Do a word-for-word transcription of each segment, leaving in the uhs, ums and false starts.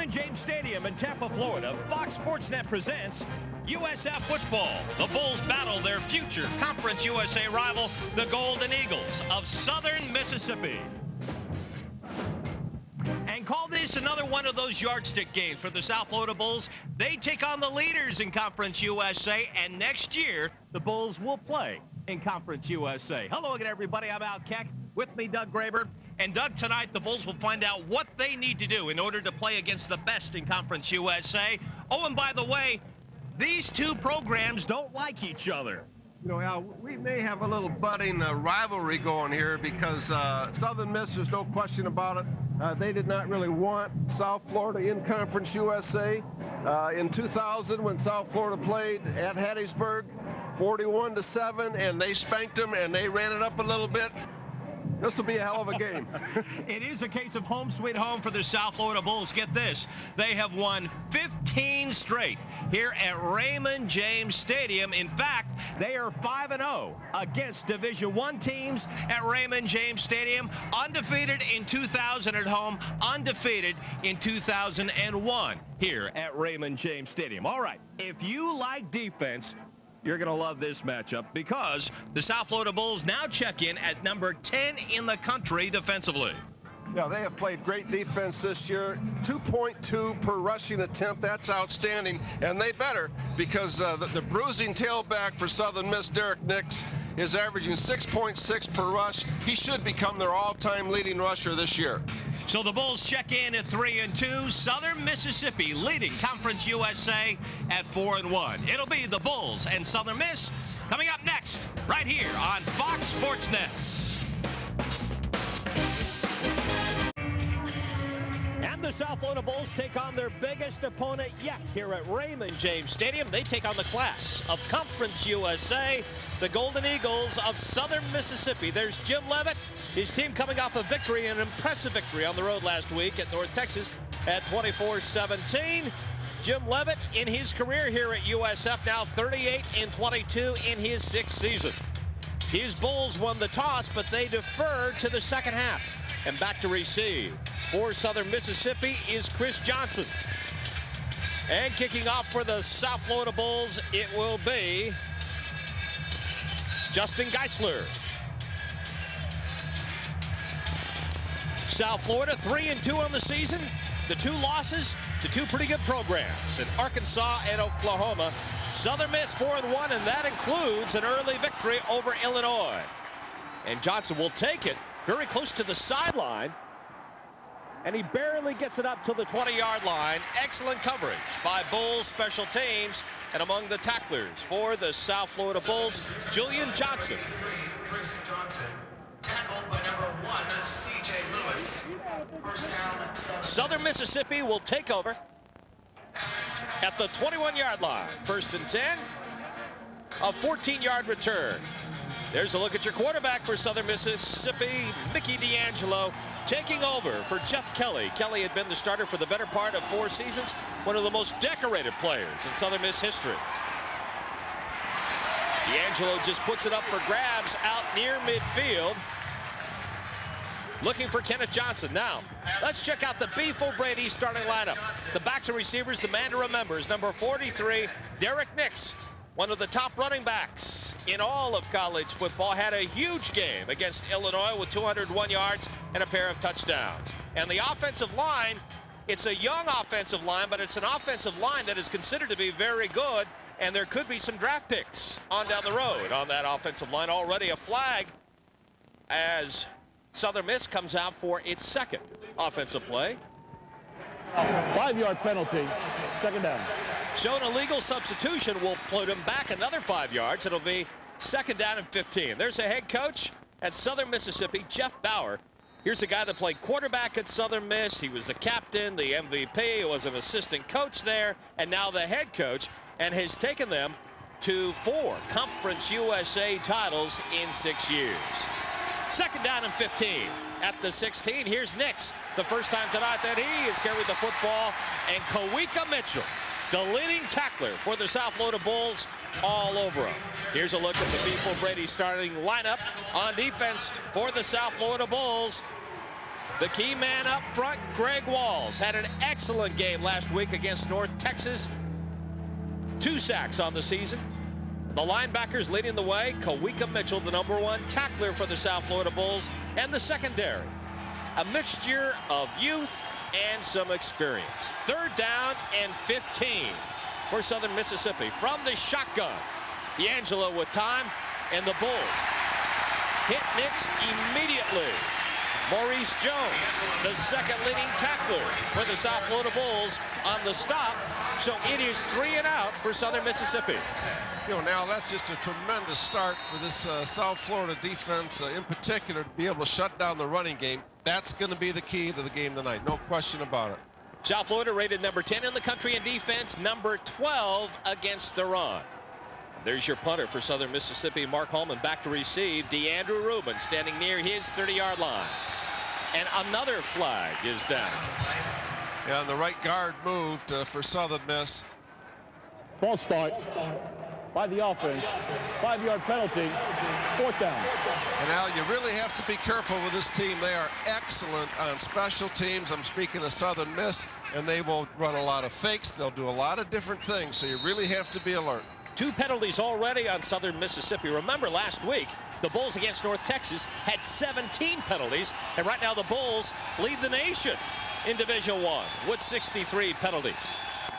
Raymond James Stadium in Tampa, Florida, Fox Sports Net presents U S F Football. The Bulls battle their future Conference U S A rival, the Golden Eagles of Southern Mississippi. And call this another one of those yardstick games for the South Florida Bulls. They take on the leaders in Conference U S A, and next year, The Bulls will play in Conference U S A. Hello again, everybody. I'm Al Keck. With me, Doug Graber. And Doug, tonight the Bulls will find out what they need to do in order to play against the best in Conference U S A. Oh, and by the way, these two programs don't like each other. You know, Al, we may have a little budding uh, rivalry going here because uh, Southern Miss, there's no question about it. Uh, they did not really want South Florida in Conference U S A. Uh, in two thousand, when South Florida played at Hattiesburg, forty-one to seven, and they spanked them and they ran it up a little bit. This will be a hell of a game. It is a case of home sweet home for the South Florida Bulls. Get this, they have won fifteen straight here at Raymond James Stadium. In fact, They are five and oh against Division One teams. at Raymond James Stadium, undefeated in two thousand at home, undefeated in two thousand one here. At Raymond James Stadium. All right, if you like defense, you're going to love this matchup because Because the South Florida Bulls now check in at number ten in the country defensively. Yeah, they have played great defense this year. two point two per rushing attempt. That's outstanding. And they better, because uh, the, the bruising tailback for Southern Miss, Derek Nix, is averaging six point six per rush. He should become their all-time leading rusher this year. So the Bulls check in at three and two. Southern Mississippi leading Conference U S A at four and one. It'll be the Bulls and Southern Miss coming up next, right here on Fox Sports Net. And the South Florida Bulls take on their biggest opponent yet here at Raymond James Stadium. They take on the class of Conference U S A, the Golden Eagles of Southern Mississippi. There's Jim Leavitt, his team coming off a victory, an impressive victory on the road last week at North Texas at twenty-four seventeen. Jim Leavitt in his career here at U S F now thirty-eight and twenty-two in his sixth season. His Bulls won the toss, but they deferred to the second half. And back to receive for Southern Mississippi is Chris Johnson. And kicking off for the South Florida Bulls, it will be Justin Geisler. South Florida three and two on the season. The two losses to two pretty good programs in Arkansas and Oklahoma. Southern Miss four and one, and that includes an early victory over Illinois. And Johnson will take it very close to the sideline. and he barely gets it up to the twenty-yard line. Excellent coverage by Bulls special teams, and among the tacklers for the South Florida Bulls, Julian Johnson. Chris Johnson, tackled by number one, C J Lewis. First down, Southern Mississippi will take over at the twenty-one-yard line. First and ten, a fourteen-yard return. There's a look at your quarterback for Southern Mississippi, Mickey D'Angelo, taking over for Jeff Kelly. Kelly had been the starter for the better part of four seasons, one of the most decorated players in Southern Miss history. D'Angelo just puts it up for grabs out near midfield. Looking for Kenneth Johnson. Now, let's check out the Beef O'Brady starting lineup. The backs and receivers, the man to remember is number forty-three, Derek Nix. One of the top running backs in all of college football, had a huge game against Illinois with two hundred one yards and a pair of touchdowns. And the offensive line, it's a young offensive line, but it's an offensive line that is considered to be very good, and there could be some draft picks on down the road on that offensive line. Already a flag as Southern Miss comes out for its second offensive play. Five-yard penalty, second down. So an illegal substitution will put him back another five yards. It'll be second down and fifteen. There's a head coach at Southern Mississippi, Jeff Bauer. Here's a guy that played quarterback at Southern Miss. He was the captain, the M V P, was an assistant coach there, and now the head coach, and has taken them to four Conference U S A titles in six years. Second down and fifteen. At the sixteen, here's Nix. The first time tonight that he has carried the football, and Kawika Mitchell, the leading tackler for the South Florida Bulls, all over him. Here's a look at the Beef O'Brady starting lineup on defense for the South Florida Bulls. The key man up front, Greg Walls, had an excellent game last week against North Texas. Two sacks on the season. The linebackers leading the way, Kawika Mitchell, the number one tackler for the South Florida Bulls, and the secondary. A mixture of youth and some experience. Third down and fifteen for Southern Mississippi. From the shotgun, D'Angelo with time, and the Bulls hit Nix immediately. Maurice Jones, the second leading tackler for the South Florida Bulls on the stop. So it is three and out for Southern Mississippi. You know, now that's just a tremendous start for this uh, South Florida defense, uh, in particular, to be able to shut down the running game. That's going to be the key to the game tonight, no question about it. South Florida rated number ten in the country in defense, number twelve against the run. There's your punter for Southern Mississippi, Mark Holman, back to receive. DeAndrew Rubin standing near his thirty-yard line. And another flag is down. Yeah, and the right guard moved uh, for Southern Miss. False start by the offense. Five-yard penalty. Fourth down. And Al, you really have to be careful with this team. They are excellent on special teams. I'm speaking of Southern Miss, and they will run a lot of fakes. They'll do a lot of different things, so you really have to be alert. Two penalties already on Southern Mississippi. Remember last week, the Bulls against North Texas had seventeen penalties, and right now the Bulls lead the nation in Division One with sixty-three penalties.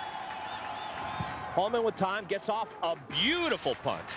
Holman with time gets off a beautiful punt.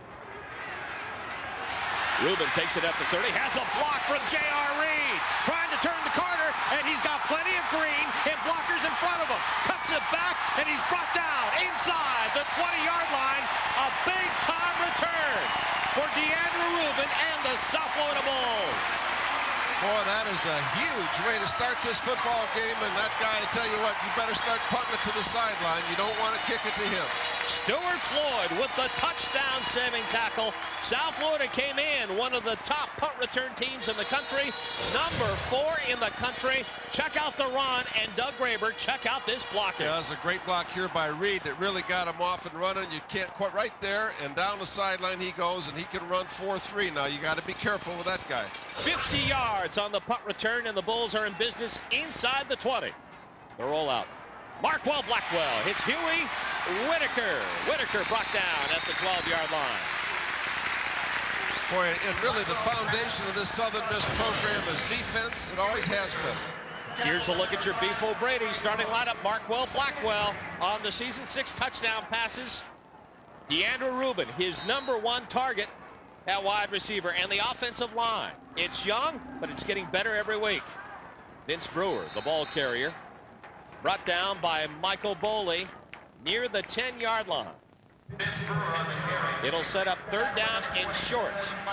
Rubin takes it at the thirty, has a block from J R Reed, trying to turn the corner, and he's got plenty of green and blockers in front of him. Cuts it back, and he's brought down inside the twenty-yard line. A big-time return for DeAndrew Rubin and the South Florida Bulls. Boy, that is a huge way to start this football game, and that guy, I tell you what, you better start punting it to the sideline. You don't want to kick it to him. Stuart Floyd with the touchdown-saving tackle. South Florida came in, one of the top punt return teams in the country, number four in the country. Check out the run, and Doug Graber, check out this blocking. Yeah, that's a great block here by Reed that really got him off and running. You can't quite right there, and down the sideline he goes, and he can run four three. Now, you got to be careful with that guy. fifty yards on the punt return, and the Bulls are in business inside the twenty. The rollout. Markwell Blackwell hits Huey Whitaker. Whitaker brought down at the twelve-yard line. Boy, and really the foundation of this Southern Miss program is defense. It always has been. Here's a look at your Beef O'Brady starting lineup. Markwell Blackwell on the season, six touchdown passes. DeAndrew Rubin, his number one target at wide receiver, and the offensive line. It's young, but it's getting better every week. Vince Brewer, the ball carrier, brought down by Michael Boley near the ten-yard line. It'll set up third down and short.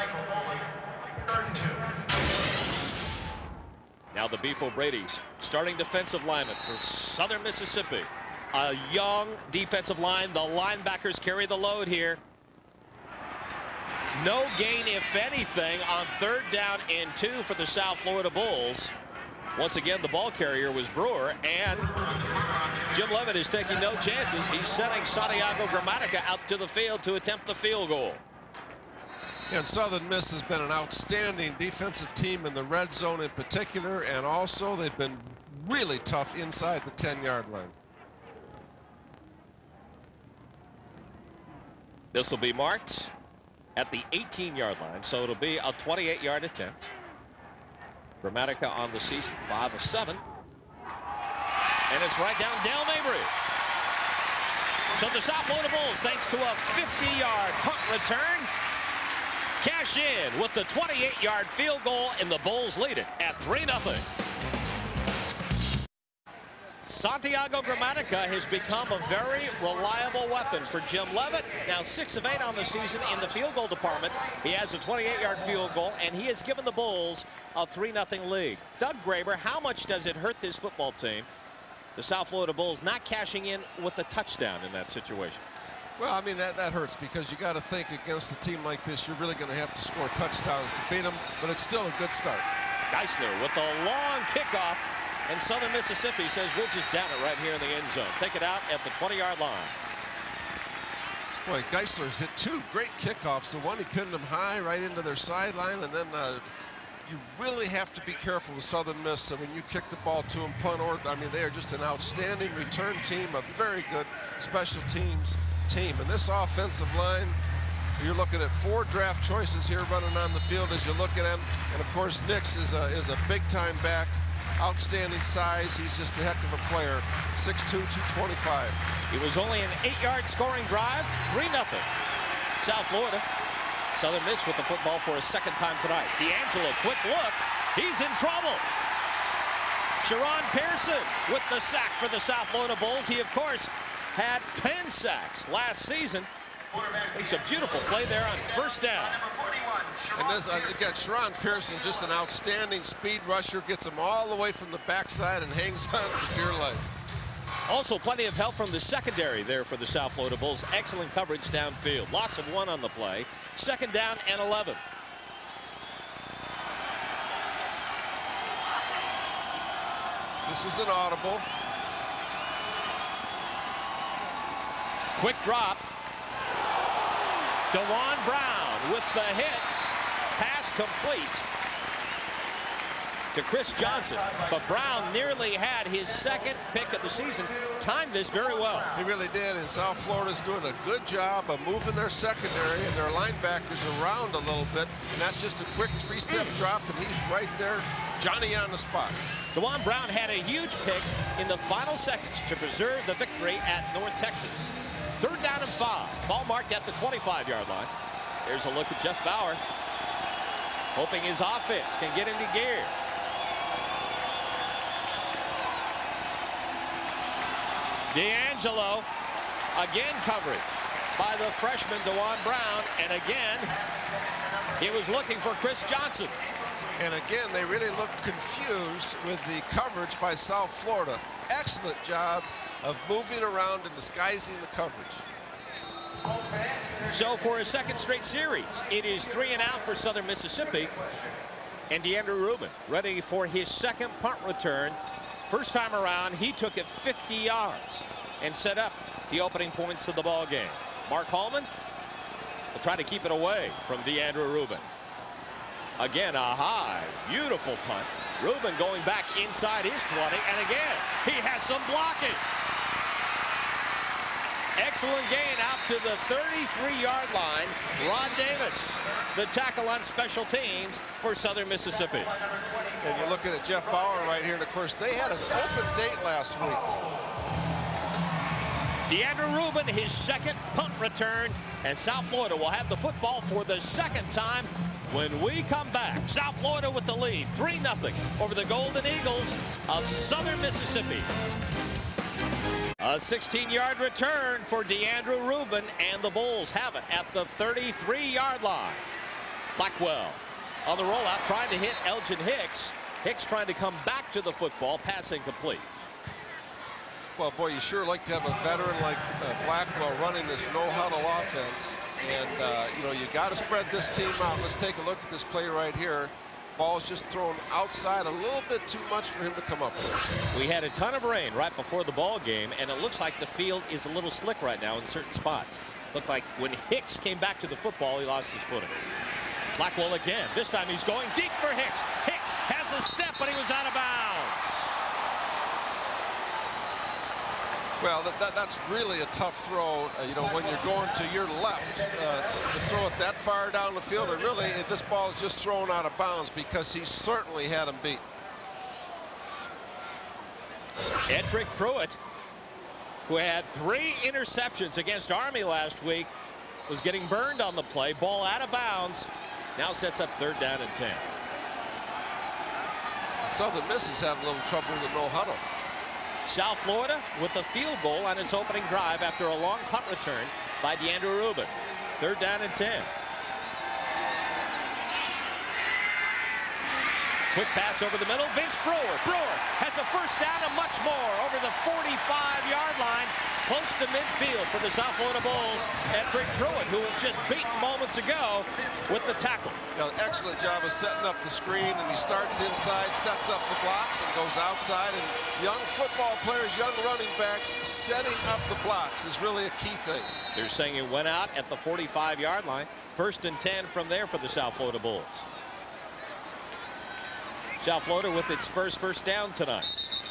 Now the Beef O'Brady's starting defensive lineman for Southern Mississippi. A young defensive line. The linebackers carry the load here. No gain, if anything, on third down and two for the South Florida Bulls. Once again, the ball carrier was Brewer, and Jim Leavitt is taking no chances. He's sending Santiago Gramatica out to the field to attempt the field goal. And Southern Miss has been an outstanding defensive team in the red zone in particular, and also they've been really tough inside the ten-yard line. This will be marked at the eighteen-yard line, so it'll be a twenty-eight-yard attempt. Gramatica on the season, five of seven. And it's right down Dale Mabry. So the South Florida Bulls, thanks to a fifty-yard punt return, cash in with the twenty-eight-yard field goal, and the Bulls lead it at three nothing. Santiago Gramatica has become a very reliable weapon for Jim Leavitt. Now six of eight on the season in the field goal department. He has a twenty-eight-yard field goal, and he has given the Bulls a three nothing lead. Doug Graber, how much does it hurt this football team, the South Florida Bulls, not cashing in with a touchdown in that situation? Well, I mean, that, that hurts because you got to think against a team like this, you're really going to have to score touchdowns to beat them, but it's still a good start. Geisler with a long kickoff, and Southern Mississippi says we'll just down it right here in the end zone. Take it out at the twenty-yard line. Boy, Geisler's hit two great kickoffs. The one he pinned them high right into their sideline, and then uh, you really have to be careful with Southern Miss. I mean, you kick the ball to them, punt, or I mean, they are just an outstanding return team, a very good special teams team. And this offensive line, you're looking at four draft choices here running on the field as you look at them. And of course, Nix is a is a big-time back, outstanding size. He's just a heck of a player. six two, two twenty-five. It was only an eight-yard scoring drive, three nothing. South Florida. Southern Miss with the football for a second time tonight. D'Angelo, quick look. He's in trouble. Sharon Pearson with the sack for the South Florida Bulls. He, of course, had ten sacks last season. Makes a beautiful play there on first down. And this, uh, again, Sharon Pearson, just an outstanding speed rusher, gets him all the way from the backside and hangs on for dear life. Also, plenty of help from the secondary there for the South Florida Bulls. Excellent coverage downfield. Loss of one on the play. Second down and eleven. This is an audible. Quick drop. DeJuan Brown with the hit. Pass complete to Chris Johnson, but Brown nearly had his second pick of the season. Timed this very well. He really did, and South Florida's doing a good job of moving their secondary and their linebackers around a little bit, and that's just a quick three-step drop, and he's right there, Johnny on the spot. DeJuan Brown had a huge pick in the final seconds to preserve the victory at North Texas. Third down and five. Ball marked at the twenty-five yard line. There's a look at Jeff Bauer, hoping his offense can get into gear. D'Angelo, again coverage by the freshman DeJuan Brown, and again he was looking for Chris Johnson. And again, they really look confused with the coverage by South Florida. Excellent job of moving around and disguising the coverage. So for a second straight series, it is three and out for Southern Mississippi, and DeAndre Rubin ready for his second punt return. First time around, he took it fifty yards and set up the opening points of the ball game. Mark Hallman will try to keep it away from DeAndre Rubin. Again, a high, beautiful punt. Rubin going back inside his twenty, and again, he has some blocking. Excellent gain out to the thirty-three yard line. Rod Davis, the tackle on special teams for Southern Mississippi. And you're looking at Jeff Bauer right here, and of course, they had an open date last week. DeAndre Rubin, his second punt return, and South Florida will have the football for the second time when we come back. South Florida with the lead, three nothing over the Golden Eagles of Southern Mississippi. A sixteen yard return for DeAndre Rubin, and the Bulls have it at the thirty-three yard line. Blackwell on the rollout, trying to hit Elgin Hicks. Hicks trying to come back to the football, passing complete. Well, boy, you sure like to have a veteran like uh, Blackwell running this no-huddle offense. And, uh, you know, you got to spread this team out. Let's take a look at this play right here. Ball's just thrown outside a little bit too much for him to come up with. We had a ton of rain right before the ball game, and it looks like the field is a little slick right now in certain spots. Looked like when Hicks came back to the football, he lost his footing. Blackwell again. This time he's going deep for Hicks. Hicks has a step, but he was out of bounds. Well, that, that, that's really a tough throw, uh, you know, when you're going to your left. Uh, to throw it that far down the field, and really, this ball is just thrown out of bounds because he certainly had him beat. Edric Pruitt, who had three interceptions against Army last week, was getting burned on the play. Ball out of bounds. Now sets up third down and ten. Southern Miss is having a little trouble with the no huddle. South Florida with the field goal on its opening drive after a long punt return by DeAndre Rubin. Third down and ten. Quick pass over the middle. Vince Brewer. Brewer has a first down and much more over the forty-five yard line. Close to midfield for the South Florida Bulls. Edric Pruitt, who was just beaten moments ago with the tackle. Yeah, excellent job of setting up the screen, and he starts inside, sets up the blocks, and goes outside. And young football players, young running backs, setting up the blocks is really a key thing. They're saying it went out at the forty-five yard line. First and ten from there for the South Florida Bulls. South Florida with its first first down tonight.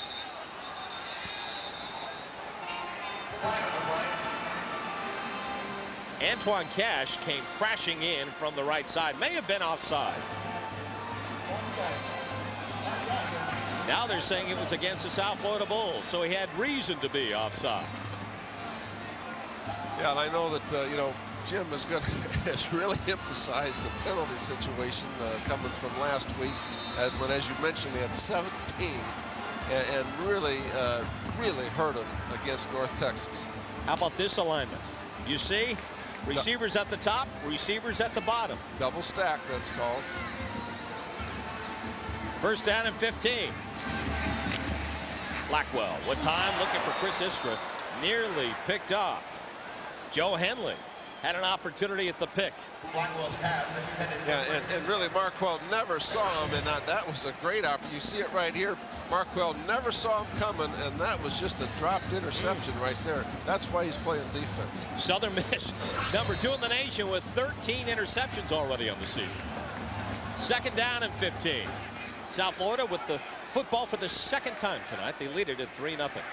Antoine Cash came crashing in from the right side. May have been offside. Now they're saying it was against the South Florida Bulls, so he had reason to be offside. Yeah, and I know that, uh, you know, Jim is going to has really emphasized the penalty situation uh, coming from last week. Uh, when, as you mentioned, they had seventeen and, and really, uh, really hurt them against North Texas. How about this alignment? You see, receivers at the top, receivers at the bottom. Double stack, that's called. First down and fifteen. Blackwell with time looking for Chris Iskra. Nearly picked off. Joe Henley had an opportunity at the pick. Blackwell's pass intended for Yeah, and, and really Markwell never saw him, and that, that was a great opportunity. You see it right here. Markwell never saw him coming, and that was just a dropped interception right there. That's why he's playing defense. Southern Miss, number two in the nation with thirteen interceptions already on the season. Second down and fifteen. South Florida with the football for the second time tonight. They lead it at three nothing.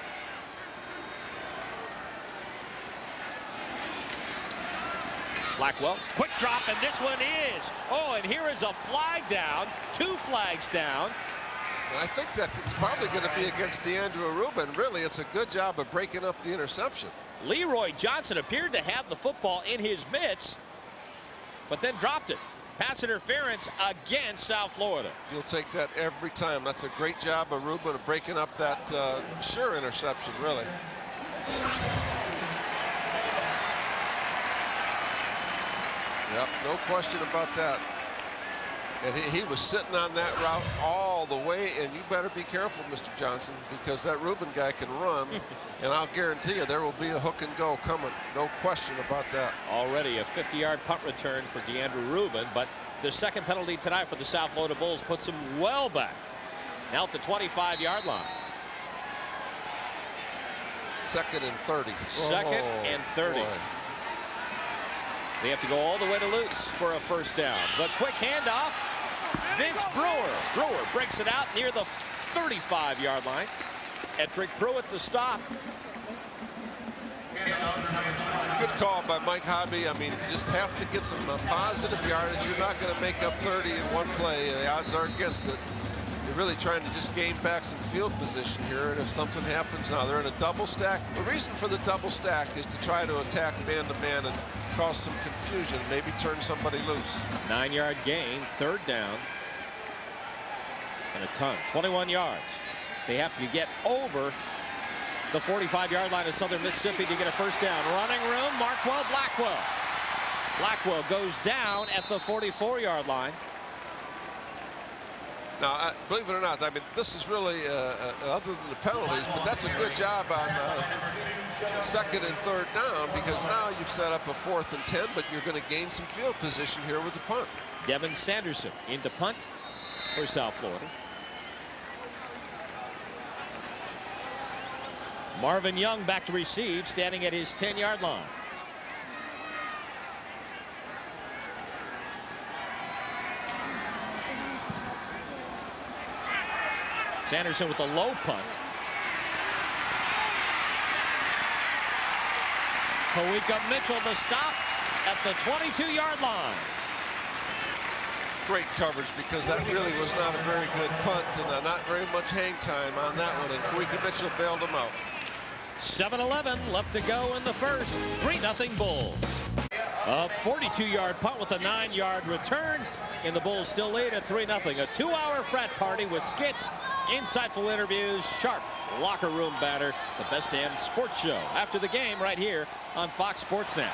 Blackwell, quick drop, and this one is. Oh, and here is a flag down, two flags down. And I think that it's probably going to be against DeAndre Rubin. Really, it's a good job of breaking up the interception. Leroy Johnson appeared to have the football in his mitts, but then dropped it. Pass interference against South Florida. You'll take that every time. That's a great job of Rubin of breaking up that uh, sure interception, really. Yep, no question about that. And he, he was sitting on that route all the way, and you better be careful, Mister Johnson, because that Rubin guy can run, and I'll guarantee you there will be a hook and go coming. No question about that. Already a fifty yard punt return for DeAndre Rubin, but the second penalty tonight for the South Florida Bulls puts him well back. Now at the twenty-five yard line. Second and thirty. Second oh, and thirty. Boy. They have to go all the way to Lutz for a first down. The quick handoff. Vince Brewer. Brewer breaks it out near the thirty-five yard line. Edric Pruitt to stop. Good call by Mike Hobby. I mean, you just have to get some uh, positive yardage. You're not going to make up thirty in one play. The odds are against it. You're really trying to just gain back some field position here. And if something happens now, they're in a double stack. The reason for the double stack is to try to attack man to man and cause some confusion, maybe turn somebody loose. Nine yard gain, third down. And a ton, twenty-one yards. They have to get over the forty-five yard line of Southern Mississippi to get a first down. Running room, Markwell Blackwell. Blackwell goes down at the forty-four yard line. Now, uh, believe it or not, I mean, this is really, uh, uh, other than the penalties, but that's a good job on uh, second and third down, because now you've set up a fourth and ten, but you're going to gain some field position here with the punt. Devin Sanderson into punt for South Florida. Marvin Young back to receive, standing at his ten yard line. Sanderson with a low punt. Kawika Mitchell the stop at the twenty-two yard line. Great coverage, because that really was not a very good punt, and uh, not very much hang time on that one, and Kawika Mitchell bailed him out. seven eleven left to go in the first. three nothing Bulls. A forty-two yard punt with a nine yard return, and the Bulls still lead at three nothing. A two hour frat party with skits, insightful interviews, sharp locker room banter, the best damn sports show after the game right here on Fox Sports Net.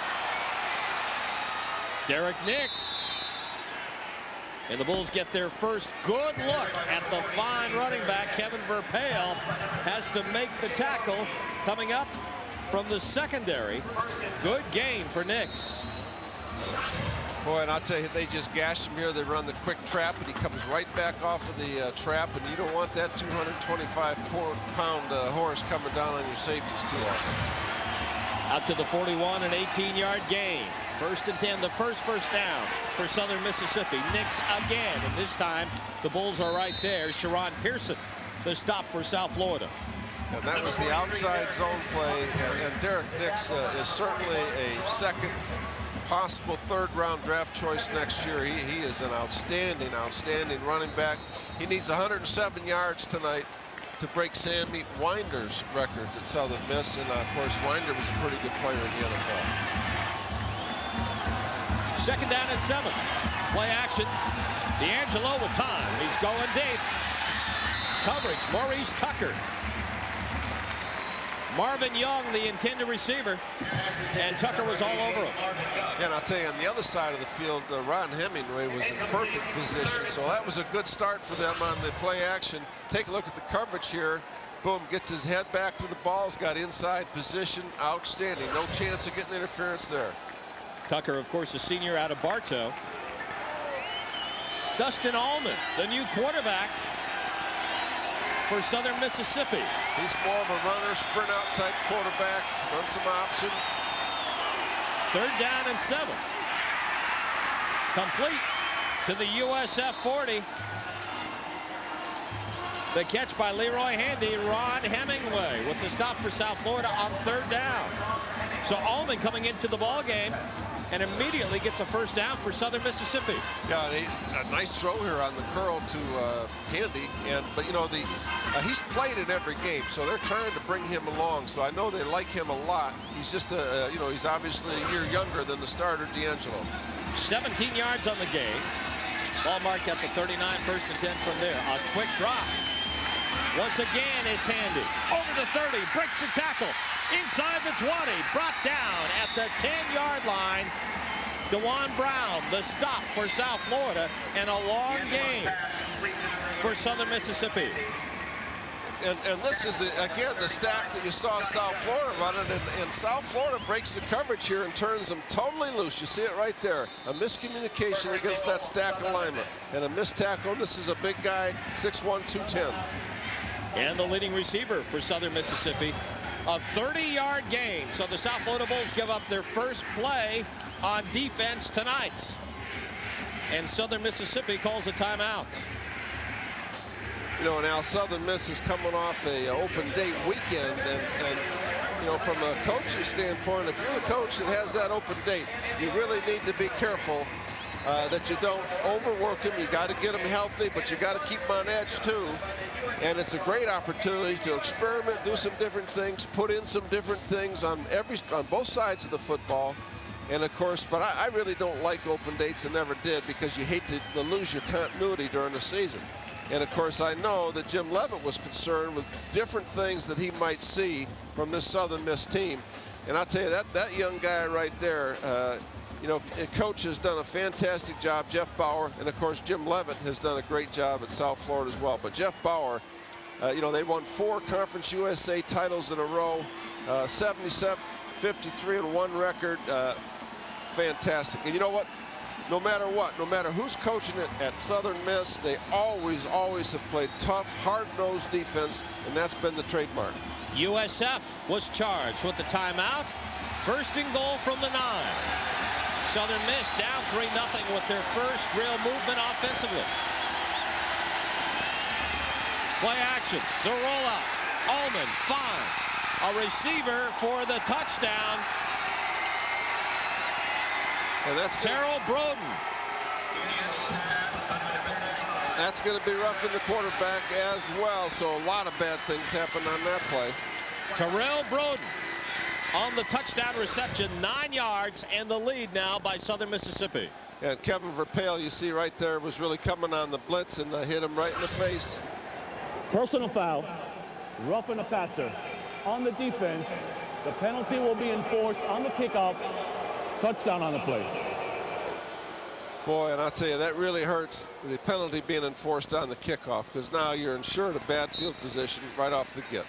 Derek Nix. And the Bulls get their first good look at the fine running back. Kevin Verpail has to make the tackle coming up from the secondary. Good gain for Nix. Boy, and I'll tell you, they just gashed him here. They run the quick trap, and he comes right back off of the uh, trap, and you don't want that two hundred twenty-five pound uh, horse coming down on your safeties too often. Out to the forty-one, an eighteen yard gain. First and ten, the first first down for Southern Mississippi. Nix again, and this time the Bulls are right there. Sharon Pearson, the stop for South Florida. And that was the outside zone play, and, and Derek Nix uh, is certainly a second, possible third round draft choice next year. He, he is an outstanding, outstanding running back. He needs one hundred seven yards tonight to break Sammy Winder's records at Southern Miss, and uh, of course Winder was a pretty good player in the N F L. Second down and seven. Play action. D'Angelo with time. He's going deep. Coverage, Maurice Tucker. Marvin Young, the intended receiver, and Tucker was all over him. Yeah, and I'll tell you, on the other side of the field, uh, Ron Hemingway was in perfect position, so that was a good start for them on the play action. Take a look at the coverage here. Boom, gets his head back to the ball. He's got inside position. Outstanding. No chance of getting interference there. Tucker, of course, a senior out of Bartow. Dustin Allman, the new quarterback for Southern Mississippi. He's more of a runner, sprint out type quarterback. Run some option. Third down and seven. Complete to the U S F forty. The catch by Leroy Handy. Ron Hemingway with the stop for South Florida on third down. So Allman coming into the ball game and immediately gets a first down for Southern Mississippi. Yeah, a, a nice throw here on the curl to uh, Handy, and but you know the uh, he's played in every game, so they're trying to bring him along. So I know they like him a lot. He's just a uh, you know he's obviously a year younger than the starter D'Angelo. seventeen yards on the game. Ball marked at the thirty-nine. First and ten from there. A quick drop. Once again, it's Handy over the thirty. Breaks the tackle. Inside the twenty, brought down at the ten yard line. DeJuan Brown, the stop for South Florida, and a long game for Southern Mississippi. And, and this is, the, again, the stack that you saw South Florida running, and, and South Florida breaks the coverage here and turns them totally loose. You see it right there. A miscommunication against that stack alignment, and a missed tackle. This is a big guy, six one, two ten. And the leading receiver for Southern Mississippi. A thirty yard gain. So the South Florida Bulls give up their first play on defense tonight. And Southern Mississippi calls a timeout. You know, now Southern Miss is coming off a uh, open date weekend, and, and you know, from a coaching standpoint, if you're the coach that has that open date, you really need to be careful uh, that you don't overwork them. You got to get them healthy, but you got to keep them on edge too. And it's a great opportunity to experiment, do some different things, put in some different things on every on both sides of the football. And of course, but I, I really don't like open dates and never did, because you hate to, to lose your continuity during the season. And of course, I know that Jim Leavitt was concerned with different things that he might see from this Southern Miss team. And I'll tell you, that that young guy right there, uh, you know, coach has done a fantastic job, Jeff Bauer, and of course Jim Leavitt has done a great job at South Florida as well. But Jeff Bauer, uh, you know, they won four Conference U S A titles in a row, uh, seventy-seven, fifty-three and one record, uh, fantastic. And you know what? No matter what, no matter who's coaching it at Southern Miss, they always, always have played tough, hard-nosed defense, and that's been the trademark. U S F was charged with the timeout. First and goal from the nine. Southern Miss down three nothing with their first real movement offensively. Play action, the rollout. Allman finds a receiver for the touchdown. And that's Terrell Broden. That's going to be rough in the quarterback as well. So a lot of bad things happened on that play. Terrell Broden on the touchdown reception, nine yards, and the lead now by Southern Mississippi. And Kevin Verpail, you see right there, was really coming on the blitz and uh, hit him right in the face. Personal foul, roughing the passer. On the defense, the penalty will be enforced on the kickoff. Touchdown on the play. Boy, and I'll tell you, that really hurts, the penalty being enforced on the kickoff, because now you're ensured a bad field position right off the get.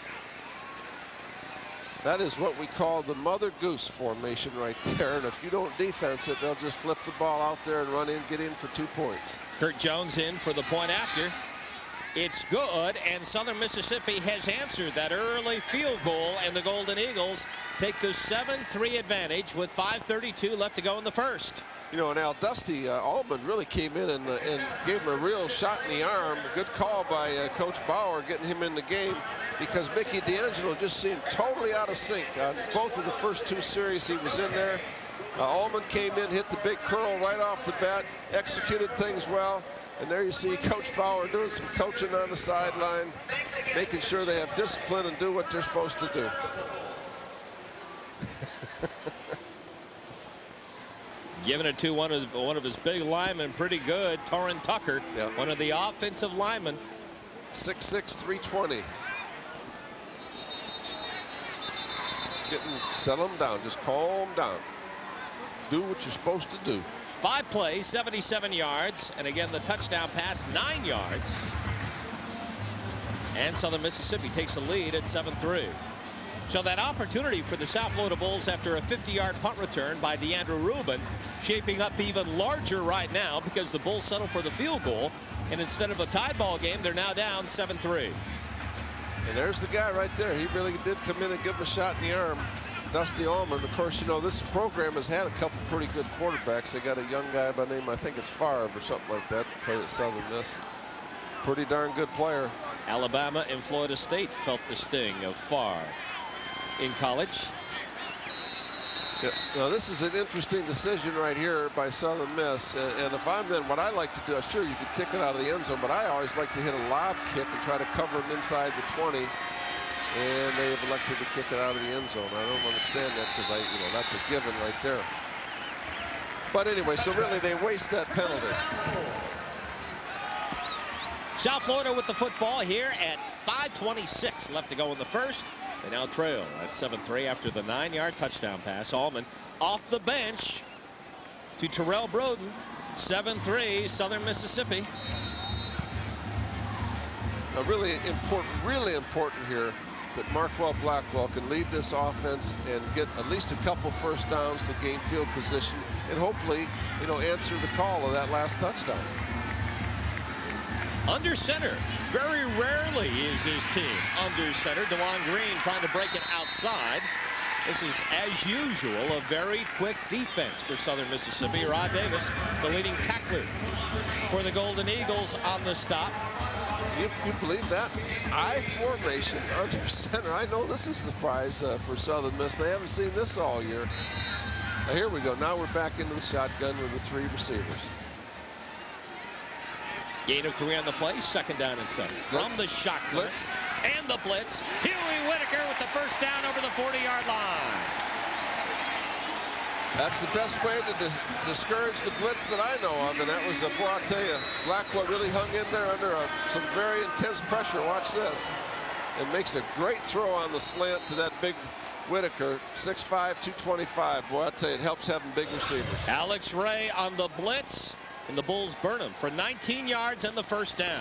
That is what we call the mother goose formation right there, and if you don't defense it, they'll just flip the ball out there and run in, get in for two points. Kurt Jones in for the point after. It's good, and Southern Mississippi has answered that early field goal, and the Golden Eagles take the seven three advantage with five thirty-two left to go in the first. You know, and Al Dusty uh, Allman really came in and, uh, and gave him a real shot in the arm. A good call by uh, Coach Bauer getting him in the game, because Mickey D'Angelo just seemed totally out of sync. On both of the first two series he was in there. Uh, Allman came in, hit the big curl right off the bat, executed things well. And there you see Coach Bauer doing some coaching on the sideline, making sure they have discipline and do what they're supposed to do. Giving it to one of one of his big linemen, pretty good, Torrin Tucker, yeah. one of the offensive linemen. six six, three twenty. Getting, settle them down, just calm down. Do what you're supposed to do. Five plays, seventy-seven yards, and again the touchdown pass, nine yards. And Southern Mississippi takes the lead at seven three. So that opportunity for the South Florida Bulls after a fifty yard punt return by DeAndre Rubin shaping up even larger right now, because the Bulls settle for the field goal, and instead of a tie ball game, they're now down seven three. And there's the guy right there. He really did come in and give him a shot in the arm. Dusty Allman. Of course, you know, this program has had a couple pretty good quarterbacks. They got a young guy by name, I think it's Favre or something like that, played at Southern Miss. Pretty darn good player. Alabama and Florida State felt the sting of Favre in college. Yeah, now this is an interesting decision right here by Southern Miss, and, and if I'm then, what I like to do, sure you could kick it out of the end zone, but I always like to hit a lob kick and try to cover them inside the twenty, and they have elected to kick it out of the end zone. I don't understand that, because I, you know, that's a given right there. But anyway, so really they waste that penalty. South Florida with the football here at five twenty-six left to go in the first. They now trail at seven three after the nine yard touchdown pass. Allman off the bench to Terrell Broden. seven three Southern Mississippi. Now really important, really important here that Marquell Blackwell can lead this offense and get at least a couple first downs to gain field position, and hopefully, you know, answer the call of that last touchdown. Under center, very rarely is his team under center. DeJuan Green trying to break it outside. This is, as usual, a very quick defense for Southern Mississippi. Rod Davis, the leading tackler for the Golden Eagles on the stop. You, you believe that? I formation under center. I know this is a surprise uh, for Southern Miss. They haven't seen this all year. Now here we go. Now we're back into the shotgun with the three receivers. Gain of three on the play, second down and seven. From the shot blitz and the blitz, Huey Whitaker with the first down over the forty yard line. That's the best way to dis discourage the blitz that I know of, and that was, a, boy, I'll tell you, Blackwell really hung in there under a, some very intense pressure. Watch this. And makes a great throw on the slant to that big Whitaker, six five, two twenty-five. Boy, I'll tell you, it helps having big receivers. Alex Ray on the blitz. And the Bulls burn him for nineteen yards and the first down.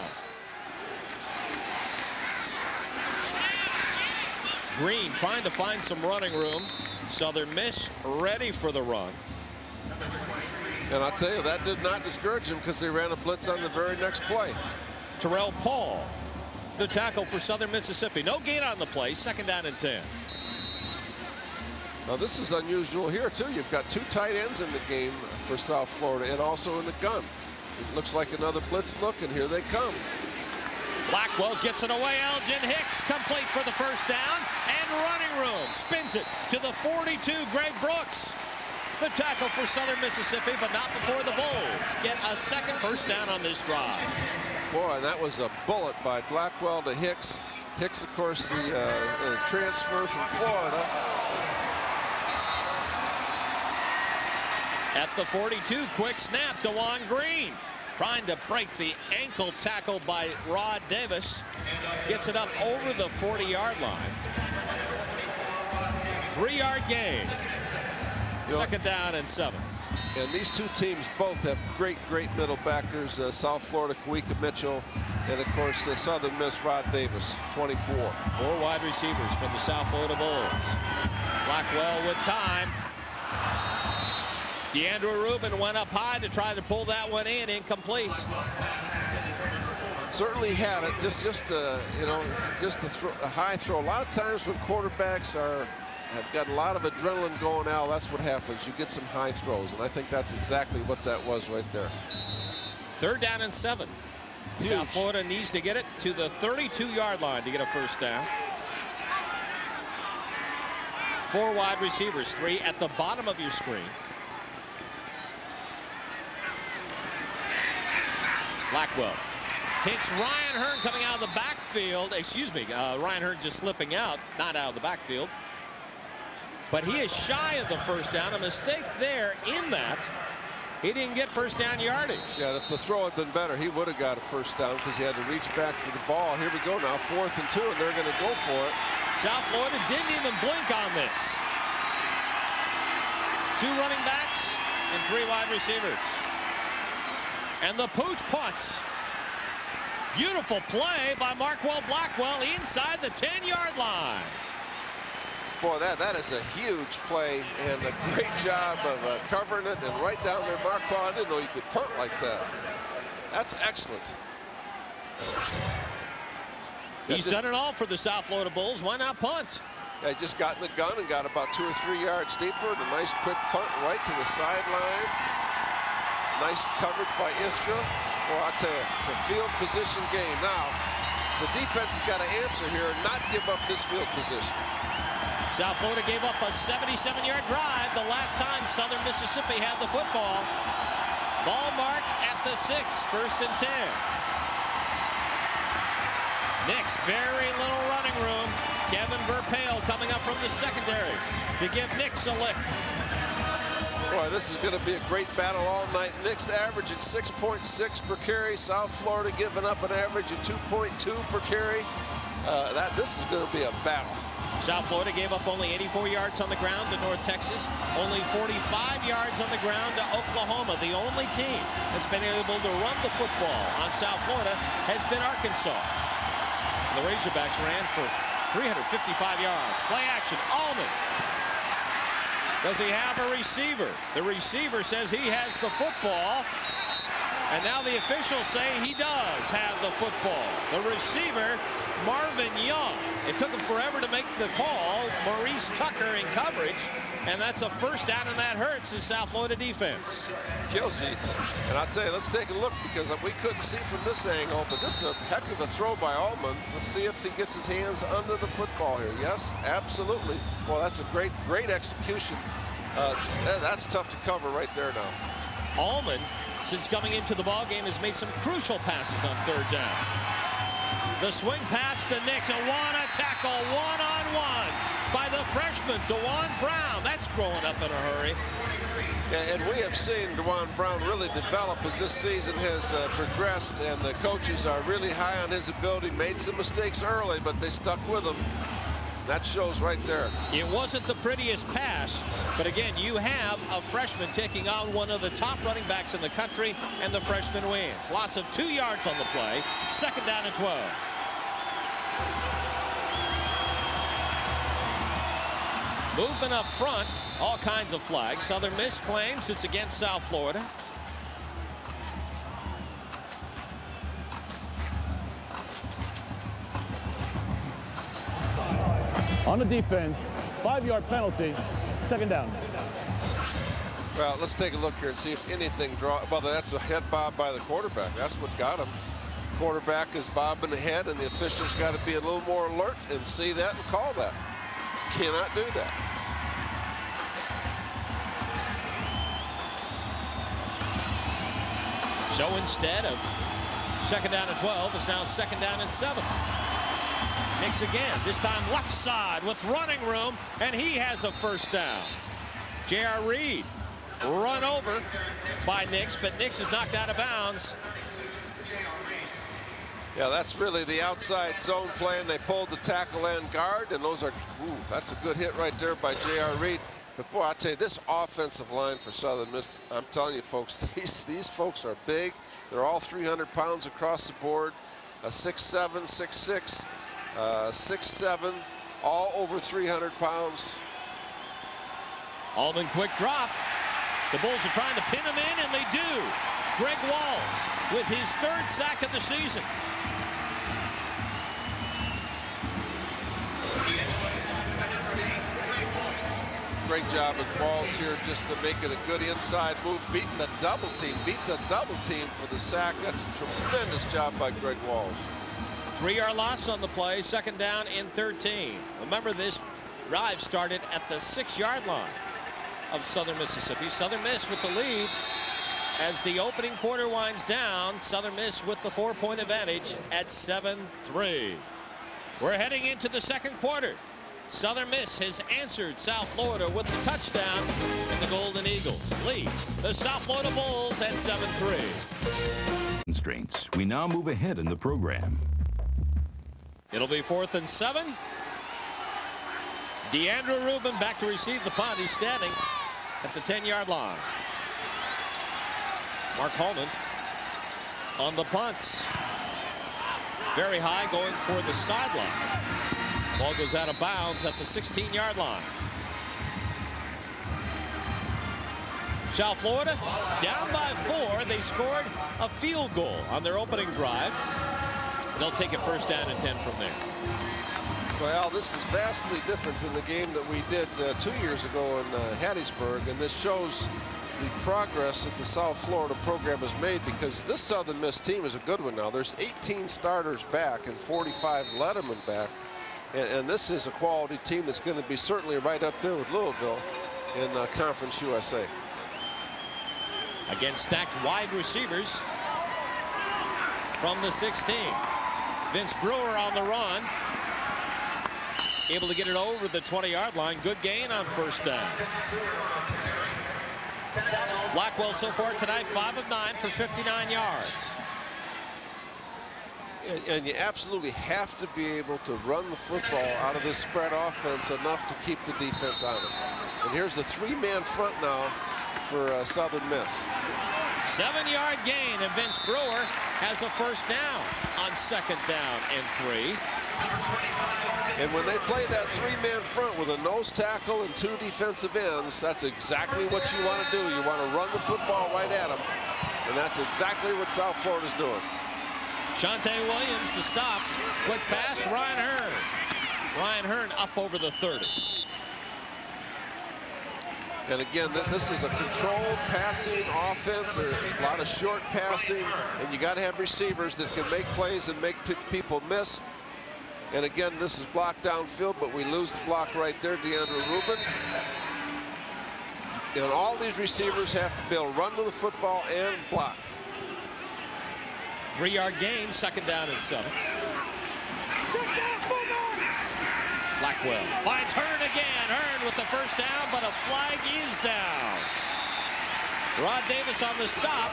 Green trying to find some running room. Southern Miss ready for the run. And I'll tell you, that did not discourage them, because they ran a blitz on the very next play. Terrell Paul, the tackle for Southern Mississippi. No gain on the play, second down and ten. Now this is unusual here too. You've got two tight ends in the game for South Florida, and also in the gun. It looks like another blitz look, and here they come. Blackwell gets it away. Elgin Hicks complete for the first down, and running room. Spins it to the forty-two. Greg Brooks, the tackle for Southern Mississippi, but not before the Bulls get a second first down on this drive. Boy, that was a bullet by Blackwell to Hicks. Hicks, of course, the, uh, the transfer from Florida. At the forty-two, quick snap, DeJuan Green trying to break the ankle tackle by Rod Davis. Gets it up over the forty yard line. Three yard gain. Second down and seven. And these two teams both have great, great middle backers. Uh, South Florida, Kawika Mitchell, and of course, uh, Southern Miss, Rod Davis, twenty-four. Four wide receivers for the South Florida Bulls. Blackwell with time. DeAndre Rubin went up high to try to pull that one in, incomplete. certainly had it. Just, just uh, you know, just a, throw, a high throw. A lot of times when quarterbacks are have got a lot of adrenaline going out, that's what happens. You get some high throws, and I think that's exactly what that was right there. Third down and seven. Huge. South Florida needs to get it to the thirty-two yard line to get a first down. Four wide receivers, three at the bottom of your screen. Blackwell hits Ryan Hearn coming out of the backfield. Excuse me, uh, Ryan Hearn just slipping out, not out of the backfield. But he is shy of the first down. A mistake there in that. He didn't get first down yardage. Yeah, if the throw had been better, he would have got a first down because he had to reach back for the ball. Here we go now, fourth and two, and they're going to go for it. South Florida didn't even blink on this. Two running backs and three wide receivers. And the Pooch punts. Beautiful play by Marquell Blackwell inside the ten yard line. Boy, that, that is a huge play and a great job of uh, covering it and right down there, Marquell. I didn't know you could punt like that. That's excellent. He's just done it all for the South Florida Bulls. Why not punt? They just got in the gun and got about two or three yards deeper. And a nice quick punt right to the sideline. Nice coverage by Iskra. Well, I tell you, it's a field position game. Now, the defense has got to answer here and not give up this field position. South Florida gave up a seventy-seven yard drive the last time Southern Mississippi had the football. Ball marked at the six, first and ten. Nix, very little running room. Kevin Verpale coming up from the secondary to give Nix a lick. Boy, this is going to be a great battle all night. Nix averaging six point six per carry. South Florida giving up an average of two point two per carry. Uh, that this is going to be a battle. South Florida gave up only eighty-four yards on the ground to North Texas, only forty-five yards on the ground to Oklahoma. The only team that's been able to run the football on South Florida has been Arkansas. The Razorbacks ran for three hundred fifty-five yards. Play action, Allman. Does he have a receiver? The receiver says he has the football. And now the officials say he does have the football. The receiver, Marvin Young. It took him forever to make the call. Maurice Tucker in coverage. And that's a first down, and that hurts the South Florida defense. Kills you. And I'll tell you, let's take a look because we couldn't see from this angle, but this is a heck of a throw by Allman. Let's see if he gets his hands under the football here. Yes, absolutely. Well, that's a great, great execution. Uh, that's tough to cover right there now. Allman, since coming into the ball game, has made some crucial passes on third down. The swing pass to Nix, and what a tackle, one-on-one by the freshman, DeJuan Brown. That's growing up in a hurry. Yeah, and we have seen DeJuan Brown really develop as this season has uh, progressed, and the coaches are really high on his ability. Made some mistakes early, but they stuck with him. That shows right there. It wasn't the prettiest pass, but again, you have a freshman taking on one of the top running backs in the country, and the freshman wins. Loss of two yards on the play, second down and twelve. Movement up front, all kinds of flags. Southern Miss claims it's against South Florida. On the defense, five-yard penalty, second down. Well, let's take a look here and see if anything draw. Well, that's a head bob by the quarterback. That's what got him. Quarterback is bobbing the head, and the officials got to be a little more alert and see that and call that. Cannot do that. So instead of second down and twelve, it's now second down and seven. Nix again, this time left side with running room, and he has a first down. J R. Reed run over by Nix, but Nix is knocked out of bounds. Yeah, that's really the outside zone play, and they pulled the tackle and guard, and those are, ooh, that's a good hit right there by J R. Reed. But boy, I tell you, this offensive line for Southern Miss, I'm telling you folks, these these folks are big. They're all three hundred pounds across the board. A six seven, six six, uh, six seven, all over three hundred pounds. Allman quick drop. The Bulls are trying to pin him in, and they do. Greg Walls with his third sack of the season. great job of Qualls here just to make it a good inside move, beating the double team, beats a double team for the sack. That's a tremendous job by Greg Walls. Three-yard loss on the play, second down and thirteen. Remember, this drive started at the six-yard line of Southern Mississippi. Southern Miss with the lead as the opening quarter winds down. Southern Miss with the four-point advantage at seven three. We're heading into the second quarter. Southern Miss has answered South Florida with the touchdown, and the Golden Eagles lead the South Florida Bulls at seven three. Constraints. We now move ahead in the program. It'll be fourth and seven. DeAndre Rubin back to receive the punt. He's standing at the ten-yard line. Mark Holman on the punts. Very high, going for the sideline. Ball goes out of bounds at the sixteen-yard line. South Florida down by four. They scored a field goal on their opening drive. They'll take it first down and ten from there. Well, this is vastly different than the game that we did uh, two years ago in uh, Hattiesburg, and this shows the progress that the South Florida program has made, because this Southern Miss team is a good one now. There's eighteen starters back and forty-five lettermen back, and, and this is a quality team that's going to be certainly right up there with Louisville in uh, Conference U S A. Again, stacked wide receivers from the sixteen. Vince Brewer on the run. Able to get it over the twenty-yard line. Good gain on first down. Blackwell so far tonight, five of nine for fifty-nine yards. And, and you absolutely have to be able to run the football out of this spread offense enough to keep the defense honest. And here's the three-man front now for uh, Southern Miss. Seven-yard gain, and Vince Brewer has a first down on second down and three. And when they play that three-man front with a nose tackle and two defensive ends, that's exactly what you want to do. You want to run the football right at them, and that's exactly what South Florida's doing. Shante Williams to stop. Quick pass, Ryan Hearn. Ryan Hearn up over the thirty. And again, this is a controlled passing offense. There's a lot of short passing, and you got to have receivers that can make plays and make people miss. And again, this is blocked downfield, but we lose the block right there, DeAndre Rubin. And all these receivers have to be able to run with the football and block. Three-yard gain, second down and seven. Blackwell finds Hearn again. Hearn with the first down, but a flag is down. Rod Davis on the stop.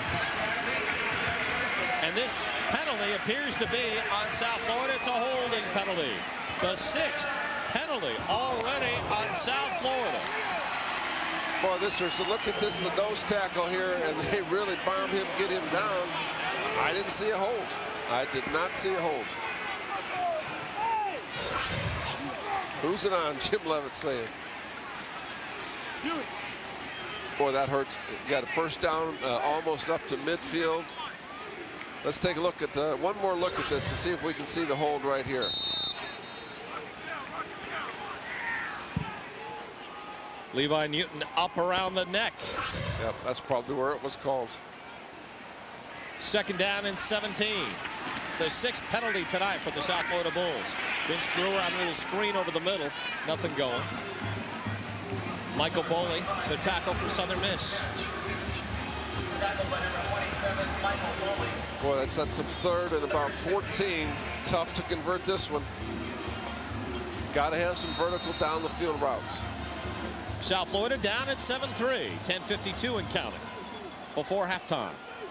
And this penalty appears to be on South Florida. It's a holding penalty. The sixth penalty already on South Florida. Boy, this is a look at this, the nose tackle here, and they really bomb him, get him down. I didn't see a hold. I did not see a hold. Who's it on? Jim Leavitt saying. Boy, that hurts. You got a first down, uh, almost up to midfield. Let's take a look at uh, one more look at this to see if we can see the hold right here. Levi Newton up around the neck. Yep, that's probably where it was called. Second down and seventeen. The sixth penalty tonight for the South Florida Bulls. Vince Brewer on a little screen over the middle. Nothing going. Michael Boley, the tackle for Southern Miss. Tackle by number twenty-seven, Michael Boley. Boy, that's, that's a third and about fourteen. Tough to convert this one. Got to have some vertical down the field routes. South Florida down at seven three. ten fifty-two and counting before halftime.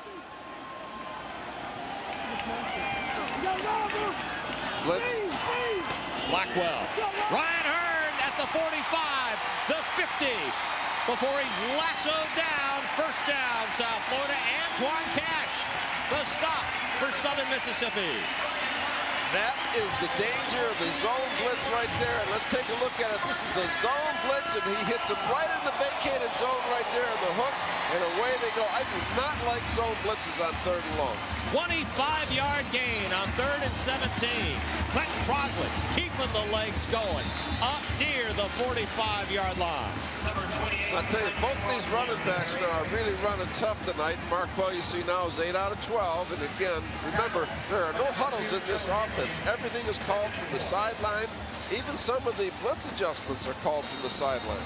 Blitz. Blackwell. Ryan Hearn at the forty-five, the fifty, before he's lassoed down. First down, South Florida. Antoine Cash, the stop for Southern Mississippi. That is the danger of the zone blitz right there. And let's take a look at it. This is a zone blitz, and he hits him right in the vacated zone right there in the hook, and away they go. I do not like zone blitzes on third and long. twenty-five yard gain on third and seventeen. Clinton Crosley keeping the legs going up near the forty-five yard line. I'll tell you, both these running backs now are really running tough tonight. Marquell, you see now, is eight out of twelve. And again, remember, there are no huddles in this offense. Everything is called from the sideline. Even some of the blitz adjustments are called from the sideline.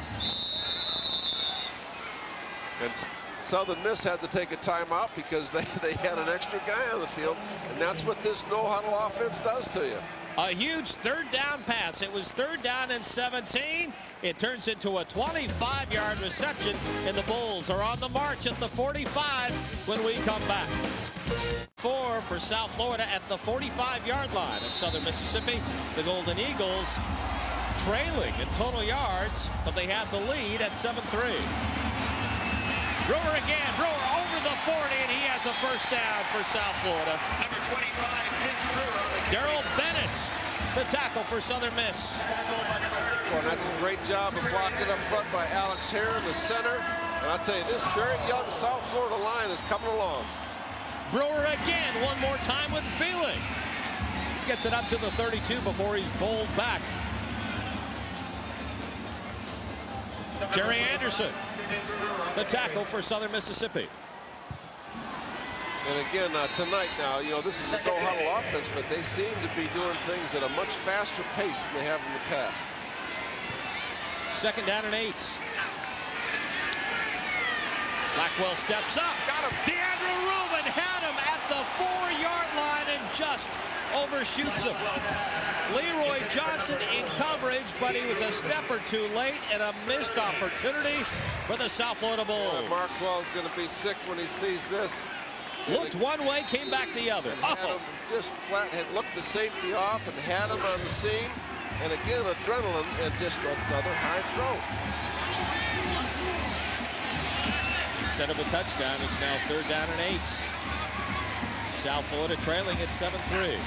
And Southern Miss had to take a timeout because they, they had an extra guy on the field. And that's what this no-huddle offense does to you. A huge third down pass. It was third down and seventeen. It turns into a twenty-five yard reception, and the Bulls are on the march at the forty-five when we come back. Four for South Florida at the forty-five yard line of Southern Mississippi. The Golden Eagles trailing in total yards, but they had the lead at seven three. Brewer again. Brewer over the forty, and he has a first down for South Florida. Number twenty-five, Vince Brewer. Darrell Bennett, the tackle for Southern Miss. Well, that's a great job of blocking up front by Alex Hare in the center. And I'll tell you, this very young South Florida line is coming along. Brewer again, one more time with feeling. Gets it up to the thirty-two before he's bowled back. Terry Anderson, the tackle for Southern Mississippi. And again, uh, tonight now, you know, this is a no-huddle offense, but they seem to be doing things at a much faster pace than they have in the past. Second down and eight. Blackwell steps up. Got him. DeAndre Rubin had him at the four yard line and just overshoots him. Leroy Johnson in coverage, but he was a step or two late, and a missed opportunity for the South Florida Bulls. Boy, Marquell is going to be sick when he sees this. Looked one way, came back the other. Had Oh. him just flat, had looked the safety off and had him on the seam. And again, adrenaline and just another high throw. Instead of a touchdown, it's now third down and eight. South Florida trailing at seven three.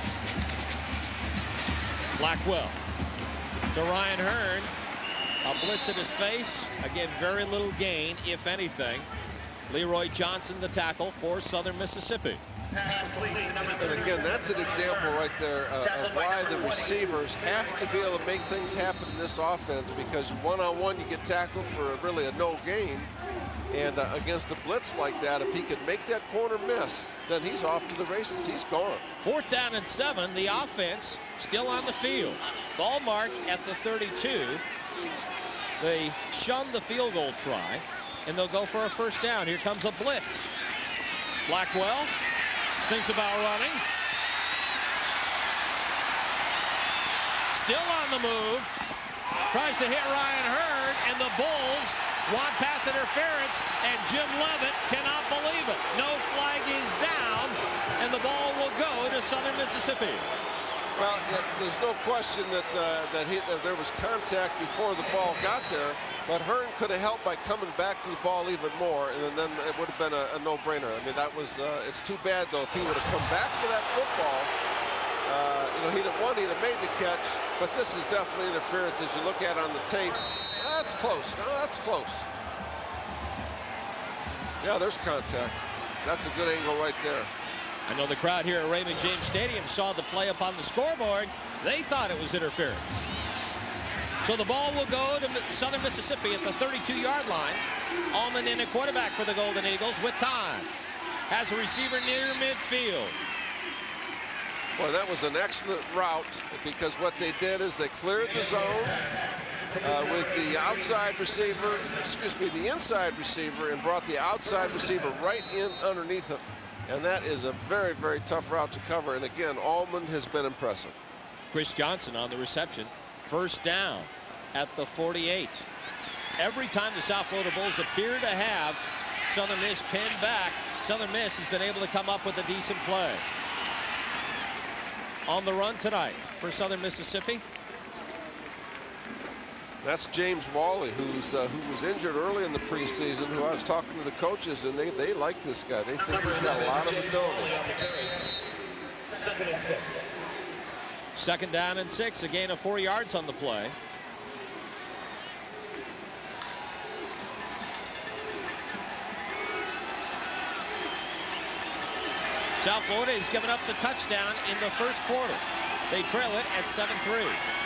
Blackwell to Ryan Hearn. A blitz at his face. Again, very little gain, if anything. Leroy Johnson, the tackle for Southern Mississippi. And again, that's an example right there uh, of why the receivers have to be able to make things happen in this offense, because one-on-one you get tackled for a, really a no gain. And uh, against a blitz like that, if he can make that corner miss, then he's off to the races. He's gone. Fourth down and seven. The offense still on the field. Ball mark at the thirty-two. They shun the field goal try, and they'll go for a first down. Here comes a blitz. Blackwell thinks about running. Still on the move. Tries to hit Ryan Hearn, and the Bulls want pass interference, and Jim Leavitt cannot believe it. No flag is down, and the ball will go to Southern Mississippi. Well, it, there's no question that uh, that, he, that there was contact before the ball got there, but Hearn could have helped by coming back to the ball even more, and then it would have been a, a no-brainer. I mean, that was uh, it's too bad though if he would have come back for that football. Uh, you know, he'd have won, he'd have made the catch, but this is definitely interference as you look at it on the tape. That's close. No, that's close. Yeah, there's contact. That's a good angle right there. I know the crowd here at Raymond James Stadium saw the play up on the scoreboard. They thought it was interference. So the ball will go to Southern Mississippi at the thirty-two yard line. Allman in at quarterback for the Golden Eagles with time. Has a receiver near midfield. Boy, that was an excellent route, because what they did is they cleared the zone uh, with the outside receiver, excuse me, the inside receiver, and brought the outside receiver right in underneath him. And that is a very, very tough route to cover. And again, Allman has been impressive. Chris Johnson on the reception. First down at the forty-eight. Every time the South Florida Bulls appear to have Southern Miss pinned back, Southern Miss has been able to come up with a decent play. On the run tonight for Southern Mississippi. That's James Wally, who's uh, who was injured early in the preseason, who I was talking to the coaches, and they, they like this guy. They think he's got a lot of ability. Second down and six, a gain of four yards on the play. South Florida has given up the touchdown in the first quarter. They trail it at seven three.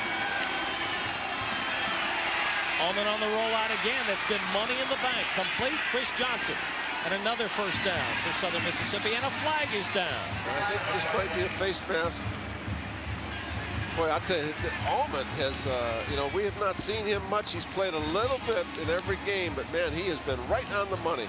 Allman on the rollout again. That's been money in the bank. Complete. Chris Johnson. And another first down for Southern Mississippi. And a flag is down. I think this might be a face mask. Boy, I'll tell you, Allman has, uh, you know, we have not seen him much. He's played a little bit in every game, but man, he has been right on the money.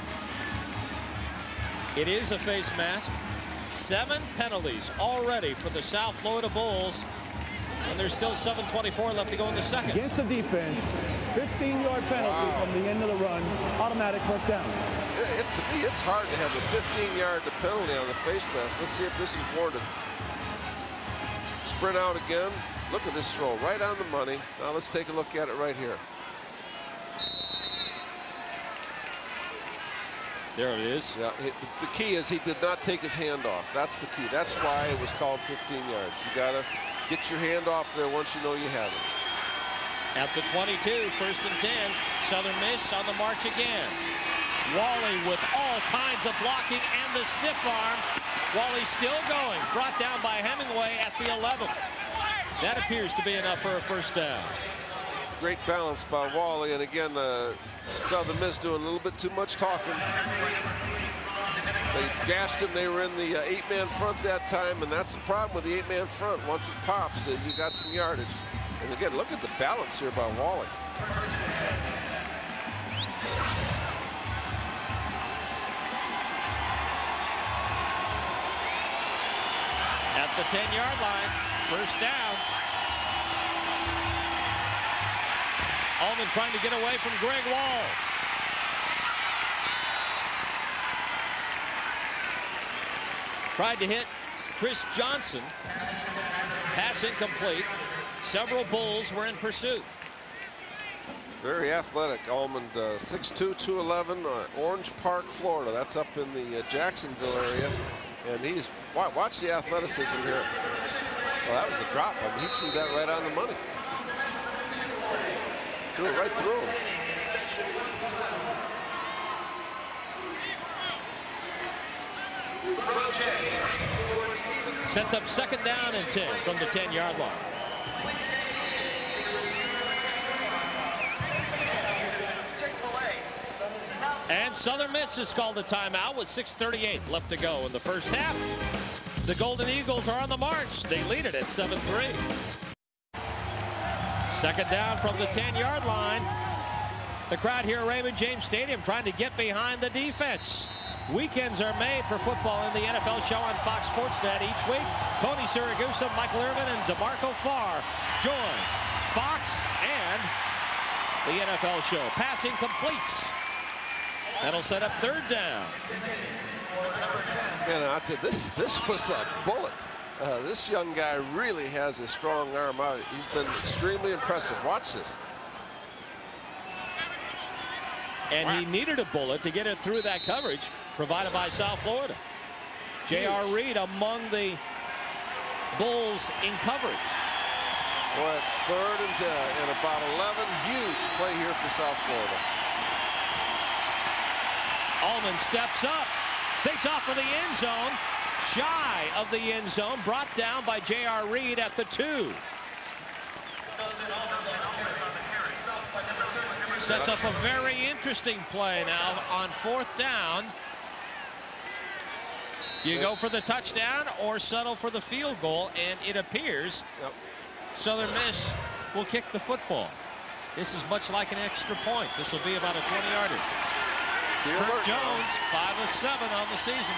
It is a face mask. Seven penalties already for the South Florida Bulls. And there's still seven twenty-four left to go in the second. Against the defense, fifteen yard penalty wow. from the end of the run, automatic first down. It, it, to me, it's hard to have a fifteen yard penalty on the face mask. Let's see if this is warranted. Sprint out again. Look at this throw, right on the money. Now let's take a look at it right here. There it is. Yeah, it, the key is he did not take his hand off. That's the key. That's why it was called fifteen yards. You gotta get your hand off there once you know you have it. At the twenty-two, first and ten. Southern Miss on the march again. Wally with all kinds of blocking and the stiff arm. Wally still going. Brought down by Hemingway at the eleven. That appears to be enough for a first down. Great balance by Wally, and again, uh, Southern Miss doing a little bit too much talking. They gashed him. They were in the uh, eight-man front that time, and that's the problem with the eight-man front. Once it pops, uh, you got some yardage. And again, look at the balance here by Wally. At the ten yard line, first down. Allman trying to get away from Greg Walls. Tried to hit Chris Johnson. Pass incomplete. Several Bulls were in pursuit. Very athletic. Allman, uh, six two, two eleven, uh, Orange Park, Florida. That's up in the uh, Jacksonville area. And he's, watch the athleticism here. Well, that was a drop. I mean, he threw that right on the money. Threw it right through him. Sets up second down and ten from the ten yard line. And Southern Miss has called a timeout with six thirty-eight left to go in the first half. The Golden Eagles are on the march. They lead it at seven three. Second down from the ten yard line. The crowd here at Raymond James Stadium trying to get behind the defense. Weekends are made for football in the N F L show on Fox Sports Net each week. Tony Siragusa, Michael Irvin, and DeMarco Farr join Fox and the N F L show. Passing completes. That'll set up third down. Man, I tell you, this, this was a bullet. Uh, this young guy really has a strong arm. Uh, he's been extremely impressive. Watch this. And he needed a bullet to get it through that coverage provided by South Florida. J R Reed among the Bulls in coverage. Boy, third and, uh, and about eleven. Huge play here for South Florida. Allman steps up, takes off for the end zone, shy of the end zone, brought down by J R Reed at the two. Sets up a very interesting play now on fourth down. You go for the touchdown or settle for the field goal, and it appears yep. Southern Miss will kick the football. This is much like an extra point. This will be about a twenty yarder. Kurt Jones, five of seven on the season.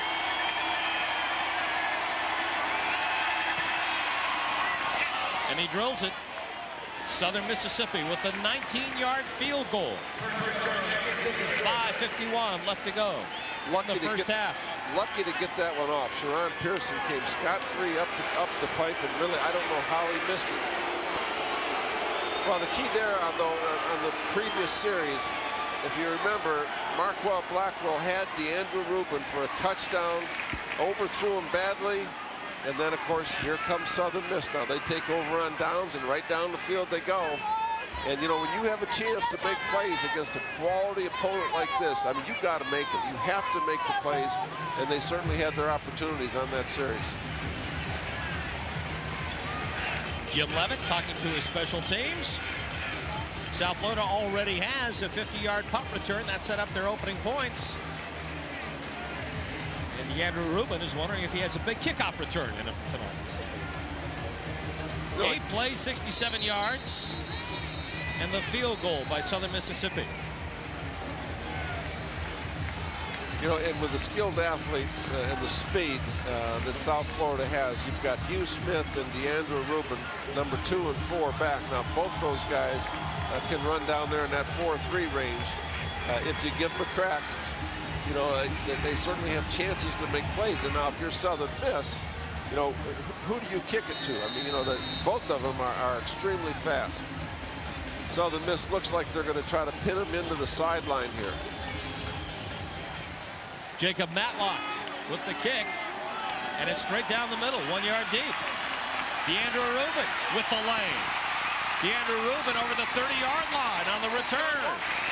And he drills it. Southern Mississippi with a nineteen yard field goal. five fifty-one left to go lucky in the first get, half. Lucky to get that one off. Sharon Pearson came scot-free up the, up the pipe, and really, I don't know how he missed it. Well, the key there on the, on the previous series, if you remember, Marquel Blackwell had DeAndre Rubin for a touchdown, overthrew him badly, And then, of course, here comes Southern Miss. Now they take over on downs, and right down the field they go. And, you know, when you have a chance to make plays against a quality opponent like this, I mean, you've got to make them. You have to make the plays, and they certainly had their opportunities on that series. Jim Leavitt talking to his special teams. South Florida already has a fifty yard punt return that set up their opening points. And Andrew Rubin is wondering if he has a big kickoff return in him tonight. No. Eight plays, sixty-seven yards, and the field goal by Southern Mississippi. You know, and with the skilled athletes uh, and the speed uh, that South Florida has, you've got Hugh Smith and DeAndre Rubin, number two and four back. Now, both those guys uh, can run down there in that four three range. Uh, if you give them a crack, you know, uh, they certainly have chances to make plays. And now, if you're Southern Miss, you know, who do you kick it to? I mean, you know, the, both of them are, are extremely fast. Southern Miss looks like they're going to try to pin them into the sideline here. Jacob Matlock with the kick, and it's straight down the middle, one yard deep. DeAndre Rubin with the lane. DeAndre Rubin over the thirty yard line on the return.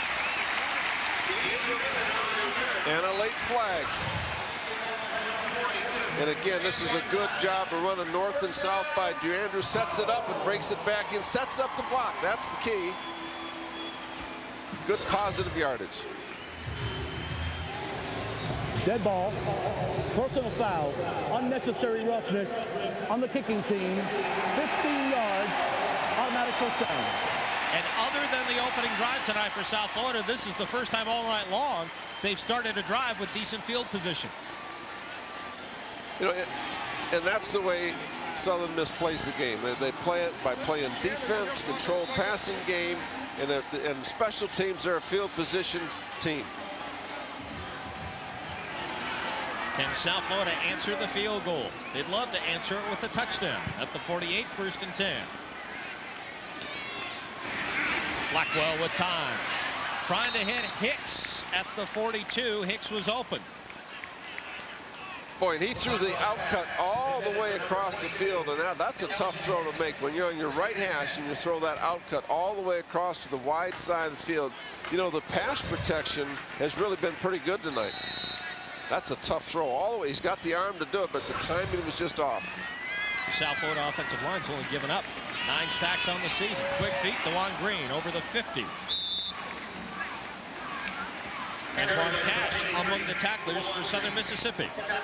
And a late flag. And again, this is a good job of running north and south by DeAndre. Sets it up and breaks it back in, sets up the block. That's the key. Good positive yardage. Dead ball, personal foul, unnecessary roughness on the kicking team, fifteen yards, automatic first down. And other than the opening drive tonight for South Florida, this is the first time all night long they've started a drive with decent field position. You know, and that's the way Southern Miss plays the game. They, they play it by playing defense, controlled passing game, and, a, and special teams are a field position team. Can South Florida answer the field goal? They'd love to answer it with a touchdown at the forty-eight, first and ten. Blackwell with time. Trying to hit Hicks at the forty-two. Hicks was open. Boy, and he threw the outcut all the way across the field, and that, that's a tough throw to make. When you're on your right hash and you throw that outcut all the way across to the wide side of the field, you know, the pass protection has really been pretty good tonight. That's a tough throw all the way. He's got the arm to do it, but the timing was just off. The South Florida offensive line's only given up nine sacks on the season. Quick feet, DeJuan Green over the fifty. Antoine Cash among the tacklers for Southern Mississippi.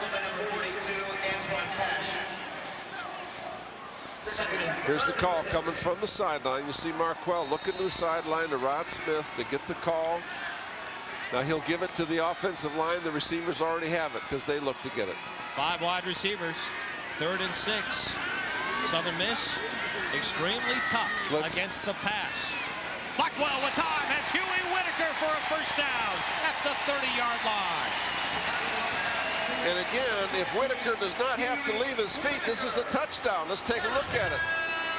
Here's the call coming from the sideline. You see Marquell looking to the sideline to Rod Smith to get the call. Now he'll give it to the offensive line. The receivers already have it because they look to get it. Five wide receivers, third and six. Southern Miss extremely tough Let's... against the pass. Blackwell with time has Huey Whitaker for a first down at the thirty yard line. And again, if Whitaker does not have to leave his feet, this is a touchdown. Let's take a look at it.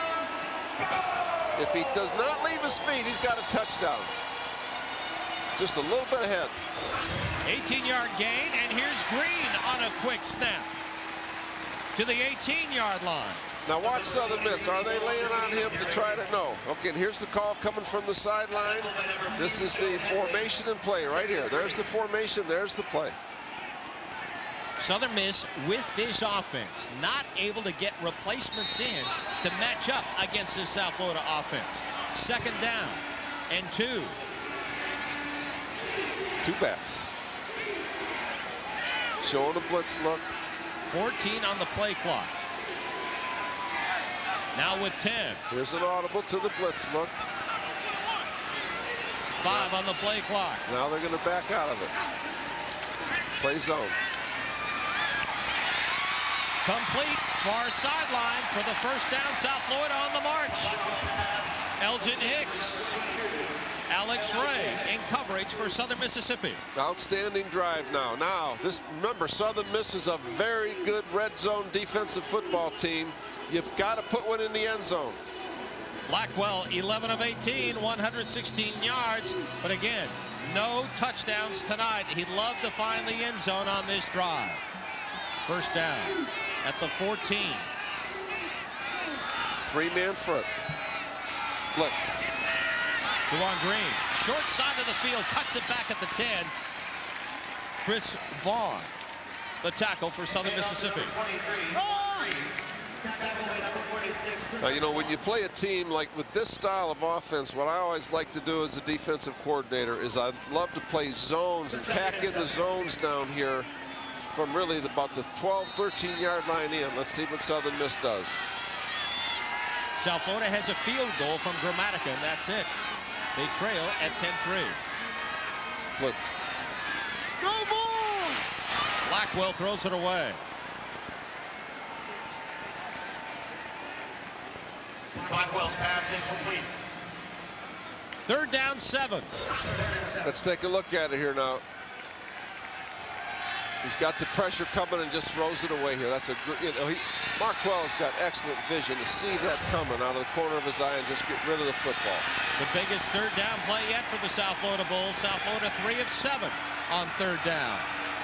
If he does not leave his feet, he's got a touchdown. Just a little bit ahead. eighteen yard gain, and here's Green on a quick snap to the eighteen yard line. Now watch Southern Miss. Are they laying on him to try to? No. Okay, and here's the call coming from the sideline. This is the formation in play right here. There's the formation. There's the play. Southern Miss with this offense not able to get replacements in to match up against this South Florida offense. Second down and two. Two backs. Showing a blitz look. fourteen on the play clock. Now with ten. Here's an audible to the blitz look. Five on the play clock. Now they're going to back out of it. Play zone. Complete far sideline for the first down. South Florida on the march. Elgin Hicks. Alex Ray in coverage for Southern Mississippi. Outstanding drive now. Now, this remember, Southern Miss is a very good red zone defensive football team. You've got to put one in the end zone. Blackwell, eleven of eighteen, one hundred sixteen yards. But again, no touchdowns tonight. He'd love to find the end zone on this drive. First down at the fourteen. Three-man front. Blitz. Dewan Green, short side of the field, cuts it back at the ten. Chris Vaughn, the tackle for Southern Mississippi. Now, you know, when you play a team like with this style of offense, what I always like to do as a defensive coordinator is I love to play zones and pack in the zones down here from really about the twelve, thirteen yard line in. Let's see what Southern Miss does. South Florida has a field goal from Grammatica, and that's it. They trail at ten three. Blitz. Go ball! Blackwell throws it away. Blackwell's pass incomplete. Third down, seven. Let's take a look at it here now. He's got the pressure coming and just throws it away here. That's a good, you know, he, Marquell's got excellent vision to see that coming out of the corner of his eye and just get rid of the football. The biggest third down play yet for the South Florida Bulls. South Florida three of seven on third down.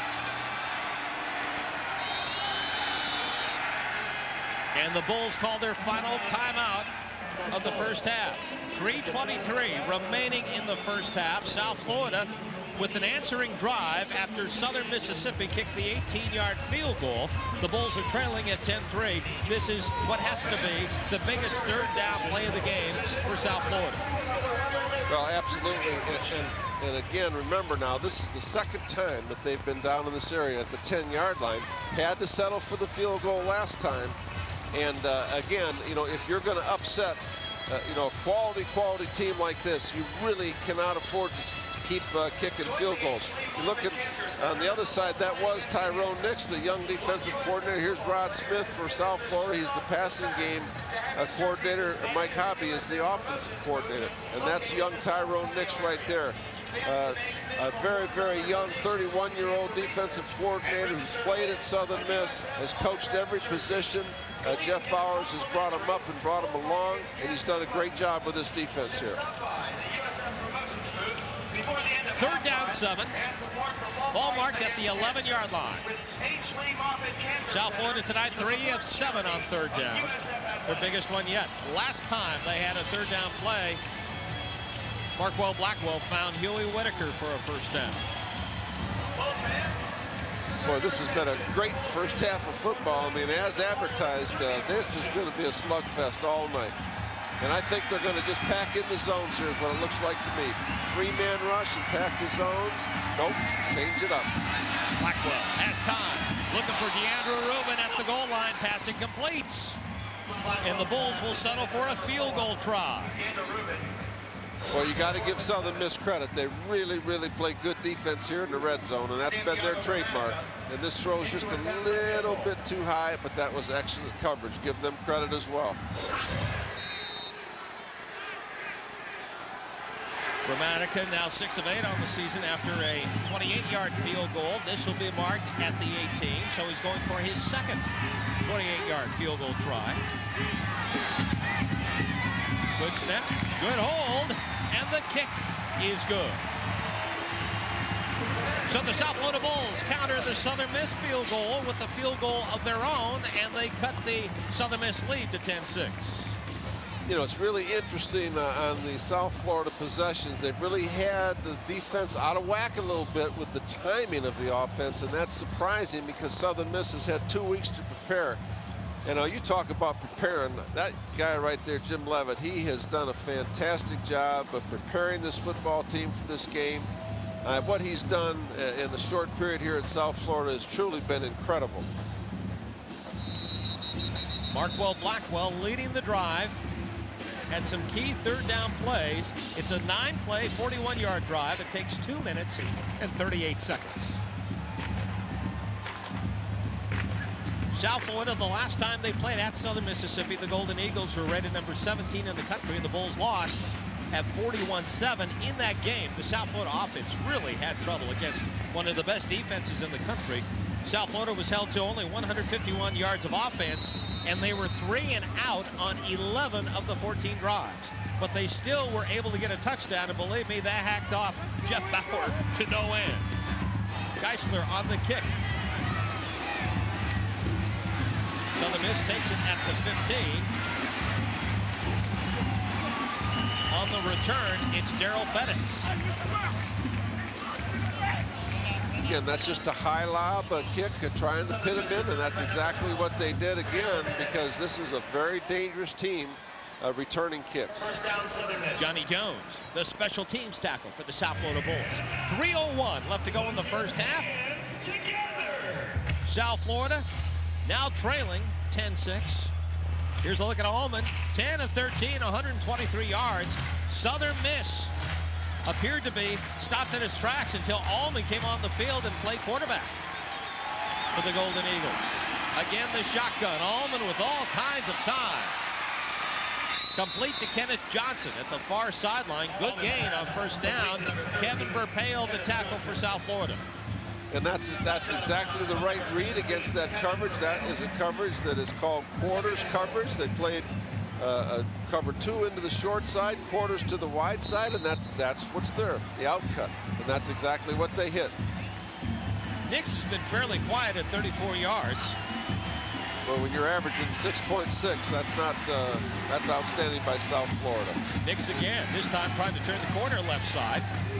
And the Bulls call their final timeout of the first half. three twenty-three remaining in the first half. South Florida with an answering drive after Southern Mississippi kicked the eighteen yard field goal. The Bulls are trailing at ten three. This is what has to be the biggest third down play of the game for South Florida. Well, absolutely. And, and, and again, remember now, this is the second time that they've been down in this area at the ten yard line. Had to settle for the field goal last time. And uh, again, you know, if you're going to upset, uh, you know, a quality, quality team like this, you really cannot afford to keep uh, kicking field goals. You look at on the other side, that was Tyrone Nix, the young defensive coordinator. Here's Rod Smith for South Florida. He's the passing game uh, coordinator. Mike Hoppy is the offensive coordinator. And that's young Tyrone Nix right there. Uh, a very, very young thirty-one year old defensive coordinator who's played at Southern Miss, has coached every position. Uh, Jeff Bowers has brought him up and brought him along, and he's done a great job with this defense here. Third down, seven. Ball marked at the eleven yard line. South Florida tonight, three of seven on third down. Their biggest one yet. Last time they had a third down play, Marquell Blackwell found Huey Whitaker for a first down. Boy, this has been a great first half of football. I mean, as advertised, uh, this is going to be a slugfest all night. And I think they're going to just pack in the zones here is what it looks like to me. Three-man rush and pack the zones. Nope, change it up. Blackwell has time. Looking for DeAndre Rubin at the goal line. Passing completes. And the Bulls will settle for a field goal try. Well, you got to give Southern Miss credit. They really, really play good defense here in the red zone, and that's been their trademark. And this throw is just a little bit too high, but that was excellent coverage. Give them credit as well. Grammatica now six of eight on the season after a twenty-eight yard field goal. This will be marked at the eighteen, so he's going for his second twenty-eight yard field goal try. Good snap, good hold, and the kick is good. So the South Florida Bulls counter the Southern Miss field goal with the field goal of their own, and they cut the Southern Miss lead to ten six. You know, it's really interesting uh, on the South Florida possessions. They've really had the defense out of whack a little bit with the timing of the offense, and that's surprising because Southern Miss has had two weeks to prepare. You know, you talk about preparing. That guy right there, Jim Leavitt, he has done a fantastic job of preparing this football team for this game. Uh, what he's done uh, in a short period here at South Florida has truly been incredible. Marquell Blackwell leading the drive. Had some key third down plays. It's a nine play, forty-one yard drive. It takes two minutes and thirty-eight seconds. South Florida, the last time they played at Southern Mississippi, the Golden Eagles were rated number seventeen in the country, and the Bulls lost at forty-one seven. In that game, the South Florida offense really had trouble against one of the best defenses in the country. South Florida was held to only one hundred fifty-one yards of offense, and they were three and out on eleven of the fourteen drives. But they still were able to get a touchdown, and believe me, that hacked off Jeff Bauer to no end. Geisler on the kick. Southern Miss takes it at the fifteen. On the return, it's Daryl Bennett. Again, that's just a high lob, a kick, uh, trying to pin him in, and that's exactly what they did again, because this is a very dangerous team uh, returning kicks. Johnny Jones, the special teams tackle for the South Florida Bulls. three oh one left to go in the first half. South Florida now trailing ten six. Here's a look at Allman. ten of thirteen, one hundred twenty-three yards. Southern Miss appeared to be stopped in its tracks until Allman came on the field and played quarterback for the Golden Eagles. Again, the shotgun. Allman with all kinds of time. Complete to Kenneth Johnson at the far sideline. Good gain on first down. Kevin Burpale, the tackle for South Florida. And that's that's exactly the right read against that coverage. That is a coverage that is called quarters coverage. They played uh, a cover two into the short side, quarters to the wide side, and that's that's what's there, the outcut. And that's exactly what they hit. Nix has been fairly quiet at thirty-four yards. Well, when you're averaging six point six, that's not uh, that's outstanding by South Florida. Nix again, this time trying to turn the corner left side.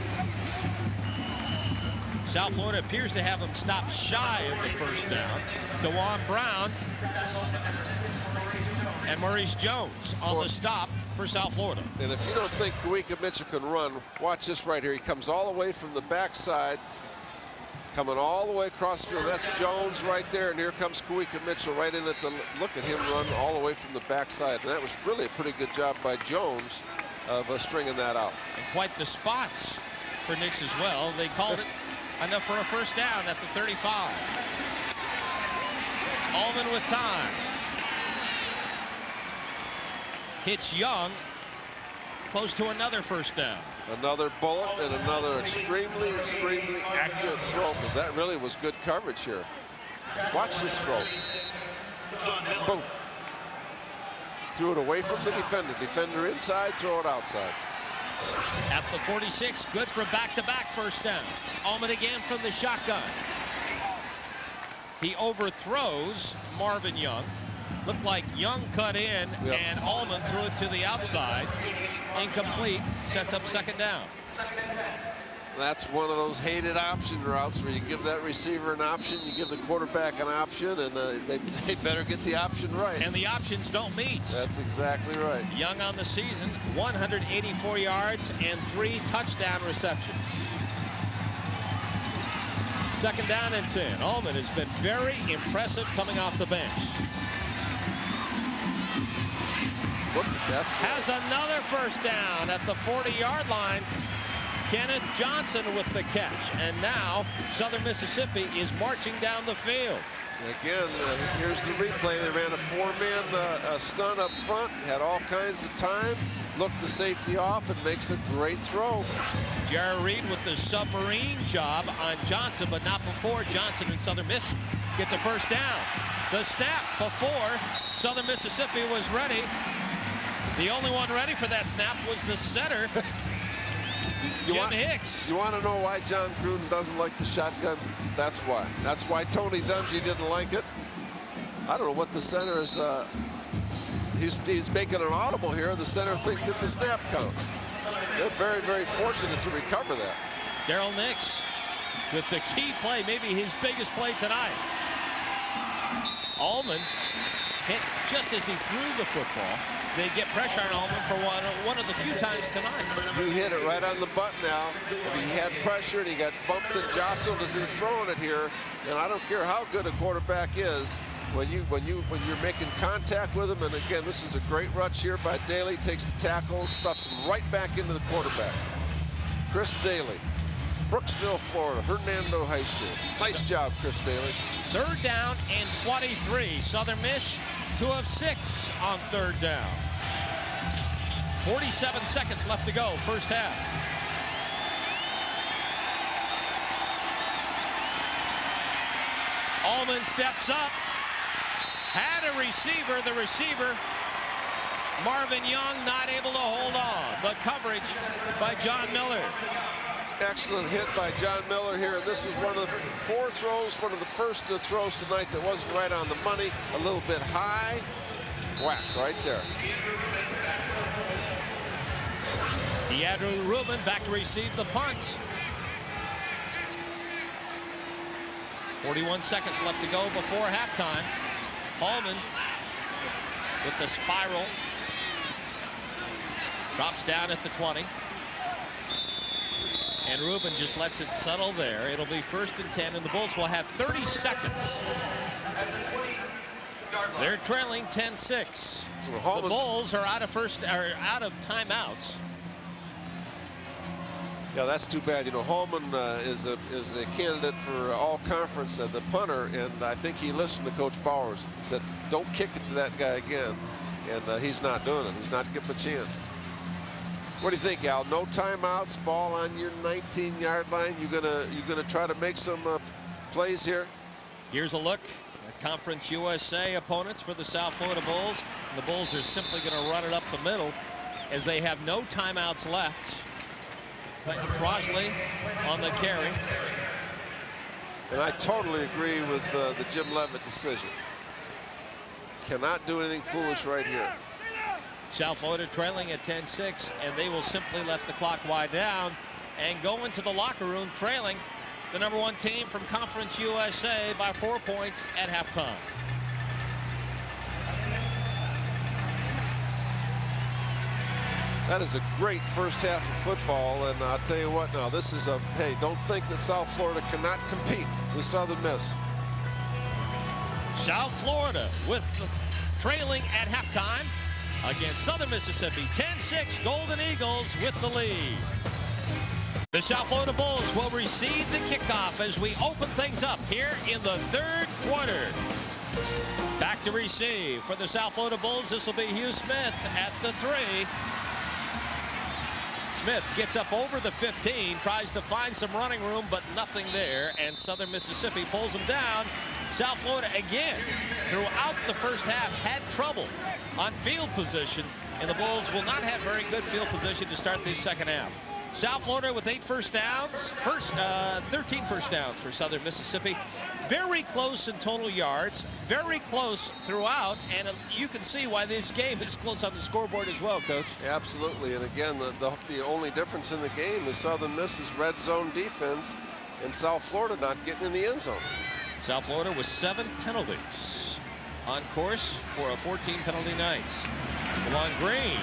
South Florida appears to have him stop shy of the first down. DeJuan Brown and Maurice Jones on the stop for South Florida. And if you don't think Kawika Mitchell can run, watch this right here. He comes all the way from the backside, coming all the way across the field. That's Jones right there, and here comes Kawika Mitchell right in at the, look at him run all the way from the backside. And that was really a pretty good job by Jones of uh, stringing that out. And quite the spots for Nix as well. They called it enough for a first down at the thirty-five. Allman with time. Hits Young, close to another first down. Another bullet and another extremely, extremely accurate throw, because that really was good coverage here. Watch this throw. Boom. Threw it away from the defender. Defender inside, throw it outside. At the forty-six, good for back-to-back first down. Allman again from the shotgun. He overthrows Marvin Young. Looked like Young cut in, yep. And Allman threw it to the outside. Incomplete, sets up second down. That's one of those hated option routes where you give that receiver an option, you give the quarterback an option, and uh, they, they better get the option right. And the options don't meet. That's exactly right. Young on the season, one hundred eighty-four yards and three touchdown receptions. Second down and ten. Allman has been very impressive coming off the bench. Look at that. Has another first down at the forty-yard line. Kenneth Johnson with the catch. And now Southern Mississippi is marching down the field. Again, uh, here's the replay. They ran a four-man uh, uh, stun up front, had all kinds of time, looked the safety off, and makes a great throw. Jared Reed with the submarine job on Johnson, but not before Johnson and Southern Miss gets a first down. The snap before Southern Mississippi was ready. The only one ready for that snap was the center, Jim want, Hicks. You want to know why John Gruden doesn't like the shotgun? That's why. That's why Tony Dungy didn't like it. I don't know what the center is. Uh, he's, he's making an audible here. The center thinks it's a snap count. They're very, very fortunate to recover that. Daryl Nix with the key play, maybe his biggest play tonight. Allman hit just as he threw the football. They get pressure on Allman for one, one of the few times tonight. He hit it right on the button now. He had pressure and he got bumped and jostled as he's throwing it here. And I don't care how good a quarterback is, when you when you when you're making contact with him. And again, this is a great rush here by Daly. Takes the tackle, stuffs him right back into the quarterback. Chris Daly, Brooksville, Florida, Hernando High School. Nice job, Chris Daly. Third down and twenty-three. Southern Miss, two of six on third down. forty-seven seconds left to go, first half. Allman steps up, had a receiver. The receiver, Marvin Young, not able to hold on. The coverage by John Miller. Excellent hit by John Miller here. And this is one of the four throws, one of the first uh, throws tonight that wasn't right on the money. A little bit high. Whack right there. DeAndre Rubin back to receive the punt. forty-one seconds left to go before halftime. Hallman with the spiral. Drops down at the twenty. And Rubin just lets it settle there. It'll be first and ten, and the Bulls will have thirty seconds. They're trailing ten six. Well, the Bulls are out of first are out of timeouts. Yeah, that's too bad. You know, Hallman uh, is a is a candidate for all conference, uh, the punter, and I think he listened to Coach Bowers. He said, "Don't kick it to that guy again," and uh, he's not doing it. He's not giving him a chance. What do you think, Al? No timeouts, ball on your nineteen yard line. You gonna you gonna try to make some uh, plays here? Here's a look at Conference U S A opponents for the South Florida Bulls. And the Bulls are simply going to run it up the middle as they have no timeouts left. Clinton Crosley on the carry. And I totally agree with uh, the Jim Leavitt decision. Cannot do anything foolish right here. South Florida trailing at ten six, and they will simply let the clock wind down and go into the locker room trailing the number one team from Conference U S A by four points at halftime. That is a great first half of football, and I'll tell you what now, this is a, hey, don't think that South Florida cannot compete with Southern Miss. South Florida with the trailing at halftime against Southern Mississippi. ten six, Golden Eagles with the lead. The South Florida Bulls will receive the kickoff as we open things up here in the third quarter. Back to receive for the South Florida Bulls. This will be Hugh Smith at the three. Smith gets up over the fifteen, tries to find some running room, but nothing there, and Southern Mississippi pulls him down. South Florida again throughout the first half had trouble on field position, and the Bulls will not have very good field position to start this second half. South Florida with eight first downs, first uh, thirteen first downs for Southern Mississippi. Very close in total yards, very close throughout, and you can see why this game is close on the scoreboard as well, Coach. Absolutely, and again, the, the, the only difference in the game is Southern Miss's red zone defense and South Florida not getting in the end zone. South Florida with seven penalties on course for a fourteen penalty night. Along Green.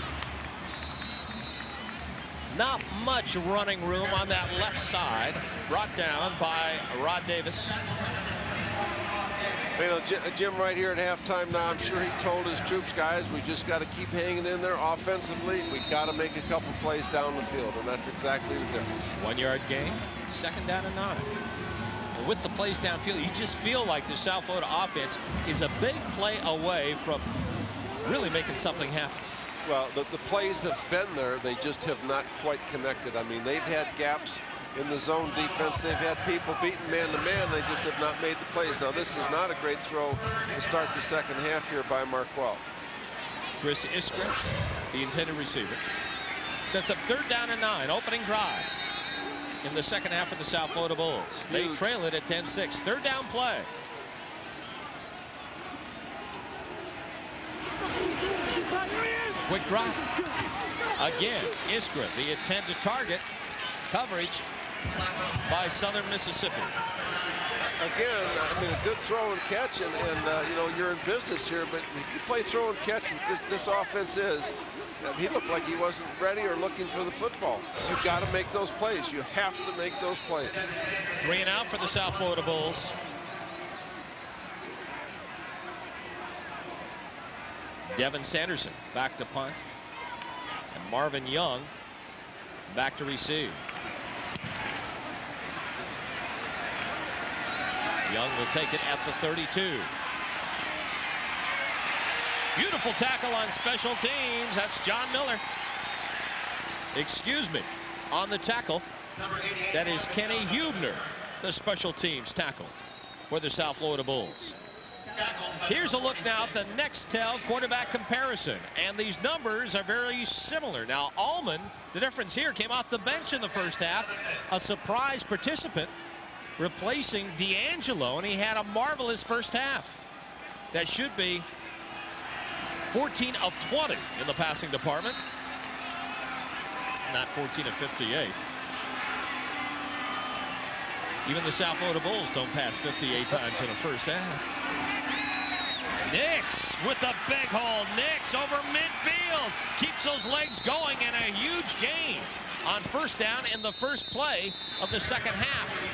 Not much running room on that left side. Brought down by Rod Davis. You know, Jim right here at halftime now, I'm sure he told his troops, guys, we just got to keep hanging in there offensively. We got to make a couple plays down the field, and that's exactly the difference. One yard gain, second down and nine. And with the plays downfield, you just feel like the South Florida offense is a big play away from really making something happen. Well, the, the plays have been there. They just have not quite connected. I mean, they've had gaps in the zone defense. They've had people beaten man-to-man. They just have not made the plays. Now, this is not a great throw to start the second half here by Marquell. Chris Iskra, the intended receiver, sets up third down and nine, opening drive in the second half of the South Florida Bulls. Huge. They trail it at ten six. Third down play. Quick drop. Again, Iskra, the intent to target. Coverage by Southern Mississippi. Again, I mean, a good throw and catch, and, and uh, you know, you're in business here, but if you play throw and catch, this, this offense is, I mean, he looked like he wasn't ready or looking for the football. You've got to make those plays. You have to make those plays. Three and out for the South Florida Bulls. Devin Sanderson back to punt. And Marvin Young back to receive. Young will take it at the thirty-two. Beautiful tackle on special teams. That's John Miller. Excuse me. On the tackle, that is Kenny Hubner, the special teams tackle for the South Florida Bulls. Here's a look now at the Nextel quarterback comparison. And these numbers are very similar. Now, Allman, the difference here, came off the bench in the first half. A surprise participant replacing D'Angelo, and he had a marvelous first half. That should be fourteen of twenty in the passing department. Not fourteen of fifty-eight. Even the South Florida Bulls don't pass fifty-eight times in the first half. Nix with the big hole. Nix over midfield. Keeps those legs going, and a huge gain on first down in the first play of the second half.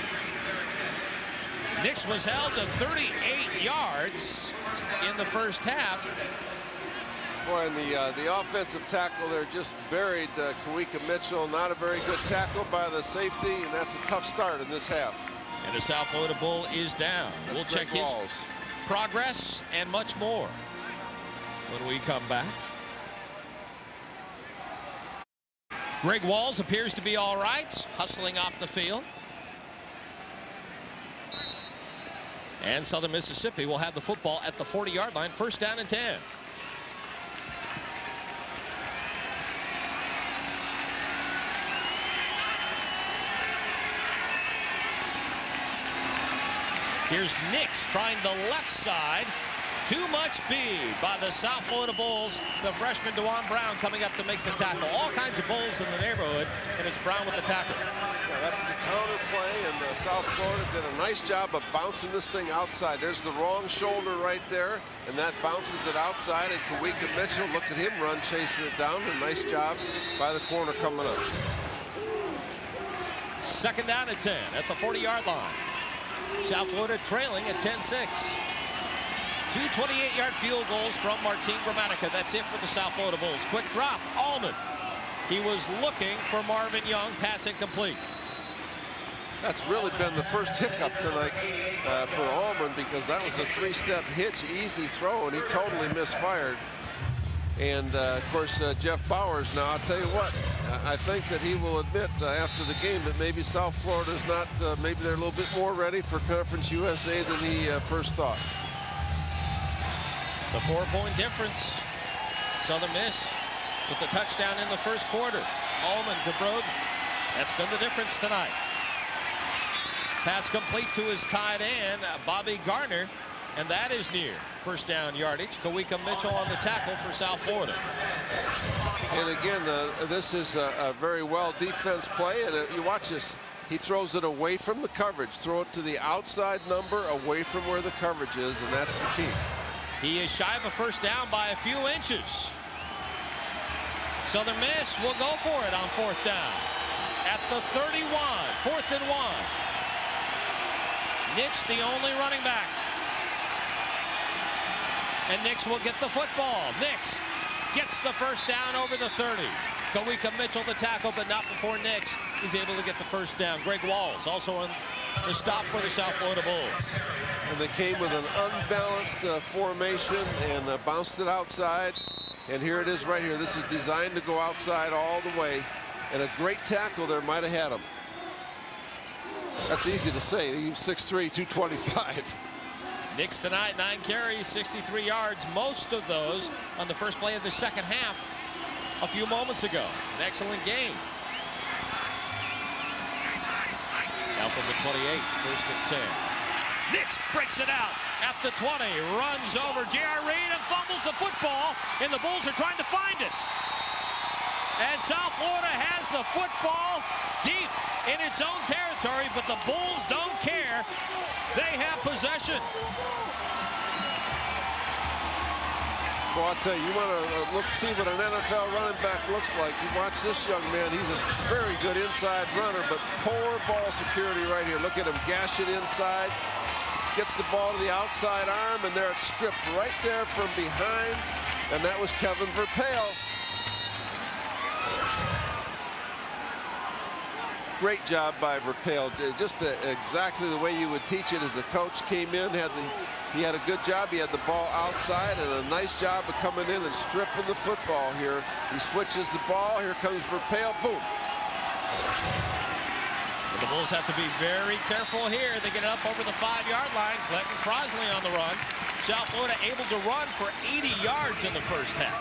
Nix was held to thirty-eight yards in the first half. Boy, and the uh, the offensive tackle there just buried uh, Kawika Mitchell. Not a very good tackle by the safety, and that's a tough start in this half. And the South Florida Bull is down. That's we'll check Greg his Walls. progress and much more when we come back. Greg Walls appears to be all right, hustling off the field. And Southern Mississippi will have the football at the forty yard line, first down and ten. Here's Nix trying the left side. Too much speed by the South Florida Bulls. The freshman DeJuan Brown coming up to make the tackle. All kinds of Bulls in the neighborhood, and it's Brown with the tackle. Yeah, that's the counter play, and uh, South Florida did a nice job of bouncing this thing outside. There's the wrong shoulder right there, and that bounces it outside. And Kawika Mitchell, look at him run, chasing it down. A nice job by the corner coming up. Second down at ten at the forty yard line. South Florida trailing at ten six. Two twenty-eight yard field goals from Martin Gramatica. That's it for the South Florida Bulls. Quick drop, Allman. He was looking for Marvin Young, pass incomplete. That's really been the first hiccup tonight uh, for Allman, because that was a three-step hitch, easy throw, and he totally misfired. And uh, of course, uh, Jeff Bowers. Now, I'll tell you what, I think that he will admit uh, after the game that maybe South Florida is not, uh, maybe they're a little bit more ready for Conference U S A than he uh, first thought. The four-point difference. Southern Miss with the touchdown in the first quarter. Allman to Broden. That's been the difference tonight. Pass complete to his tight end, Bobby Garner, and that is near first down yardage. Kawika Mitchell on the tackle for South Florida. And again, uh, this is a, a very well defense play, and uh, you watch this. He throws it away from the coverage. Throw it to the outside number, away from where the coverage is, and that's the key. He is shy of a first down by a few inches. Southern Miss will go for it on fourth down. At the thirty-one, fourth and one. Nix the only running back. And Nix will get the football. Nix gets the first down over the thirty. Kawika Mitchell the tackle, but not before Nix is able to get the first down. Greg Walls also on the stop for the South Florida Bulls. And they came with an unbalanced uh, formation and uh, bounced it outside. And here it is right here. This is designed to go outside all the way. And a great tackle there might have had him. That's easy to say. He's six three, two twenty-five. Nix tonight, nine carries, sixty-three yards. Most of those on the first play of the second half a few moments ago. An excellent game. Now from the twenty-eight, first and ten. Nix breaks it out at the twenty, runs over J R Reed and fumbles the football, and the Bulls are trying to find it. And South Florida has the football deep in its own territory, but the Bulls don't care. They have possession. Well, I'll tell you, you want to look, see what an N F L running back looks like. You watch this young man. He's a very good inside runner, but poor ball security right here. Look at him gash it inside. Gets the ball to the outside arm, and there it's stripped right there from behind. And that was Kevin Verpail. Great job by Verpail. Just uh, exactly the way you would teach it as a coach. Came in, had the, he had a good job. He had the ball outside, and a nice job of coming in and stripping the football here. He switches the ball. Here comes Verpail. Boom. The Bulls have to be very careful here. They get it up over the five yard line. Clinton Crosley on the run. South Florida able to run for eighty yards in the first half.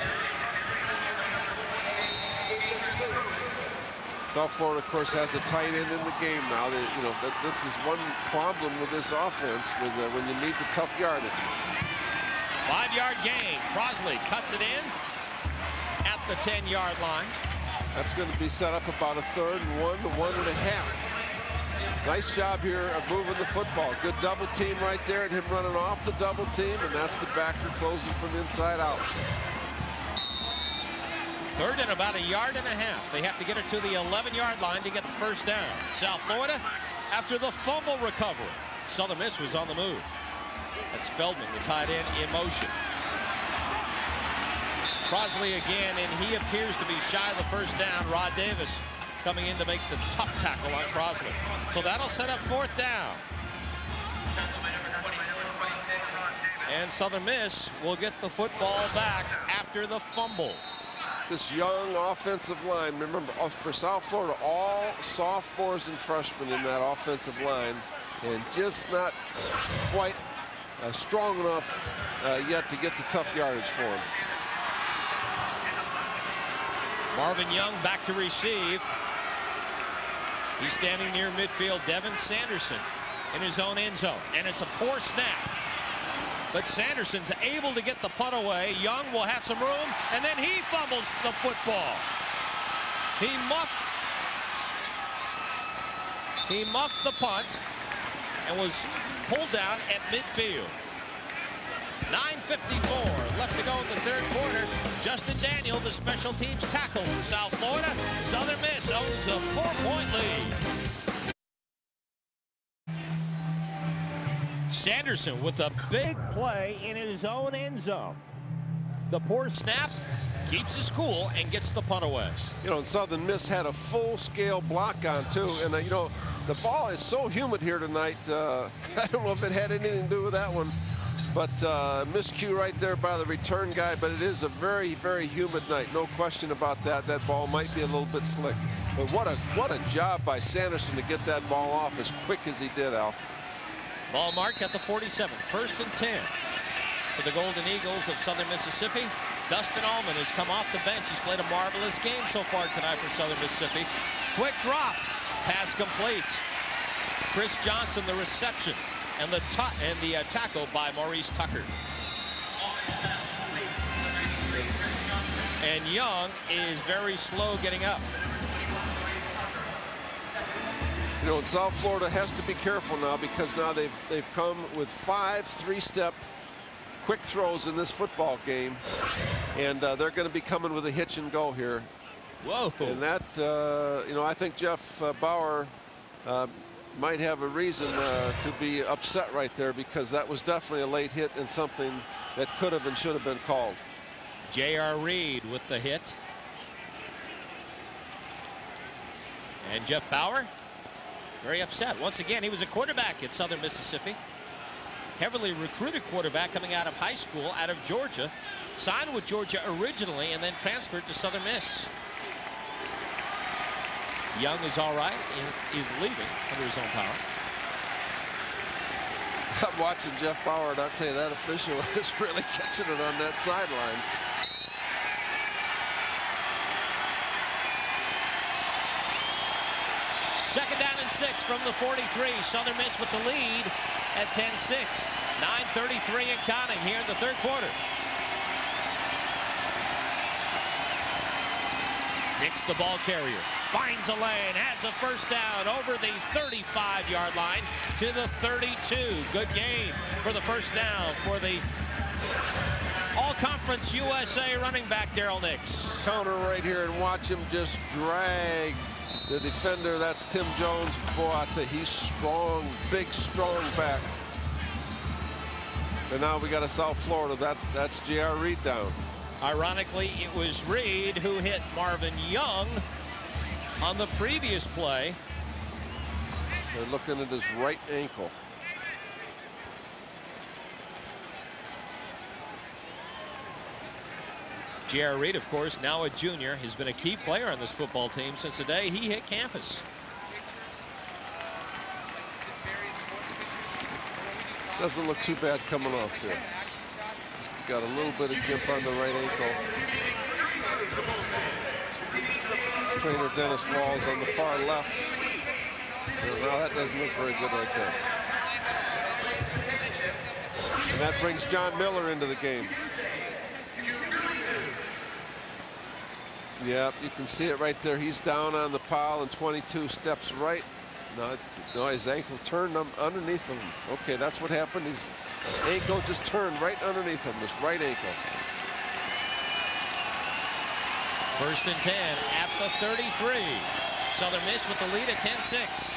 South Florida, of course, has a tight end in the game now. They, you know, that this is one problem with this offense with uh, when you need the tough yardage. Five-yard gain. Crosley cuts it in at the ten-yard line. That's going to be set up about a third and one to one and a half. Nice job here of moving the football. Good double team right there and him running off the double team, and that's the backer closing from inside out. Third and about a yard and a half. They have to get it to the eleven-yard line to get the first down. South Florida, after the fumble recovery. Southern Miss was on the move. That's Feldman, the tight end, in motion. Crosley again, and he appears to be shy of the first down. Rod Davis coming in to make the tough tackle on Crosley. So that'll set up fourth down. And Southern Miss will get the football back after the fumble. This young offensive line, remember, for South Florida, all sophomores and freshmen in that offensive line, and just not quite uh, strong enough uh, yet to get the tough yardage for them. Marvin Young back to receive. He's standing near midfield. Devin Sanderson in his own end zone, and it's a poor snap. But Sanderson's able to get the punt away. Young will have some room, and then he fumbles the football. He muffed, he muffed the punt and was pulled down at midfield. nine fifty-four left to go in the third quarter. Justin Daniel, the special teams tackle for South Florida. Southern Miss owns a four-point lead. Sanderson with a big play in his own end zone. The poor snap keeps his cool and gets the punt away. You know, and Southern Miss had a full-scale block on, too. And, uh, you know, the ball is so humid here tonight. Uh, I don't know if it had anything to do with that one. But uh, miscue right there by the return guy. But it is a very, very humid night. No question about that. That ball might be a little bit slick. But what a, what a job by Sanderson to get that ball off as quick as he did, Al. Ball marked at the forty-seven. First and ten for the Golden Eagles of Southern Mississippi. Dustin Allman has come off the bench. He's played a marvelous game so far tonight for Southern Mississippi. Quick drop. Pass complete. Chris Johnson, the reception. And the, and the uh, tackle by Maurice Tucker. And Young is very slow getting up. You know, and South Florida has to be careful now because now they've they've come with five three-step quick throws in this football game, and uh, they're going to be coming with a hitch and go here. Whoa! And that, uh, you know, I think Jeff uh, Bauer uh, might have a reason uh, to be upset right there because that was definitely a late hit and something that could have and should have been called. J R Reed with the hit, and Jeff Bauer. Very upset. Once again, he was a quarterback at Southern Mississippi. Heavily recruited quarterback coming out of high school, out of Georgia. Signed with Georgia originally and then transferred to Southern Miss. Young is all right. Is leaving under his own power. I'm watching Jeff Bauer, and I'll tell you, that official is really catching it on that sideline. Second down and six from the forty-three. Southern Miss with the lead at ten six. nine thirty-three and counting here in the third quarter. Hits the ball carrier. Finds a lane. Has a first down over the thirty-five-yard line to the thirty-two. Good gain for the first down for the All-Conference U S A running back Daryl Nix. Counter right here and watch him just drag the defender. That's Tim Jones. Boy, I tell you, he's strong, big, strong back. And now we got a South Florida. That that's J R Reed down. Ironically, it was Reed who hit Marvin Young on the previous play. They're looking at his right ankle. J R Reed, of course, now a junior, has been a key player on this football team since the day he hit campus. Doesn't look too bad coming off here. Just got a little bit of gimp on the right ankle. Trainer Dennis Walls on the far left. Well, that doesn't look very good right there. And that brings John Miller into the game. Yep, you can see it right there. He's down on the pile and twenty-two steps right. No, no, his ankle turned him underneath him. Okay, that's what happened. His ankle just turned right underneath him, his right ankle. First and ten at the thirty-three. Southern Miss with the lead at ten six.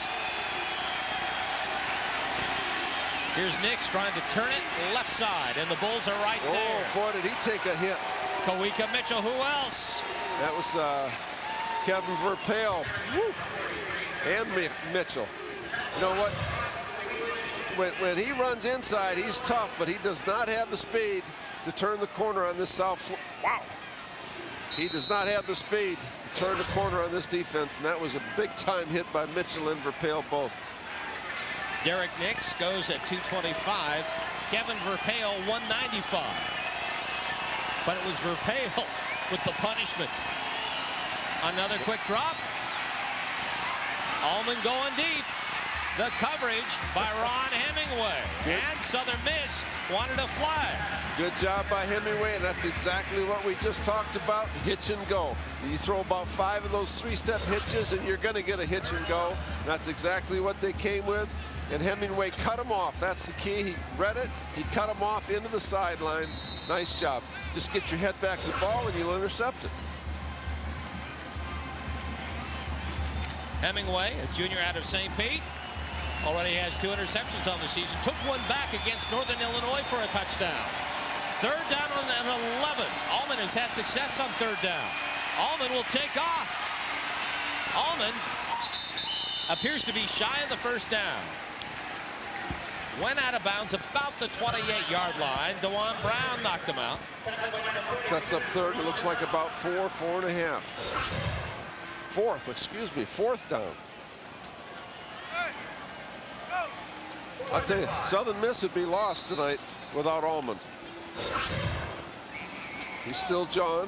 Here's Nix trying to turn it left side, and the Bulls are right oh, there. Oh, boy, did he take a hit. Kawika Mitchell, who else? That was uh, Kevin Verpail. Woo. And Mitchell. You know what? When, when he runs inside, he's tough, but he does not have the speed to turn the corner on this South Florida. Wow. He does not have the speed to turn the corner on this defense, and that was a big-time hit by Mitchell and Verpail both. Derek Nix goes at two twenty-five. Kevin Verpail, one ninety-five. But it was Verpail with the punishment. Another quick drop. Allman going deep. The coverage by Ron Hemingway. Good. And Southern Miss wanted a flag. Good job by Hemingway, and that's exactly what we just talked about, hitch and go. You throw about five of those three-step hitches, and you're going to get a hitch and go. And that's exactly what they came with, and Hemingway cut him off. That's the key. He read it. He cut him off into the sideline. Nice job. Just get your head back to the ball, and you'll intercept it. Hemingway, a junior out of Saint Pete, already has two interceptions on the season. Took one back against Northern Illinois for a touchdown. Third down on an eleven. Allman has had success on third down. Allman will take off. Allman appears to be shy of the first down. Went out of bounds about the twenty-eight yard line. DeJuan Brown knocked him out. Cuts up third. It looks like about four, four and a half. Fourth, excuse me, fourth down. I'll tell you, Southern Miss would be lost tonight without Allman. He's still John.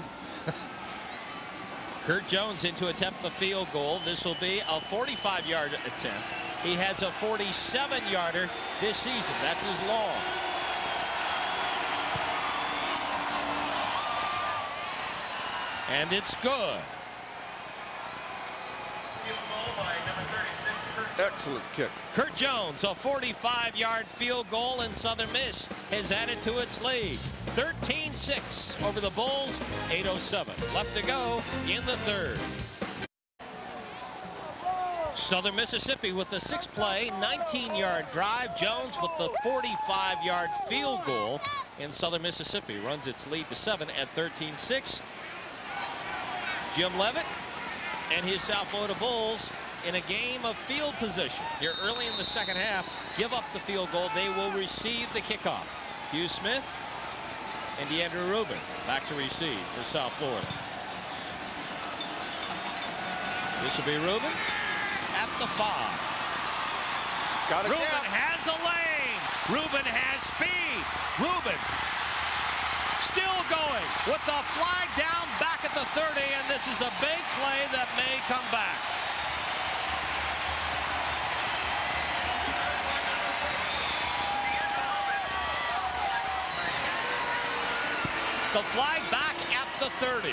Kurt Jones in to attempt the field goal. This will be a forty-five yard attempt. He has a forty-seven yarder this season. That's his long. And it's good. Excellent kick. Kurt Jones, a forty-five yard field goal, and Southern Miss has added to its lead. thirteen six over the Bulls, eight oh seven left to go in the third. Southern Mississippi with the six play, nineteen yard drive. Jones with the forty-five yard field goal, and Southern Mississippi runs its lead to seven at thirteen six. Jim Leavitt and his South Florida Bulls in a game of field position. Here early in the second half, give up the field goal. They will receive the kickoff. Hugh Smith and DeAndre Rubin back to receive for South Florida. This will be Rubin at the five. Got it. Rubin down. has a lane. Rubin has speed. Rubin still going with the flag down back at the thirty, and this is a big play that may come back. The flag back at the thirty.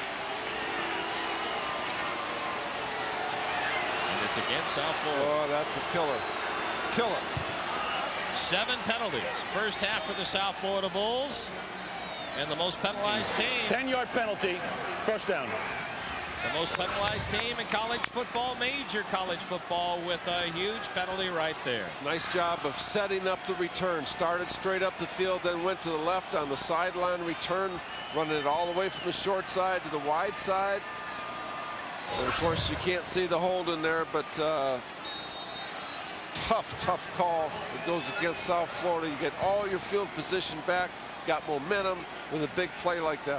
And it's against South Florida. Oh, that's a killer. Killer. Seven penalties. First half for the South Florida Bulls. And the most penalized team. ten yard penalty. First down. The most penalized team in college football, major college football, with a huge penalty right there. Nice job of setting up the return. Started straight up the field, then went to the left on the sideline return, running it all the way from the short side to the wide side. And of course, you can't see the hold in there, but uh, tough, tough call. It goes against South Florida. You get all your field position back, got momentum with a big play like that.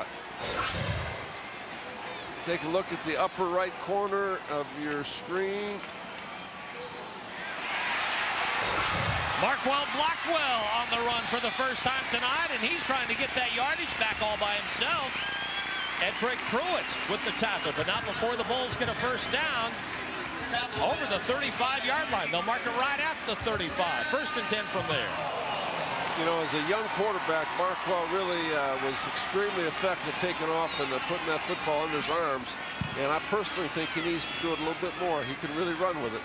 Take a look at the upper right corner of your screen. Markwell Blackwell on the run for the first time tonight, and he's trying to get that yardage back all by himself. Edric Pruitt with the tackle, but not before the Bulls get a first down over the thirty-five yard line. They'll mark it right at the thirty-five. First and ten from there. You know, as a young quarterback, Markwell really uh, was extremely effective taking off and uh, putting that football under his arms. And I personally think he needs to do it a little bit more. He can really run with it.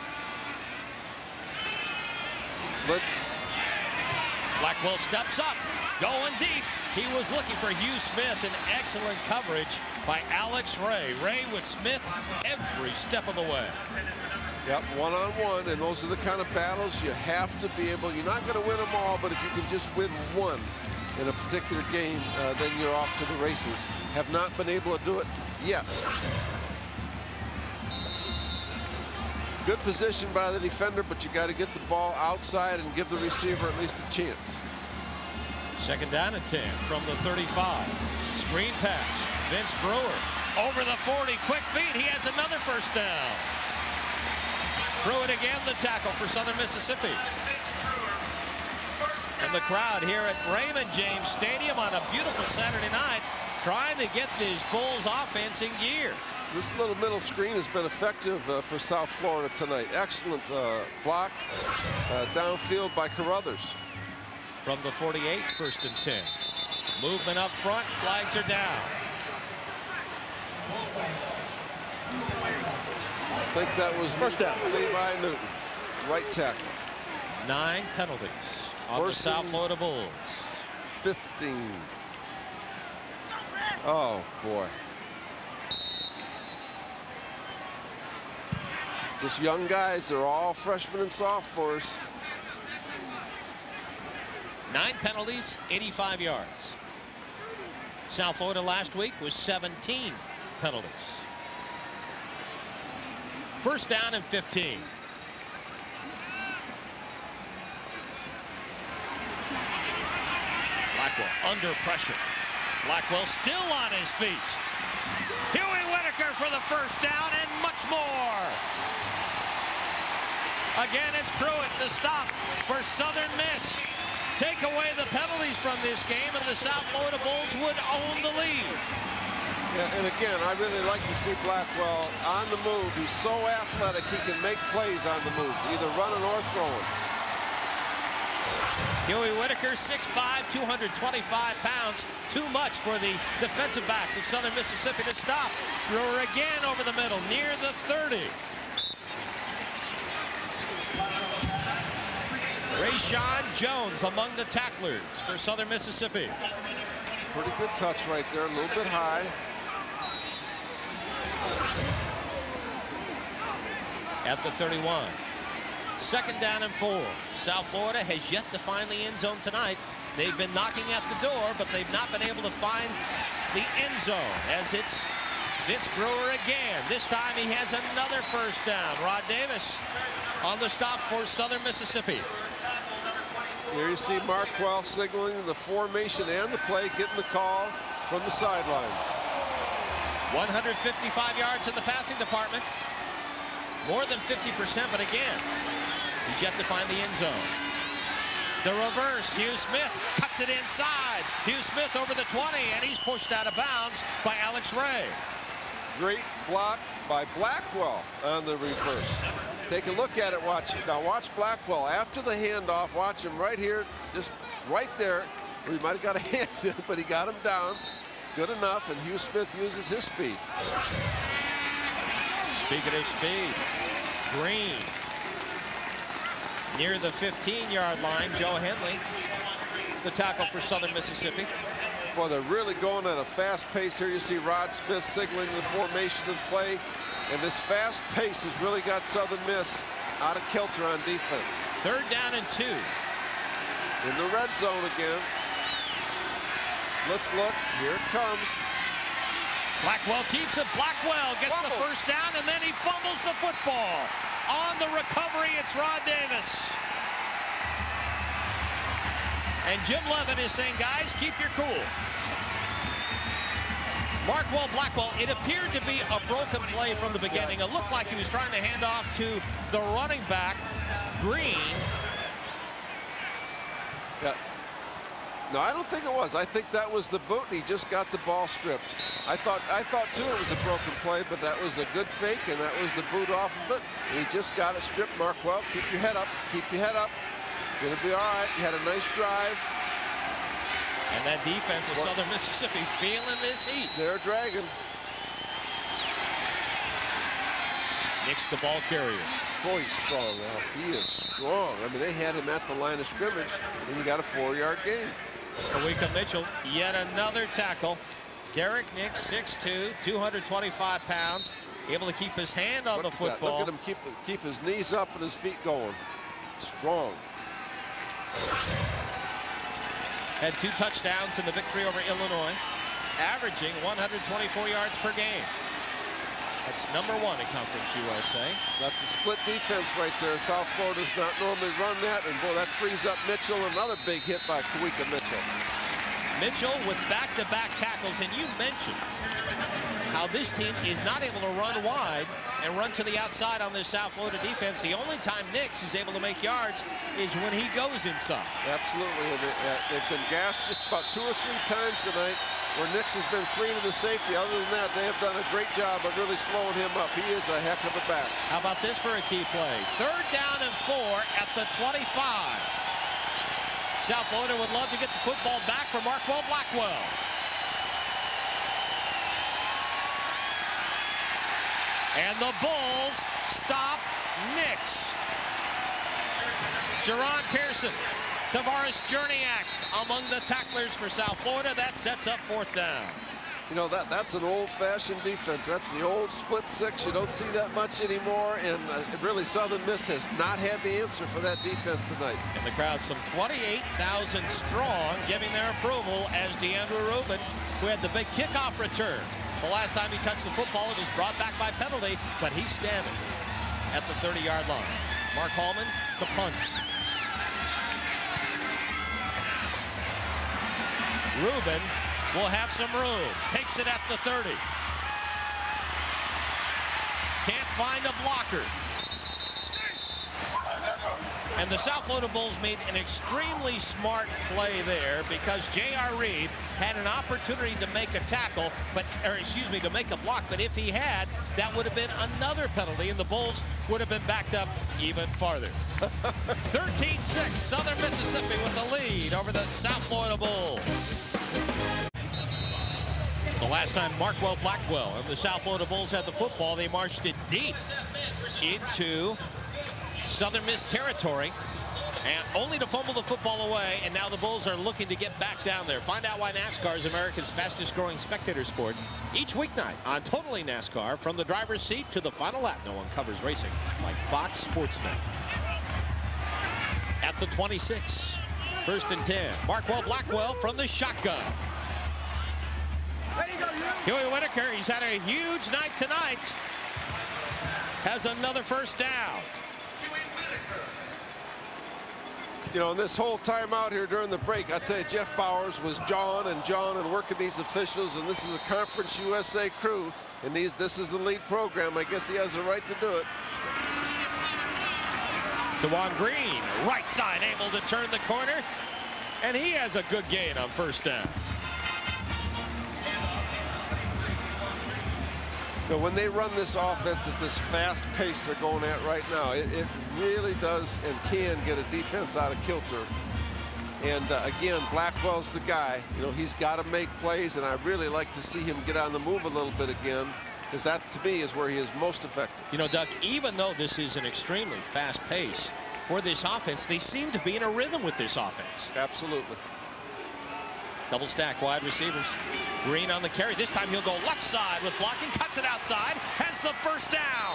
Let's. Blackwell steps up, going deep. He was looking for Hugh Smith, in excellent coverage by Alex Ray. Ray with Smith every step of the way. Yep, one-on-one, and those are the kind of battles you have to be able. You're not going to win them all, but if you can just win one in a particular game, uh, then you're off to the races. Have not been able to do it yet. Good position by the defender, but you got to get the ball outside and give the receiver at least a chance. Second down and ten from the thirty-five. Screen pass. Vince Brewer over the forty. Quick feet. He has another first down. Pruitt again, the tackle for Southern Mississippi. And the crowd here at Raymond James Stadium on a beautiful Saturday night trying to get this Bulls offense in gear. This little middle screen has been effective uh, for South Florida tonight. Excellent uh, block uh, downfield by Carruthers. From the forty-eight, first and ten. Movement up front, flags are down. I think that was First down. Levi Newton, right tackle. Nine penalties on First the South and Florida Bulls. fifteen. Oh, boy. Just young guys. They're all freshmen and sophomores. Nine penalties, eighty-five yards. South Florida last week was seventeen penalties. First down and fifteen. Blackwell under pressure. Blackwell still on his feet. Huey Whitaker for the first down and much more. Again, it's Pruitt, the stop for Southern Miss. Take away the penalties from this game, and the South Florida Bulls would own the lead. Yeah, and again, I really like to see Blackwell on the move. He's so athletic, he can make plays on the move, either running or throwing. Huey Whitaker, six five, two hundred twenty-five pounds. Too much for the defensive backs of Southern Mississippi to stop. Brewer again over the middle, near the thirty. Rayshawn Jones among the tacklers for Southern Mississippi. Pretty good touch right there, a little bit high. At the thirty-one. Second down and four. South Florida has yet to find the end zone tonight. They've been knocking at the door, but they've not been able to find the end zone, as it's Vince Brewer again. This time he has another first down. Rod Davis on the stop for Southern Mississippi. Here you see Markwell signaling the formation and the play, getting the call from the sideline. one hundred fifty-five yards in the passing department. More than fifty percent, but again, he's yet to find the end zone. The reverse, Hugh Smith cuts it inside. Hugh Smith over the twenty, and he's pushed out of bounds by Alex Ray. Great block by Blackwell on the reverse. Take a look at it, watch it. Now watch Blackwell after the handoff. Watch him right here, just right there. He might have got a hand in it, but he got him down. Good enough, and Hugh Smith uses his speed. Speaking of speed, Green near the fifteen yard line. Joe Henley, the tackle for Southern Mississippi. Boy, they're really going at a fast pace here. You see Rod Smith signaling the formation and play. And this fast pace has really got Southern Miss out of kilter on defense. Third down and two. In the red zone again. Let's look. Here it comes. Blackwell keeps it. Blackwell gets Fumble. the first down, and then he fumbles the football. On the recovery, it's Rod Davis. And Jim Leavitt is saying, guys, keep your cool. Markwell Blackwell, it appeared to be a broken play from the beginning. It looked like he was trying to hand off to the running back, Green. Yeah. No, I don't think it was. I think that was the boot, and he just got the ball stripped. I thought, I thought too it was a broken play, but that was a good fake, and that was the boot off of it. And he just got it stripped. Markwell, keep your head up. Keep your head up. Gonna be all right. You had a nice drive. And that defense of Southern Mississippi feeling this heat. They're dragging. Nick's the ball carrier. Boy, he's strong now. He is strong. I mean, they had him at the line of scrimmage, and he got a four-yard gain. Kawika Mitchell, yet another tackle. Derek Nix, six two, two hundred twenty-five pounds, able to keep his hand on Look the football. Look at him keep, keep his knees up and his feet going. Strong. Had two touchdowns in the victory over Illinois, averaging one hundred twenty-four yards per game. That's number one in Conference U S A. That's a split defense right there. South Florida does not normally run that, and boy, that frees up Mitchell. Another big hit by Kawika Mitchell. Mitchell with back-to-back tackles, and you mentioned how this team is not able to run wide and run to the outside on this South Florida defense. The only time Nix is able to make yards is when he goes inside. Absolutely, and they, uh, they've been gashed just about two or three times tonight where Nix has been free to the safety. Other than that, they have done a great job of really slowing him up. He is a heck of a back. How about this for a key play? Third down and four at the twenty-five. South Florida would love to get the football back for Markwell Blackwell. And the Bulls stop Nix. Jerron Pearson, Tavares Jerniak among the tacklers for South Florida. That sets up fourth down. You know, that that's an old-fashioned defense. That's the old split six. You don't see that much anymore, and uh, really Southern Miss has not had the answer for that defense tonight. And the crowd, some twenty-eight thousand strong, giving their approval as DeAndre Rubin, who had the big kickoff return. The last time he touched the football, it was brought back by penalty, but he's standing at the thirty-yard line. Mark Hallman, the punts. Rubin will have some room. Takes it at the thirty. Can't find a blocker. And the South Florida Bulls made an extremely smart play there because J R Reed had an opportunity to make a tackle, but, or excuse me, to make a block. But if he had, that would have been another penalty, and the Bulls would have been backed up even farther. thirteen six, Southern Mississippi with the lead over the South Florida Bulls. The last time Markwell Blackwell and the South Florida Bulls had the football, they marched it deep into Southern Miss territory, and only to fumble the football away, and now the Bulls are looking to get back down there. Find out why NASCAR is America's fastest growing spectator sport each weeknight on Totally NASCAR, from the driver's seat to the final lap. No one covers racing like Fox Sports Net. At the twenty-six, first and ten, Markwell Blackwell from the shotgun. Huey Whitaker, he's had a huge night tonight, has another first down. You know, this whole time out here during the break, I tell you, Jeff Bowers was John and John and working these officials, and this is a Conference U S A crew, and these this is the lead program. I guess he has a right to do it. DeJuan Green, right side, able to turn the corner, and he has a good gain on first down. You know, when they run this offense at this fast pace they're going at right now, it, it really does and can get a defense out of kilter. And uh, again, Blackwell's the guy. You know, he's got to make plays, and I really like to see him get on the move a little bit again, because that, to me, is where he is most effective. You know, Doug, even though this is an extremely fast pace for this offense, they seem to be in a rhythm with this offense. Absolutely. Double stack wide receivers. Green on the carry. This time he'll go left side with blocking, cuts it outside, has the first down.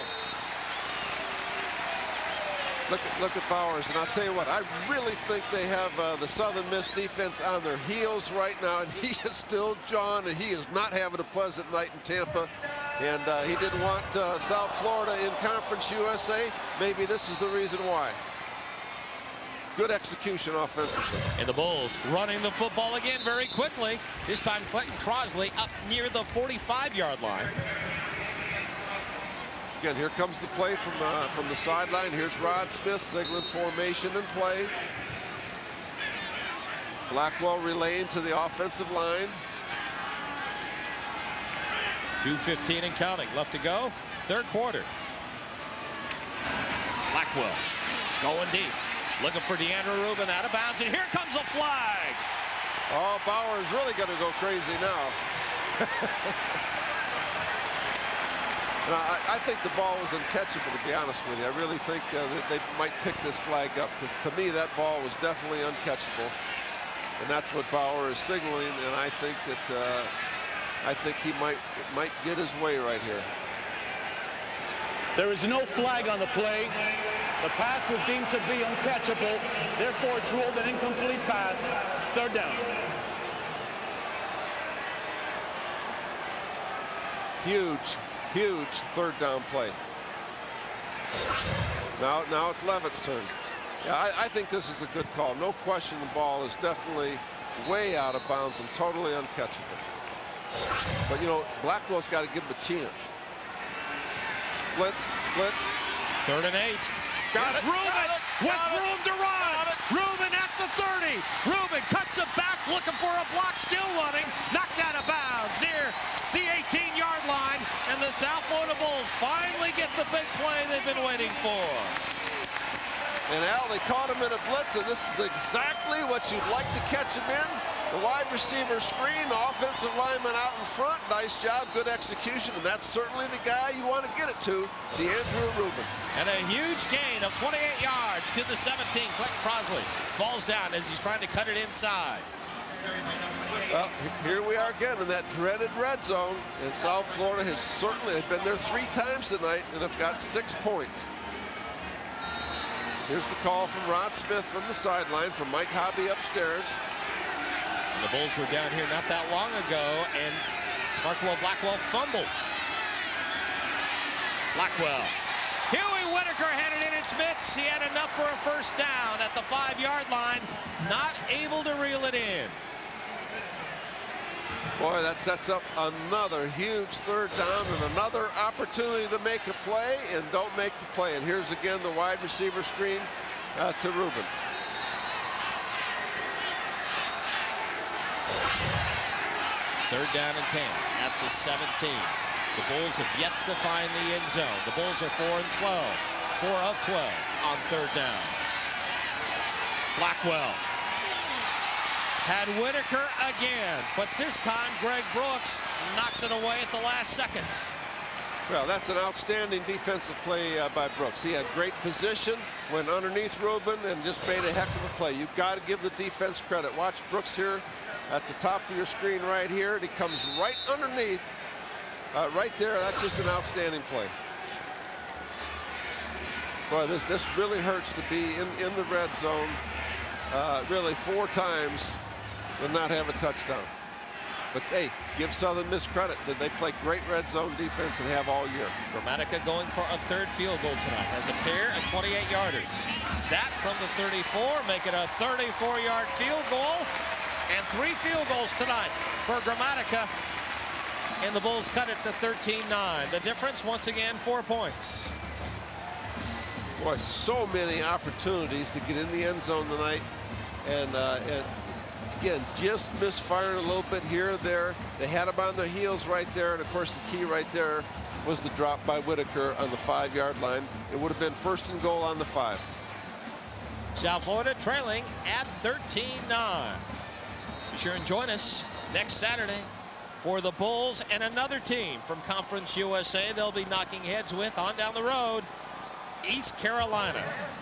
Look at, look at Bowers, and I'll tell you what, I really think they have uh, the Southern Miss defense on their heels right now, and he is still John, and he is not having a pleasant night in Tampa. And uh, he didn't want uh, South Florida in Conference U S A. Maybe this is the reason why. Good execution offensively. And the Bulls running the football again very quickly. This time Clinton Crosley up near the forty-five yard line. Again, here comes the play from uh, from the sideline. Here's Rod Smith signaling formation and play. Blackwell relaying to the offensive line. two fifteen and counting left to go. Third quarter. Blackwell going deep. Looking for DeAndre Rubin out of bounds. And here comes a flag. Oh, Bauer is really going to go crazy now. And I, I think the ball was uncatchable, to be honest with you. I really think uh, that they might pick this flag up, because to me that ball was definitely uncatchable. And that's what Bauer is signaling, and I think that uh, I think he might might get his way right here. There is no flag on the play. The pass was deemed to be uncatchable. Therefore, it's ruled an incomplete pass. Third down. Huge, huge third down play. Now, now it's Leavitt's turn. Yeah, I, I think this is a good call. No question, the ball is definitely way out of bounds and totally uncatchable. But, you know, Blackwell's got to give him a chance. Blitz, blitz. Third and eight. Got Here's it, Rubin got it, with got it, room to run. Rubin at the thirty. Rubin cuts it back, looking for a block, still running. Knocked out of bounds near the eighteen yard line. And the South Florida Bulls finally get the big play they've been waiting for. And Al, they caught him in a blitz, and this is exactly what you'd like to catch him in. The wide receiver screen, the offensive lineman out in front. Nice job, good execution, and that's certainly the guy you want to get it to, DeAndre Rubin. And a huge gain of twenty-eight yards to the seventeen. Clint Crosley falls down as he's trying to cut it inside. Well, here we are again in that dreaded red zone, and South Florida has certainly been there three times tonight and have got six points. Here's the call from Rod Smith from the sideline, from Mike Hobby upstairs. And the Bulls were down here not that long ago, and Markwell Blackwell fumbled. Blackwell. Huey Whitaker had it in its mitts. He had enough for a first down at the five yard line. Not able to reel it in. Boy, that sets up another huge third down and another opportunity to make a play, and don't make the play. And here's again the wide receiver screen uh, to Rubin. Third down and ten at the seventeen. The Bulls have yet to find the end zone. The Bulls are four and twelve. four of twelve on third down. Blackwell had Whitaker again, but this time Greg Brooks knocks it away at the last seconds. Well, that's an outstanding defensive play uh, by Brooks. He had great position, went underneath Rubin, and just made a heck of a play. You've got to give the defense credit. Watch Brooks here at the top of your screen right here, and he comes right underneath, uh, right there. That's just an outstanding play. Boy, this this really hurts to be in in the red zone, uh, really four times, and not have a touchdown. But hey, give Southern Miss credit that they play great red zone defense and have all year. Gramatica going for a third field goal tonight. Has a pair of twenty-eight yarders. That from the thirty-four, make it a thirty-four yard field goal. And three field goals tonight for Gramatica. And the Bulls cut it to thirteen nine. The difference, once again, four points. Boy, so many opportunities to get in the end zone tonight. And, uh, and again, just misfiring a little bit here or there. They had them on their heels right there. And, of course, the key right there was the drop by Whitaker on the five yard line. It would have been first and goal on the five. South Florida trailing at thirteen nine. Be sure and join us next Saturday for the Bulls and another team from Conference U S A they'll be knocking heads with on down the road, East Carolina.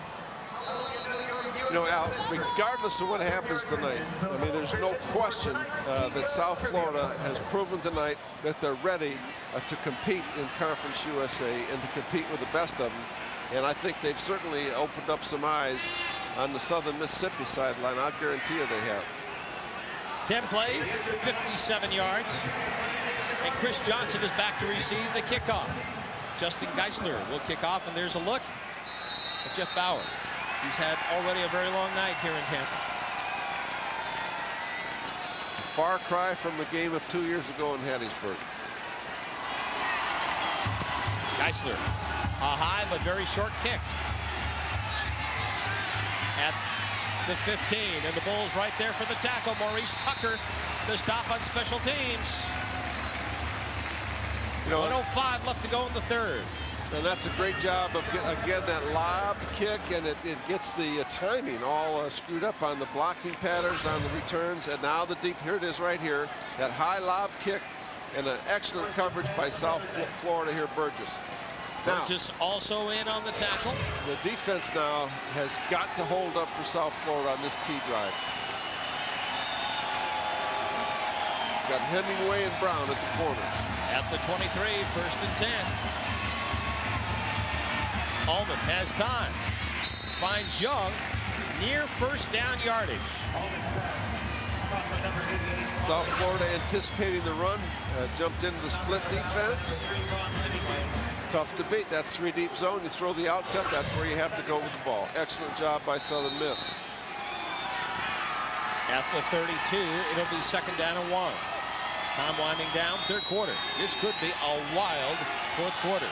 You know, Al, regardless of what happens tonight, I mean, there's no question uh, that South Florida has proven tonight that they're ready uh, to compete in Conference U S A and to compete with the best of them. And I think they've certainly opened up some eyes on the Southern Mississippi sideline. I'll guarantee you they have. ten plays, fifty-seven yards. And Chris Johnson is back to receive the kickoff. Justin Geisler will kick off, and there's a look at Jeff Bauer. He's had already a very long night here in Tampa. Far cry from the game of two years ago in Hattiesburg. Geisler, a high but very short kick at the fifteen, and the Bulls right there for the tackle. Maurice Tucker, the stop on special teams. You know, one oh five left to go in the third. And that's a great job of, get, again, that lob kick, and it, it gets the uh, timing all uh, screwed up on the blocking patterns, on the returns, and now the deep, here it is right here, that high lob kick, and an excellent coverage by South Florida here, Burgess. Now, Burgess also in on the tackle. The defense now has got to hold up for South Florida on this key drive. Got Hemingway and Brown at the corner. At the twenty-three, first and ten. Allman has time. Finds Young near first down yardage. South Florida anticipating the run, uh, jumped into the split defense. Tough to beat. That's three deep zone. You throw the out cut, that's where you have to go with the ball. Excellent job by Southern Miss. At the thirty-two, it'll be second down and one. Time winding down, third quarter. This could be a wild fourth quarter.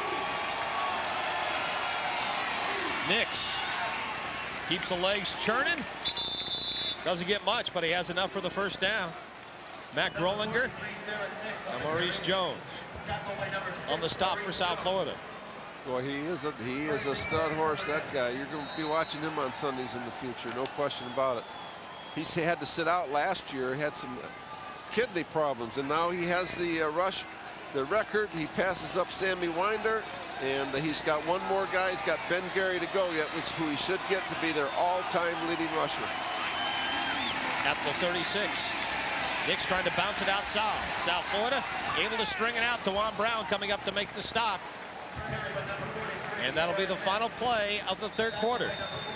Nix keeps the legs churning. Doesn't get much, but he has enough for the first down. Matt Grolinger and Maurice Jones on the stop for South Florida. Boy, he is a he is a stud horse, that guy. You're going to be watching him on Sundays in the future, no question about it. He's had to sit out last year, had some kidney problems, and now he has the uh, rush, the record. He passes up Sammy Winder, and uh, he's got one more guy. He's got Ben Gary to go yet, which who he should get to be their all-time leading rusher. At the thirty-six, Nix trying to bounce it outside. South Florida able to string it out. DeJuan Brown coming up to make the stop. And that'll be the final play of the third quarter.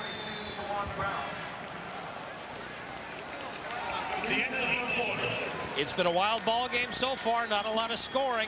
It's been a wild ball game so far, not a lot of scoring.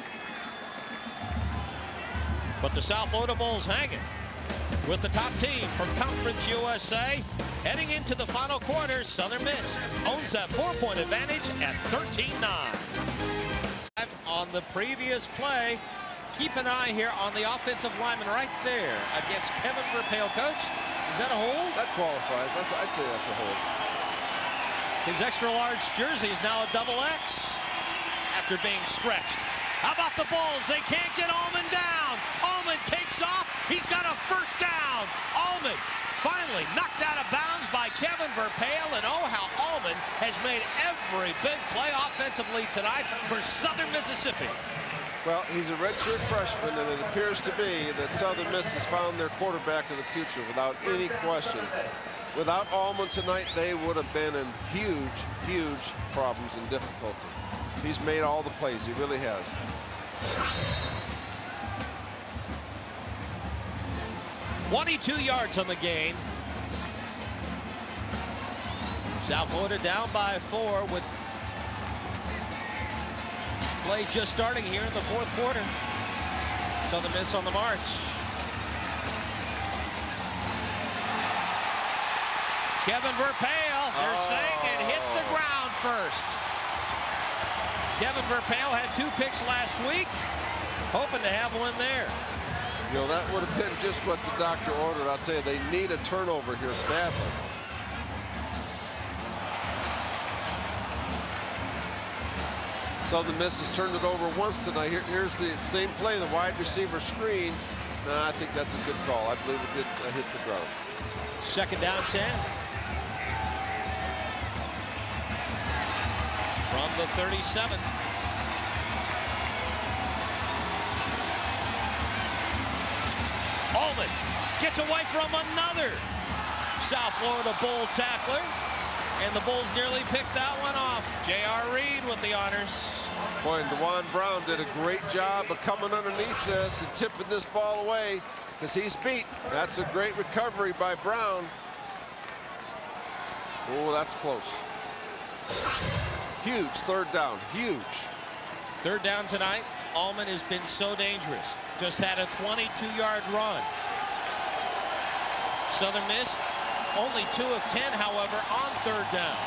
But the South Florida Bulls hanging with the top team from Conference U S A. Heading into the final quarter, Southern Miss owns that four-point advantage at thirteen nine. On the previous play, keep an eye here on the offensive lineman right there against Kevin Verpail. Coach, is that a hold? That qualifies. That's, I'd say that's a hold. His extra large jersey is now a double X after being stretched. How about the Bulls? They can't get Allman down. Allman takes off. He's got a first down. Allman finally knocked out of bounds by Kevin Verpail, and oh, how Allman has made every big play offensively tonight for Southern Mississippi. Well, he's a redshirt freshman, and it appears to be that Southern Miss has found their quarterback of the future without any question. Without Allman tonight, they would have been in huge, huge problems and difficulty. He's made all the plays. He really has. twenty-two yards on the gain. South Florida down by four with play just starting here in the fourth quarter. Southern Miss on the march. Kevin Verpail, they're oh. saying it hit the ground first. Kevin Verpail had two picks last week, hoping to have one there. You know, that would have been just what the doctor ordered. I'll tell you, they need a turnover here badly. Southern Miss has turned it over once tonight. Here, here's the same play, the wide receiver screen. Nah, I think that's a good call. I believe it did uh, hit the ground. Second down ten. From the thirty-seven. Allman gets away from another South Florida Bull tackler, and the Bulls nearly picked that one off. J R Reed with the honors. Boy, and DeJuan Brown did a great job of coming underneath this and tipping this ball away because he's beat. That's a great recovery by Brown. Oh, that's close. Huge third down, huge. Third down tonight. Allman has been so dangerous. Just had a twenty-two yard run. Southern Miss only two of ten, however, on third down.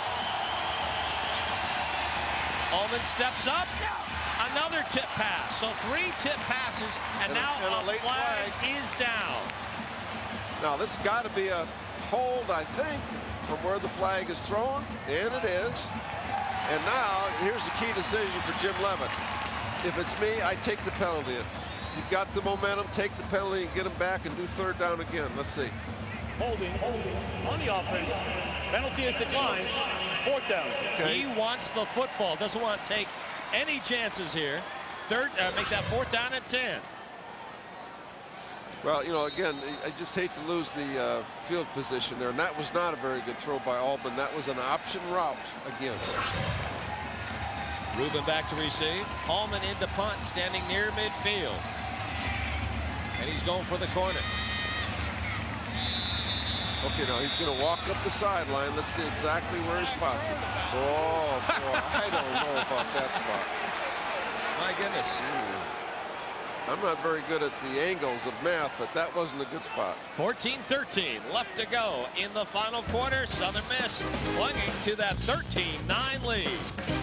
Allman steps up. Another tip pass. So three tip passes, and, and now a, and a, a flag, flag is down. Now this has got to be a hold, I think, from where the flag is thrown, and it is. And now, here's a key decision for Jim Leavitt. If it's me, I take the penalty. You've got the momentum, take the penalty and get them back and do third down again. Let's see. Holding, holding on the offense. Penalty is declined. Fourth down. Okay. He wants the football. Doesn't want to take any chances here. Third, uh, make that fourth down at ten. Well, you know, again, I just hate to lose the uh, field position there. And that was not a very good throw by Albin. That was an option route again. Rubin back to receive. Hallman into punt, standing near midfield. And he's going for the corner. Okay, now he's going to walk up the sideline. Let's see exactly where he spots it. Oh, boy, I don't know about that spot. My goodness. Mm. I'm not very good at the angles of math, but that wasn't a good spot. fourteen thirteen left to go in the final quarter. Southern Miss clinging to that thirteen nine lead.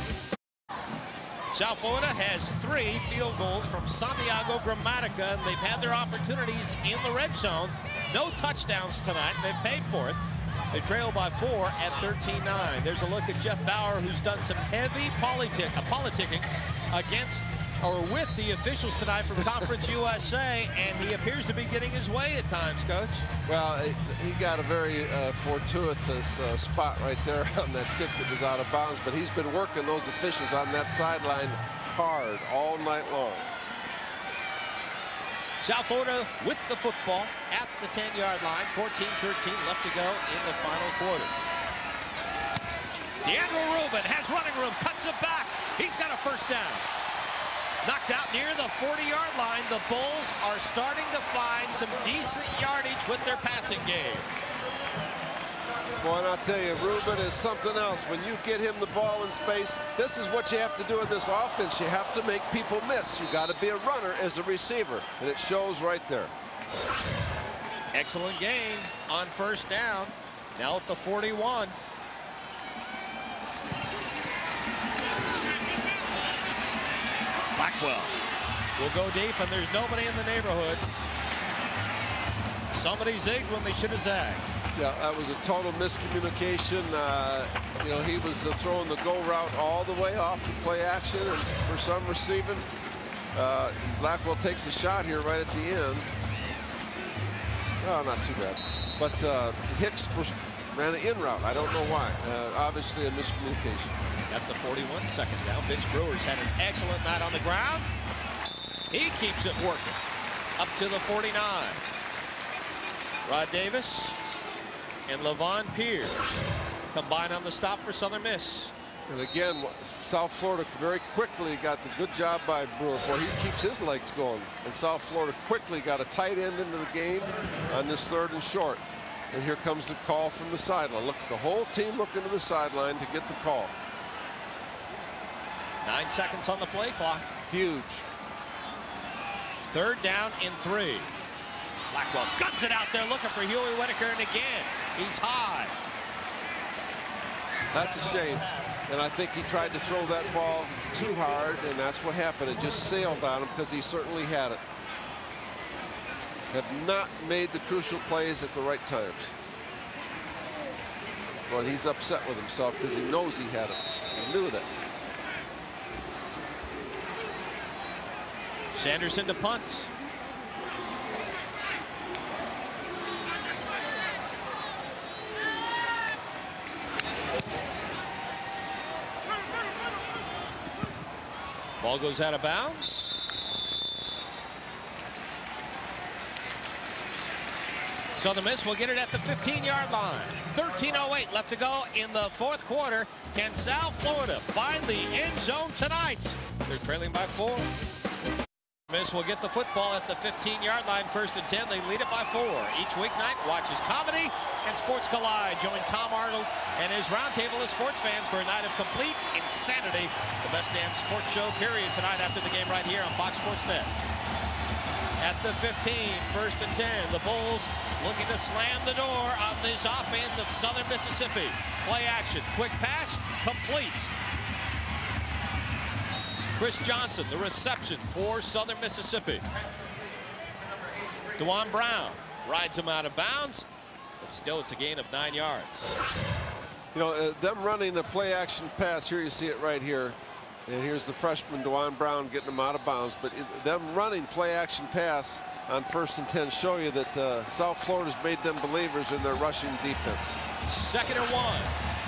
South Florida has three field goals from Santiago Gramatica, and they've had their opportunities in the red zone. No touchdowns tonight. They've paid for it. They trail by four at thirteen nine. There's a look at Jeff Bauer, who's done some heavy politic, uh, politicking against or with the officials tonight from Conference U S A, and he appears to be getting his way at times, Coach. Well, he got a very uh, fortuitous uh, spot right there on that kick that was out of bounds, but he's been working those officials on that sideline hard all night long. South Florida with the football at the ten yard line. fourteen thirteen left to go in the final quarter. DeAndre Rubin has running room, cuts it back. He's got a first down. Knocked out near the forty yard line. The Bulls are starting to find some decent yardage with their passing game. Boy, and I'll tell you, Rubin is something else. When you get him the ball in space, this is what you have to do in this offense. You have to make people miss. You got to be a runner as a receiver, and it shows right there. Excellent gain on first down. Now at the forty-one. Blackwell will go deep, and there's nobody in the neighborhood. Somebody zigged when they should have zagged. Yeah, that was a total miscommunication. Uh, you know, he was uh, throwing the go route all the way off the play action, and for some receiving, uh, Blackwell takes a shot here right at the end. Oh, not too bad. But uh, Hicks for, ran an in route. I don't know why. Uh, obviously a miscommunication. At the forty-one, second down. Vince Brewer's had an excellent night on the ground. He keeps it working. Up to the forty-nine. Rod Davis and Levon Pierce combine on the stop for Southern Miss. And again, South Florida very quickly got the good job by Brewer. Boy, he keeps his legs going. And South Florida quickly got a tight end into the game on this third and short. And here comes the call from the sideline. Look, the whole team looking to the sideline to get the call. Nine seconds on the play clock. Huge. Third down in three. Blackwell guns it out there looking for Huey Whitaker, and again, he's high. That's a shame. And I think he tried to throw that ball too hard, and that's what happened. It just sailed on him because he certainly had it. Have not made the crucial plays at the right times. But he's upset with himself because he knows he had it. He knew that. Sanderson to punt. Ball goes out of bounds. Southern Miss will get it at the fifteen yard line. thirteen oh eight left to go in the fourth quarter. Can South Florida find the end zone tonight? They're trailing by four. Miss will get the football at the fifteen yard line, first and ten. They lead it by four. Each weeknight, watches comedy and Sports Collide. Join Tom Arnold and his roundtable of sports fans for a night of complete insanity. The best damn sports show, period, tonight after the game right here on Fox Sports Net. At the fifteen, first and ten, the Bulls looking to slam the door on this offense of Southern Mississippi. Play action, quick pass, complete. Chris Johnson, the reception for Southern Mississippi. DeJuan Brown rides him out of bounds. But still, it's a gain of nine yards. You know, uh, them running a play action pass, here you see it right here. And here's the freshman, DeJuan Brown, getting them out of bounds. But it, them running play action pass on first and ten show you that uh, South Florida's made them believers in their rushing defense. Second and one.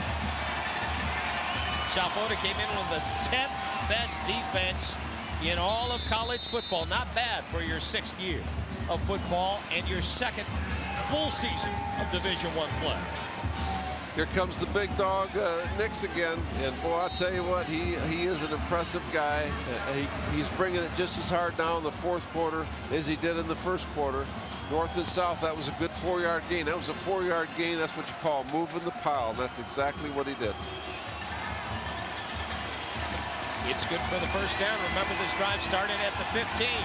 South Florida came in with the tenth best defense in all of college football. Not bad for your sixth year of football and your second full season of Division One play. Here comes the big dog, uh, Nix again, and boy, I'll tell you what, he he is an impressive guy. Uh, he, he's bringing it just as hard now in the fourth quarter as he did in the first quarter. North and south, that was a good four-yard gain. That was a four-yard gain. That's what you call moving the pile, and that's exactly what he did. It's good for the first down. Remember, this drive started at the fifteen.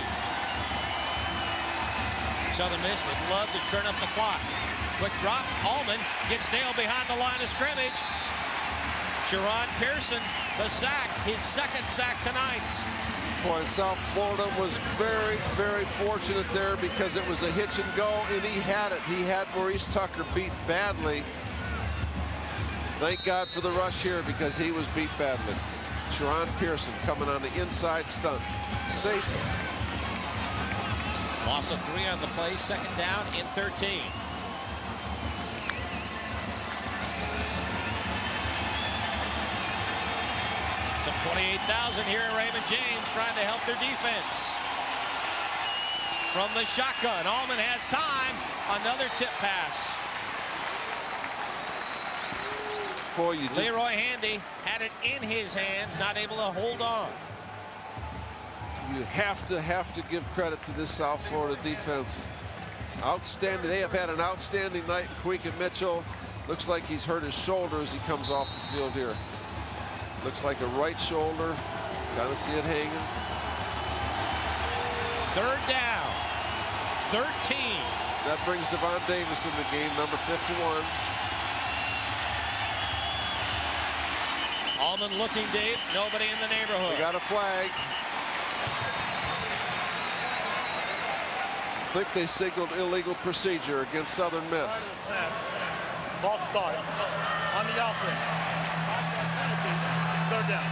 Southern Miss would love to turn up the clock. Quick drop. Allman gets nailed behind the line of scrimmage. Sharon Pearson, the sack, his second sack tonight. Boy, South Florida was very, very fortunate there because it was a hitch and go, and he had it. He had Maurice Tucker beat badly. Thank God for the rush here because he was beat badly. Sharon Pearson coming on the inside stunt. Safe. Loss of three on the play, second down in thirteen. Some twenty-eight thousand here at Raymond James trying to help their defense. From the shotgun, Allman has time. Another tip pass. Boy, you just... Leroy Handy had it in his hands, not able to hold on. You have to have to give credit to this South Florida defense. Outstanding. They have had an outstanding night. Queekin Mitchell looks like he's hurt his shoulder as he comes off the field here. Looks like a right shoulder. Kind of see it hanging. Third down. thirteen. That brings Devon Davis in the game, number fifty-one. Allman looking deep. Nobody in the neighborhood. We got a flag. I think they signaled illegal procedure against Southern Miss. Ball start on the offense. Third down.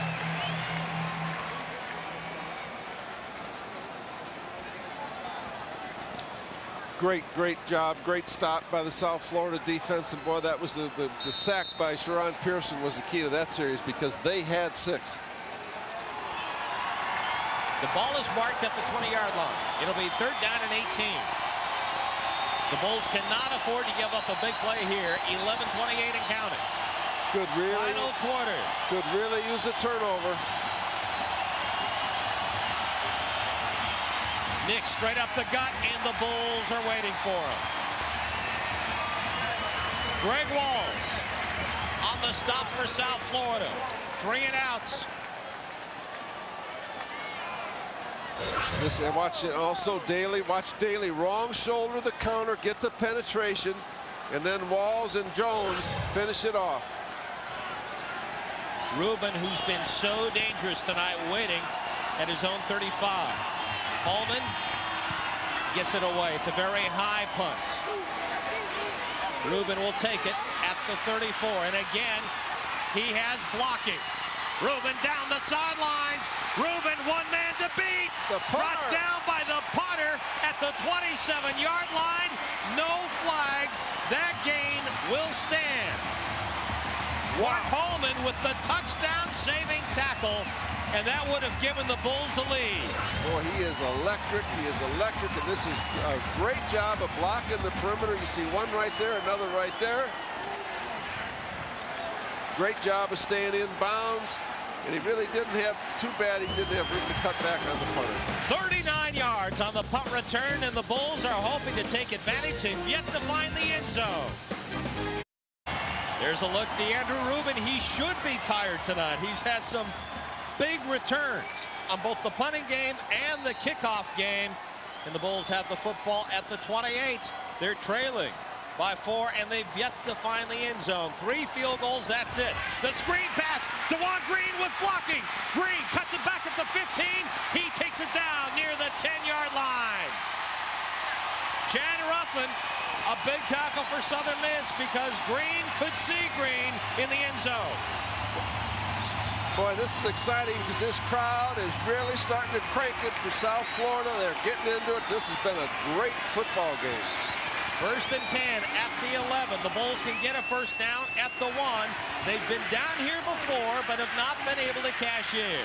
Great, great job. Great stop by the South Florida defense. And boy, that was the, the, the sack by Sharon Pearson was the key to that series because they had six. The ball is marked at the twenty-yard line. It'll be third down and eighteen. The Bulls cannot afford to give up a big play here. eleven twenty-eight and counting. Could really, Final quarter. Could really use a turnover. Nick straight up the gut, and the Bulls are waiting for him. Greg Walls on the stop for South Florida. Three and outs. This, and watch it also Daly. Watch Daly. Wrong shoulder, the counter, get the penetration, and then Walls and Jones finish it off. Rubin, who's been so dangerous tonight, waiting at his own thirty-five. Holman gets it away. It's a very high punt. Rubin will take it at the thirty-four, and again, he has blocking. Rubin down the sidelines. Rubin, one man to beat. Brought down by the Potter at the twenty-seven-yard line. No flags. That gain will stand. Walt Holman with the touchdown-saving tackle, and that would have given the Bulls the lead. Boy, he is electric. He is electric, and this is a great job of blocking the perimeter. You see one right there, another right there. Great job of staying in bounds, and he really didn't have too bad. He didn't have room to cut back on the punter. thirty-nine yards on the punt return, and the Bulls are hoping to take advantage and yet to find the end zone. There's a look. DeAndrew Rubin, he should be tired tonight. He's had some big returns on both the punting game and the kickoff game. And the Bulls have the football at the twenty-eight. They're trailing by four, and they've yet to find the end zone. Three field goals, that's it. The screen pass, DeJuan Green with blocking. Green cuts it back at the fifteen. He takes it down near the ten-yard line. Jan Ruffin A big tackle for Southern Miss because Green could see Green in the end zone. Boy, this is exciting because this crowd is really starting to crank it for South Florida. They're getting into it. This has been a great football game. First and ten at the eleven. The Bulls can get a first down at the one. They've been down here before, but have not been able to cash in.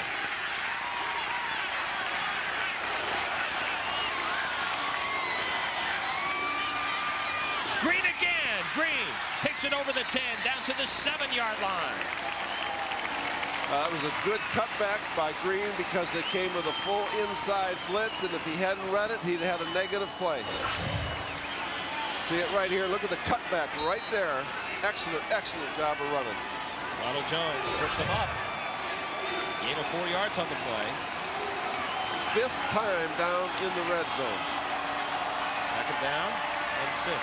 Green again. Green takes it over the ten, down to the seven-yard line. Uh, that was a good cutback by Green because they came with a full inside blitz, and if he hadn't read it, he'd had a negative play. See it right here. Look at the cutback right there. Excellent, excellent job of running. Ronald Jones tripped him up. Gain of four yards on the play. Fifth time down in the red zone. Second down and six.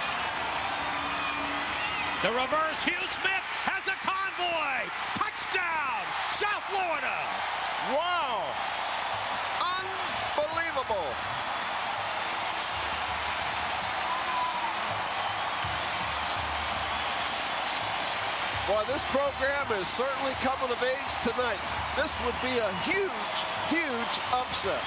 The reverse. Hugh Smith has a convoy. Touchdown, South Florida. Wow. Unbelievable. Boy, this program is certainly coming of age tonight. This would be a huge, huge upset.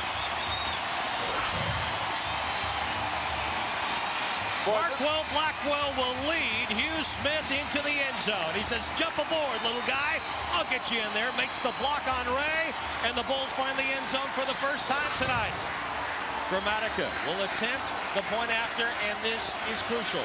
Markwell Blackwell will lead Hugh Smith into the end zone. He says, jump aboard, little guy. I'll get you in there. Makes the block on Ray, and the Bulls find the end zone for the first time tonight. Gramatica will attempt the point after, and this is crucial.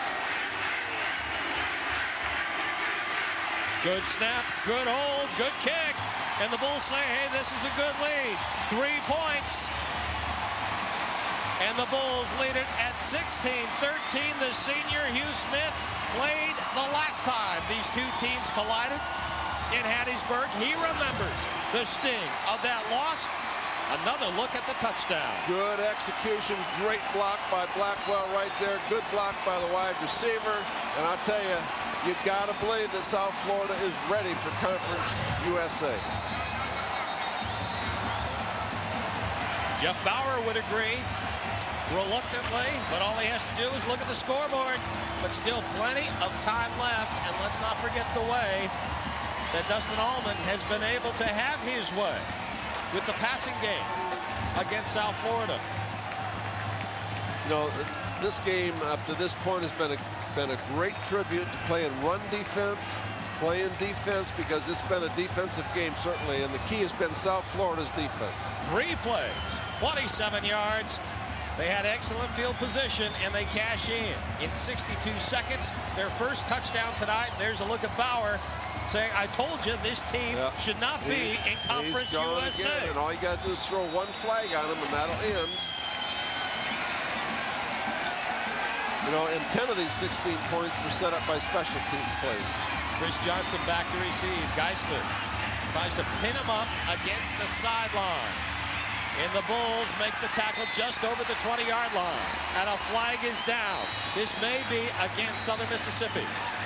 Good snap, good hold, good kick. And the Bulls say, hey, this is a good lead. Three points. And the Bulls lead it at sixteen thirteen. The senior Hugh Smith played the last time these two teams collided in Hattiesburg. He remembers the sting of that loss. Another look at the touchdown. Good execution, great block by Blackwell right there. Good block by the wide receiver. And I'll tell you, you've got to believe that South Florida is ready for Conference U S A. Jeff Bauer would agree. Reluctantly, but all he has to do is look at the scoreboard. But still plenty of time left, and let's not forget the way that Dustin Allman has been able to have his way with the passing game against South Florida. You know, this game up to this point has been a been a great tribute to playing run defense, playing defense, because it's been a defensive game certainly, and the key has been South Florida's defense. Three plays, twenty-seven yards. They had excellent field position, and they cash in. In sixty-two seconds, their first touchdown tonight. There's a look at Bauer saying, I told you this team yeah. should not be he's, in Conference U S A. Again, and all you got to do is throw one flag on him, and that'll end. You know, and ten of these sixteen points were set up by special teams plays. Chris Johnson back to receive. Geisler tries to pin him up against the sideline. And the Bulls make the tackle just over the twenty-yard line. And a flag is down. This may be against Southern Mississippi.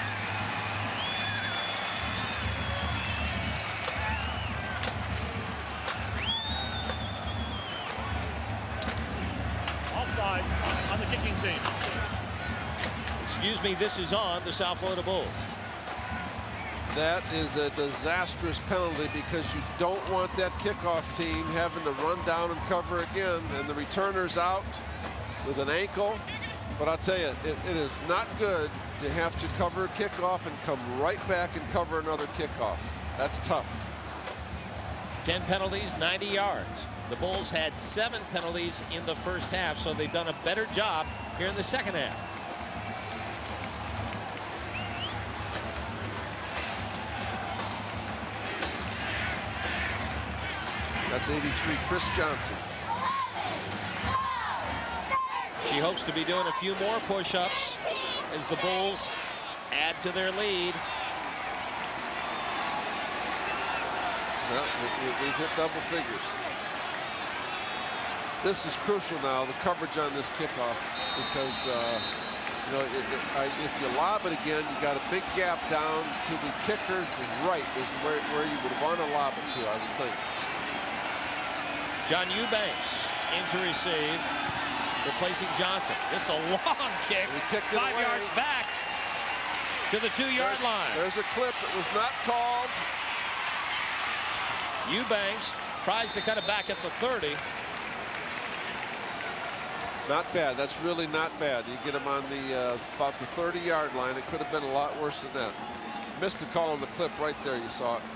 Offside on the kicking team. Excuse me, this is on the South Florida Bulls. That is a disastrous penalty because you don't want that kickoff team having to run down and cover again, and the returner's out with an ankle. But I'll tell you, it, it is not good to have to cover a kickoff and come right back and cover another kickoff. That's tough. ten penalties, ninety yards. The Bulls had seven penalties in the first half, so they've done a better job here in the second half. That's eighty-three, Chris Johnson. She hopes to be doing a few more push-ups as the Bulls add to their lead. Well, we've hit double figures. This is crucial now, the coverage on this kickoff, because uh, you know, it, it, I, if you lob it again, you got a big gap down to the kicker's right is where, where you would want to lob it to, I would think. John Eubanks in to receive. replacing Johnson. This is a long kick. He kicked it Five away. yards back to the two-yard There's, line. there's a clip that was not called. Eubanks tries to cut it back at the thirty. Not bad. That's really not bad. You get him on the uh, about the thirty-yard line. It could have been a lot worse than that. Missed the call on the clip right there. You saw it.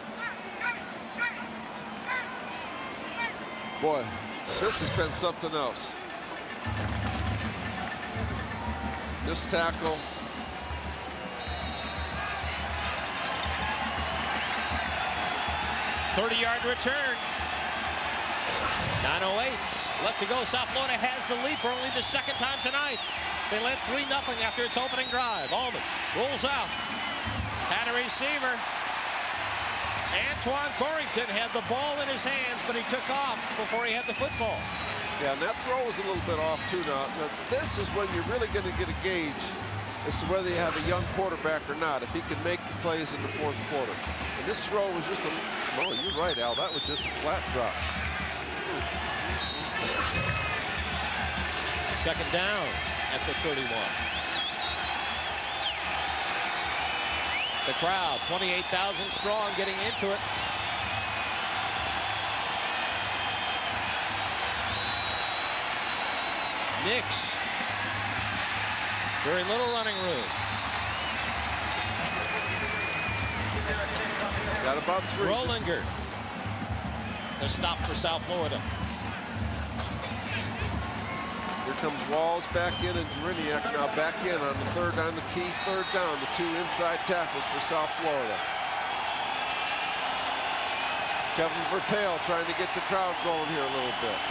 Boy, this has been something else. This tackle. thirty-yard return. nine oh eight left to go. South Florida has the lead for only the second time tonight. They led three nothing after its opening drive. Allman rolls out. Had a receiver. Antoine Corrington had the ball in his hands, but he took off before he had the football. Yeah, and that throw was a little bit off too now. Now this is when you're really going to get a gauge as to whether you have a young quarterback or not, if he can make the plays in the fourth quarter. And this throw was just a, oh, you're right, Al, that was just a flat drop. Second down at the thirty-one. The crowd, twenty-eight thousand strong, getting into it. Nix. Very little running room. Got about three. Rollinger. The stop for South Florida. Here comes Walls back in, and Jeriniak now back in on the third on the key third down. The two inside tackles for South Florida. Kevin Verpale trying to get the crowd going here a little bit.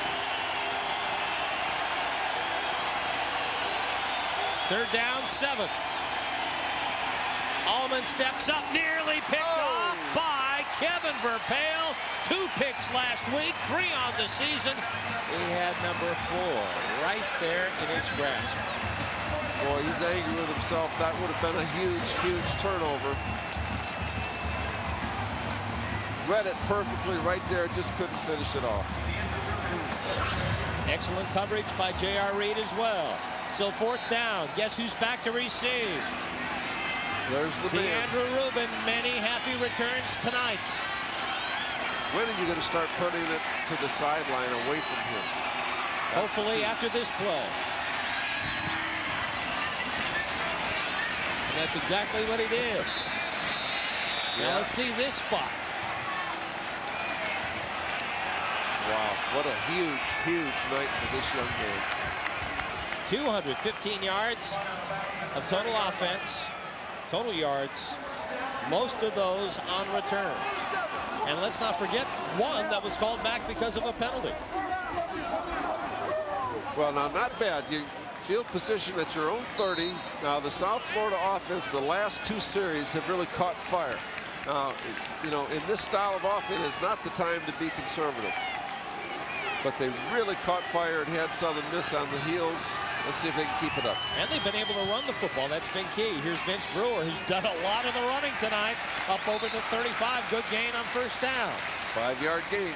Third down, seven. Allman steps up, nearly picked Oh. off by Kevin Verpale. Two picks last week, three on the season. He had number four right there in his grasp. Boy, he's angry with himself. That would have been a huge, huge turnover. Read it perfectly right there, just couldn't finish it off. Excellent coverage by J R Reed as well. So fourth down, guess who's back to receive? There's the man. DeAndrew Rubin, many happy returns tonight. When are you going to start putting it to the sideline away from him? Hopefully after this play. And that's exactly what he did. Yeah. Now let's see this spot. Wow, what a huge, huge night for this young man. two hundred fifteen yards of total offense, total yards, most of those on return. And let's not forget one that was called back because of a penalty. Well, now, not bad. You field position at your own thirty. Now, the South Florida offense, the last two series have really caught fire. Now, you know, in this style of offense, it's not the time to be conservative. But they really caught fire and had Southern Miss on the heels. Let's see if they can keep it up. And they've been able to run the football. That's been key. Here's Vince Brewer, who's done a lot of the running tonight. Up over the thirty-five. Good gain on first down. Five-yard gain.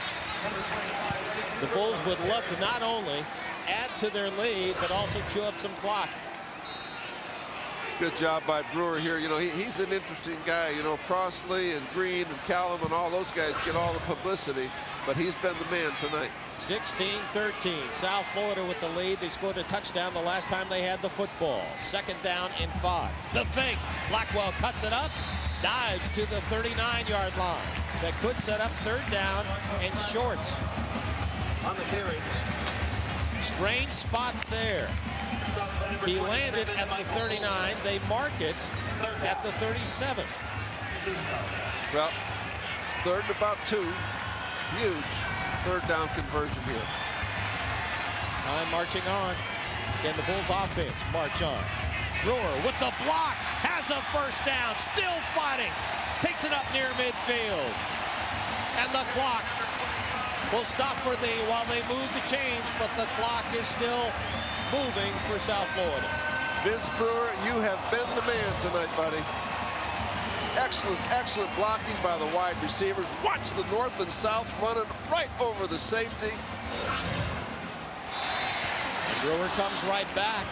The Bulls would love to not only add to their lead, but also chew up some clock. Good job by Brewer here. You know, he, he's an interesting guy. You know, Crossley and Green and Callum and all those guys get all the publicity, but he's been the man tonight. sixteen thirteen. South Florida with the lead. They scored a touchdown the last time they had the football. Second down and five. The fake. Blackwell cuts it up, dives to the thirty-nine-yard line. That could set up third down and short. On the carry. Strange spot there. He landed at the thirty-nine. They mark it at the thirty-seven. Well, third and about two. Huge third down conversion here. Time marching on. Again, the Bulls offense march on. Brewer with the block, has a first down, still fighting. Takes it up near midfield. And the clock will stop for the, while they move the change, but the clock is still moving for South Florida. Vince Brewer, you have been the man tonight, buddy. Excellent, excellent blocking by the wide receivers. Watch the north and south running right over the safety. Brewer comes right back.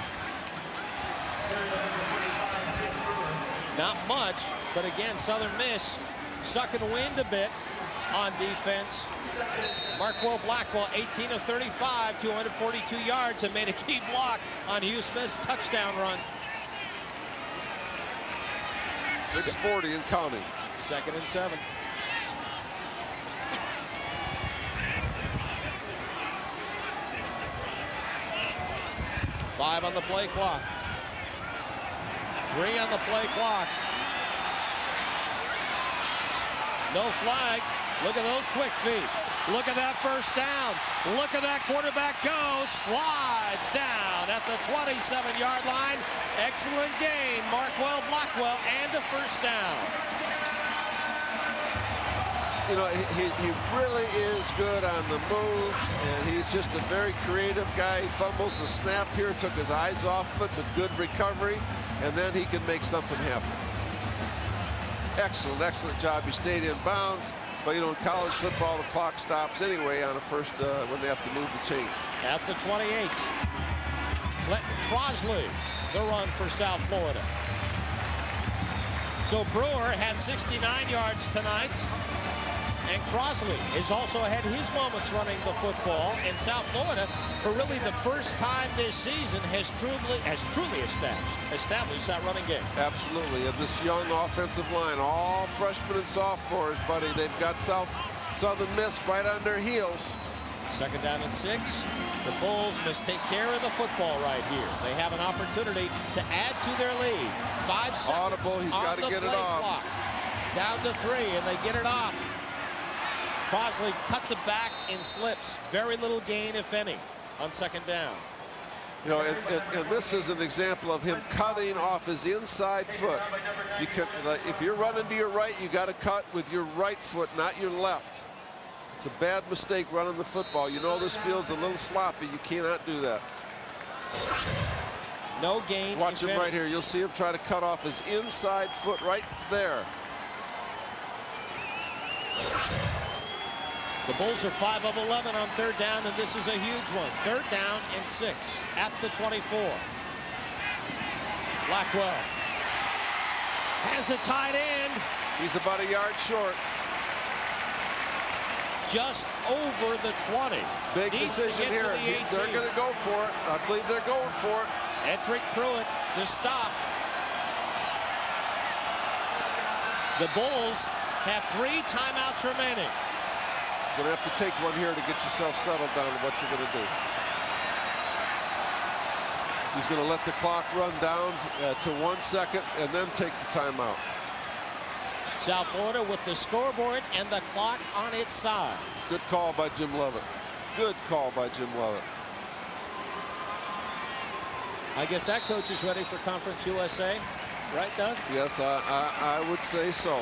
Not much, but again, Southern Miss sucking wind a bit on defense. Markwell Blackwell, eighteen of thirty-five, two hundred forty-two yards, and made a key block on Hugh Smith's touchdown run. six forty and counting. Second and seven. Five on the play clock. Three on the play clock. No flag. Look at those quick feet. Look at that first down. Look at that quarterback goes, slides down at the twenty-seven yard line. Excellent gain, Markwell Blackwell, and a first down. You know, he, he really is good on the move, and he's just a very creative guy. He fumbles the snap here, took his eyes off of it, but good recovery, and then he can make something happen. Excellent, excellent job. He stayed in bounds, but you know, in college football, the clock stops anyway on a first uh, when they have to move the chains. At the twenty-eight, Clinton Trosley, the run for South Florida. So Brewer has sixty-nine yards tonight. And Crosley has also had his moments running the football. And South Florida, for really the first time this season, has truly has truly established established that running game. Absolutely. And this young offensive line, all freshmen and sophomores, buddy, they've got South Southern Miss right on their heels. Second down and six. The Bulls must take care of the football right here. They have an opportunity to add to their lead. Five seconds. Audible, he's got to get it off. Clock. Down to three, and they get it off. Crosley cuts it back and slips. Very little gain, if any, on second down. You know, and, and, and this is an example of him cutting off his inside foot. You can, if you're running to your right, you got to cut with your right foot, not your left. It's a bad mistake running the football. You know this field's a little sloppy. You cannot do that. No gain. Watch him right here. You'll see him try to cut off his inside foot right there. The Bulls are five of eleven on third down, and this is a huge one. Third down and six at the twenty-four. Blackwell has a tight end. He's about a yard short. Just over the twenty. Big Needs decision here. The they're going to go for it. I believe they're going for it. Edric Pruitt, the stop. The Bulls have three timeouts remaining. You're going to have to take one here to get yourself settled down to what you're going to do. He's going to let the clock run down uh, to one second and then take the timeout. South Florida with the scoreboard and the clock on its side. Good call by Jim Leavitt. Good call by Jim Leavitt. I guess that coach is ready for Conference U S A, right, Doug? Yes, I, I, I would say so.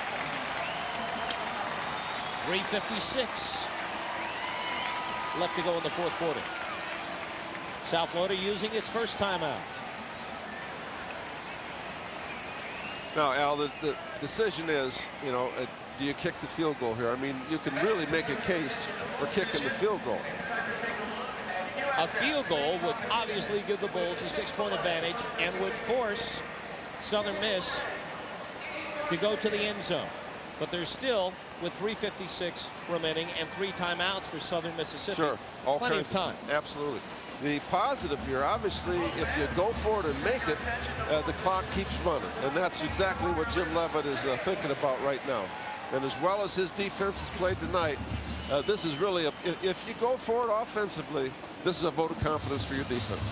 three fifty-six left to go in the fourth quarter. South Florida using its first timeout. Now, Al, the, the decision is, you know, uh, do you kick the field goal here? I mean, you can really make a case for kicking the field goal. A field goal would obviously give the Bulls a six-point advantage and would force Southern Miss to go to the end zone. But there's still, with three fifty-six remaining and three timeouts for Southern Mississippi, sure, all plenty of time. Absolutely. The positive here, obviously, if you go for it and make it, uh, the clock keeps running. And that's exactly what Jim Leavitt is uh, thinking about right now. And as well as his defense has played tonight, uh, this is really, a, if you go for it offensively, this is a vote of confidence for your defense.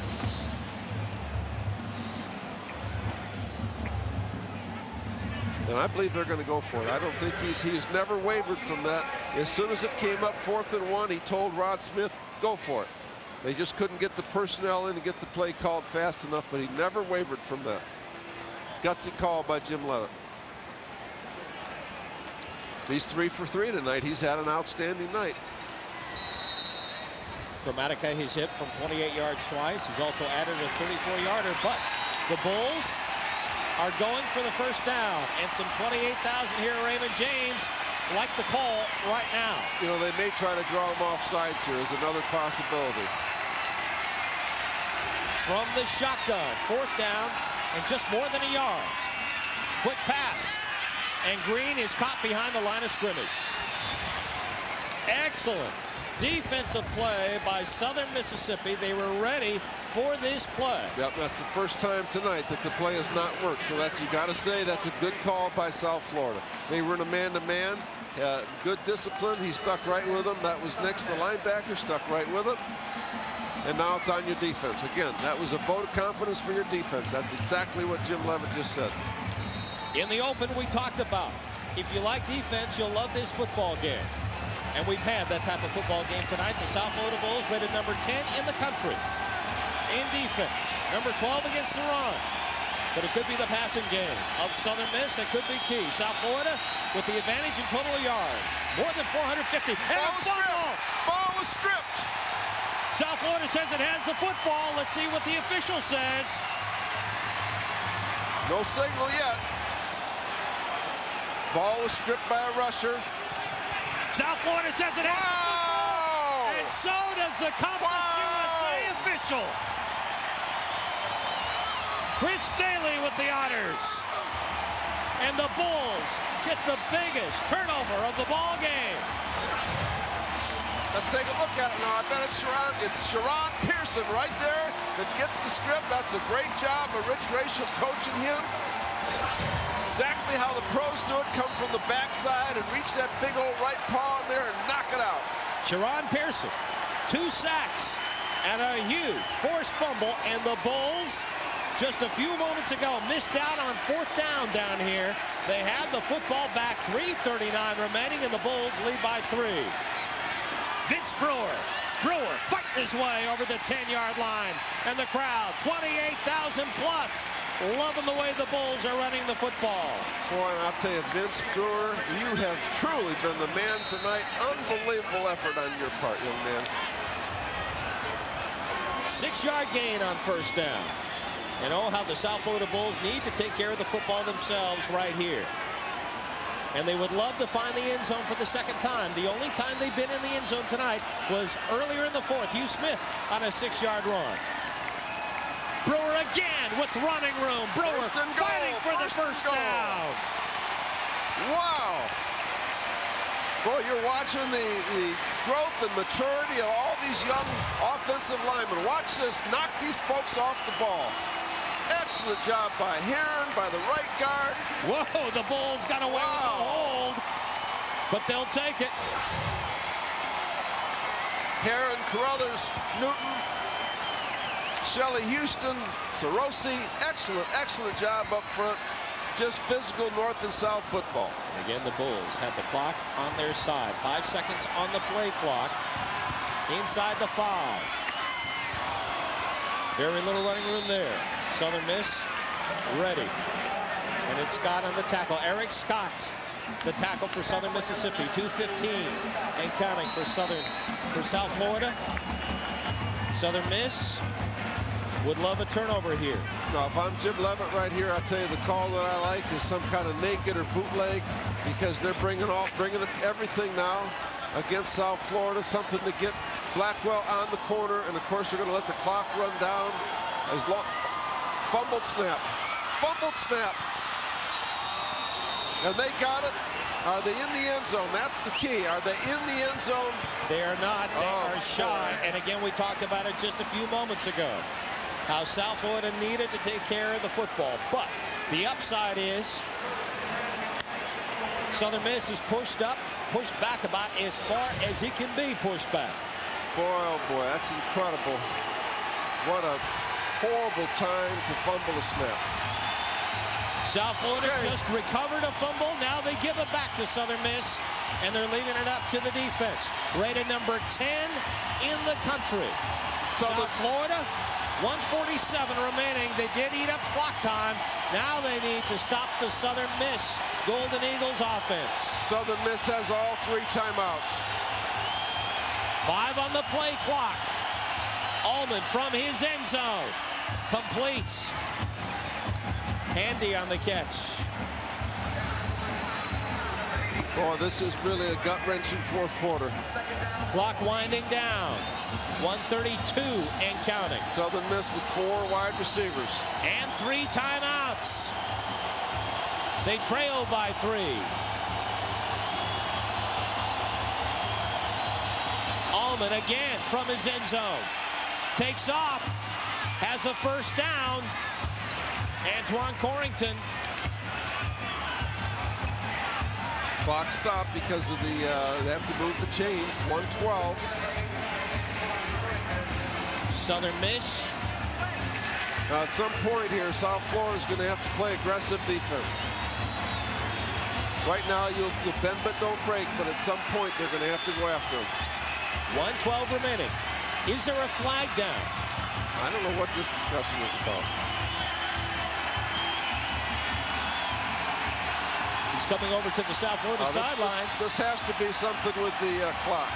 And I believe they're going to go for it. I don't think he's he's never wavered from that. As soon as it came up fourth and one, he told Rod Smith, go for it. They just couldn't get the personnel in to get the play called fast enough, but he never wavered from that. Gutsy call by Jim Leavitt. He's three for three tonight. He's had an outstanding night. Gramatica has hit from twenty-eight yards twice. He's also added a thirty-four yarder, but the Bulls are going for the first down, and some twenty-eight thousand here at Raymond James like the call right now. You know, they may try to draw him off sides here is another possibility. from the shotgun. Fourth down and just more than a yard. Quick pass. And Green is caught behind the line of scrimmage. Excellent defensive play by Southern Mississippi. They were ready for this play. Yep, that's the first time tonight that the play has not worked. So that's, you got to say, that's a good call by South Florida. They were in a man-to-man, uh, good discipline. He stuck right with them. That was next to the linebacker, stuck right with him. And now it's on your defense. Again, that was a vote of confidence for your defense. That's exactly what Jim Leavitt just said. In the open, we talked about, if you like defense, you'll love this football game. And we've had that type of football game tonight. The South Florida Bulls rated number ten in the country in defense. Number twelve against the run. But it could be the passing game of Southern Miss. That could be key. South Florida with the advantage in total yards. More than four hundred fifty. And Ball a was fumble. stripped. Ball was stripped. South Florida says it has the football. Let's see what the official says. No signal yet. Ball was stripped by a rusher. South Florida says it has the football. And so does the Conference Wow. U S A official. Chris Staley with the honors. And the Bulls get the biggest turnover of the ball game. Let's take a look at it now. I bet it's Sharon, it's Sharon Pearson right there that gets the strip. That's a great job of Rich Rachel coaching him. Exactly how the pros do it. Come from the backside and reach that big old right paw in there and knock it out. Sharon Pearson, two sacks and a huge forced fumble. And the Bulls, just a few moments ago, missed out on fourth down down here. They had the football back, three thirty-nine remaining, and the Bulls lead by three. Vince Brewer. Brewer fighting his way over the ten-yard line. And the crowd, twenty-eight thousand plus, loving the way the Bulls are running the football. Boy, I'll tell you, Vince Brewer, you have truly been the man tonight. Unbelievable effort on your part, young man. Six-yard gain on first down. And oh, how the South Florida Bulls need to take care of the football themselves right here. And they would love to find the end zone for the second time. The only time they've been in the end zone tonight was earlier in the fourth. Hugh Smith on a six-yard run. Brewer again with running room. Brewer fighting for the first down. Wow. Boy, you're watching the, the growth and maturity of all these young offensive linemen. Watch this. Knock these folks off the ball. Excellent job by Heron, by the right guard. Whoa, the Bulls got away Wow. with the hold, but they'll take it. Heron, Carruthers, Newton, Shelley Houston, Sarosi. Excellent, excellent job up front. Just physical North and South football. Again, the Bulls have the clock on their side. Five seconds on the play clock. Inside the five. Very little running room there. Southern Miss ready. And it's Scott on the tackle. Eric Scott, the tackle for Southern Mississippi. two fifteen and counting for Southern, for South Florida. Southern Miss would love a turnover here. Now, if I'm Jim Leavitt right here, I'll tell you the call that I like is some kind of naked or bootleg, because they're bringing off, bringing everything now against South Florida, something to get Blackwell on the corner, and of course they're going to let the clock run down as long. Fumbled snap, fumbled snap, and they got it. Are they in the end zone? That's the key. Are they in the end zone? They are not. They Oh, are shy. And again, we talked about it just a few moments ago, how South Florida needed to take care of the football. But the upside is Southern Miss is pushed up, pushed back about as far as it can be pushed back. Boy, oh boy, that's incredible. What a horrible time to fumble a snap. South Florida Okay. just recovered a fumble. Now they give it back to Southern Miss, and they're leaving it up to the defense. Rated number ten in the country. Southern- South Florida, one forty-seven remaining. They did eat up clock time. Now they need to stop the Southern Miss Golden Eagles offense. Southern Miss has all three timeouts. Five on the play clock. Allman from his end zone completes. Handy on the catch. Boy, this is really a gut-wrenching fourth quarter. Clock winding down. one thirty-two and counting. Southern Miss with four wide receivers. And three timeouts. They trail by three. Allman again from his end zone. Takes off. Has a first down. Antoine Corrington. Clock stopped because of the, uh, they have to move the change. one twelve. Southern Miss. Now at some point here, South Florida is going to have to play aggressive defense. Right now, you'll, you'll bend but don't break, but at some point, they're going to have to go after him. one twelve remaining. Is there a flag down? I don't know what this discussion is about. He's coming over to the South Florida uh, this, sidelines. This, this has to be something with the uh, clock.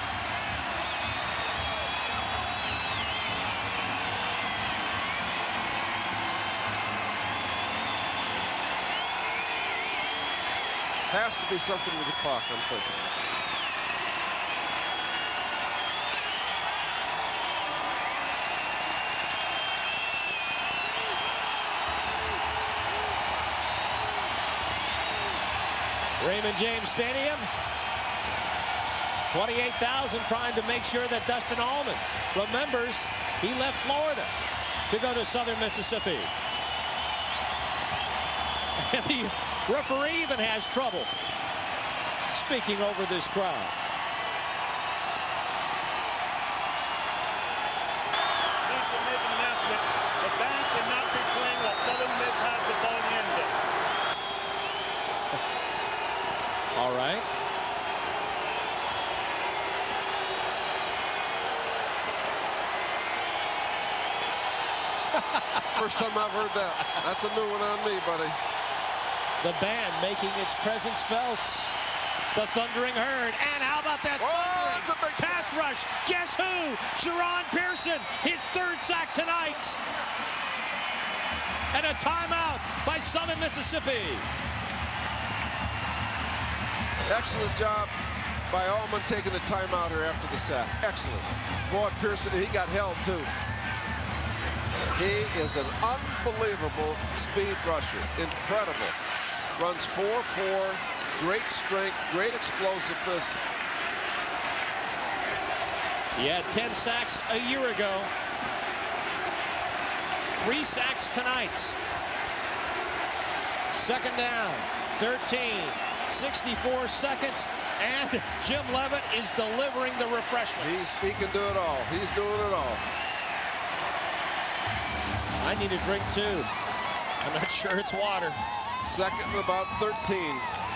Has to be something with the clock, I'm thinking. Raymond James Stadium. twenty-eight thousand trying to make sure that Dustin Allman remembers he left Florida to go to Southern Mississippi. And the referee even has trouble speaking over this crowd. Need to make an announcement. The band cannot be playing while Southern Miss has the ball in the end zone. All right. First time I've heard that. That's a new one on me, buddy. The band making its presence felt. The thundering herd. And how about that Oh, thundering it's a big pass rush? Guess who? Sharon Pearson, his third sack tonight. And a timeout by Southern Mississippi. Excellent job by Allman taking a timeout here after the sack. Excellent. Boy, Pearson, he got held too. He is an unbelievable speed rusher. Incredible. Runs four four. Great strength, great explosiveness. He had ten sacks a year ago. Three sacks tonight. Second down, thirteen, sixty-four seconds, and Jim Leavitt is delivering the refreshments. He's, he can do it all. He's doing it all. I need a drink too. I'm not sure it's water. Second and about thirteen.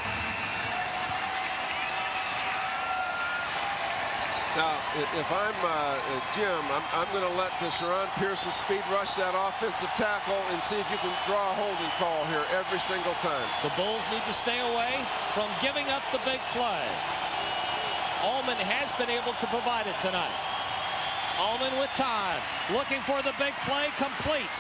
Now, if I'm uh, Jim, I'm, I'm going to let the Sharon Pearson speed rush that offensive tackle and see if you can draw a holding call here every single time. The Bulls need to stay away from giving up the big play. Allman has been able to provide it tonight. Allman with time, looking for the big play, complete.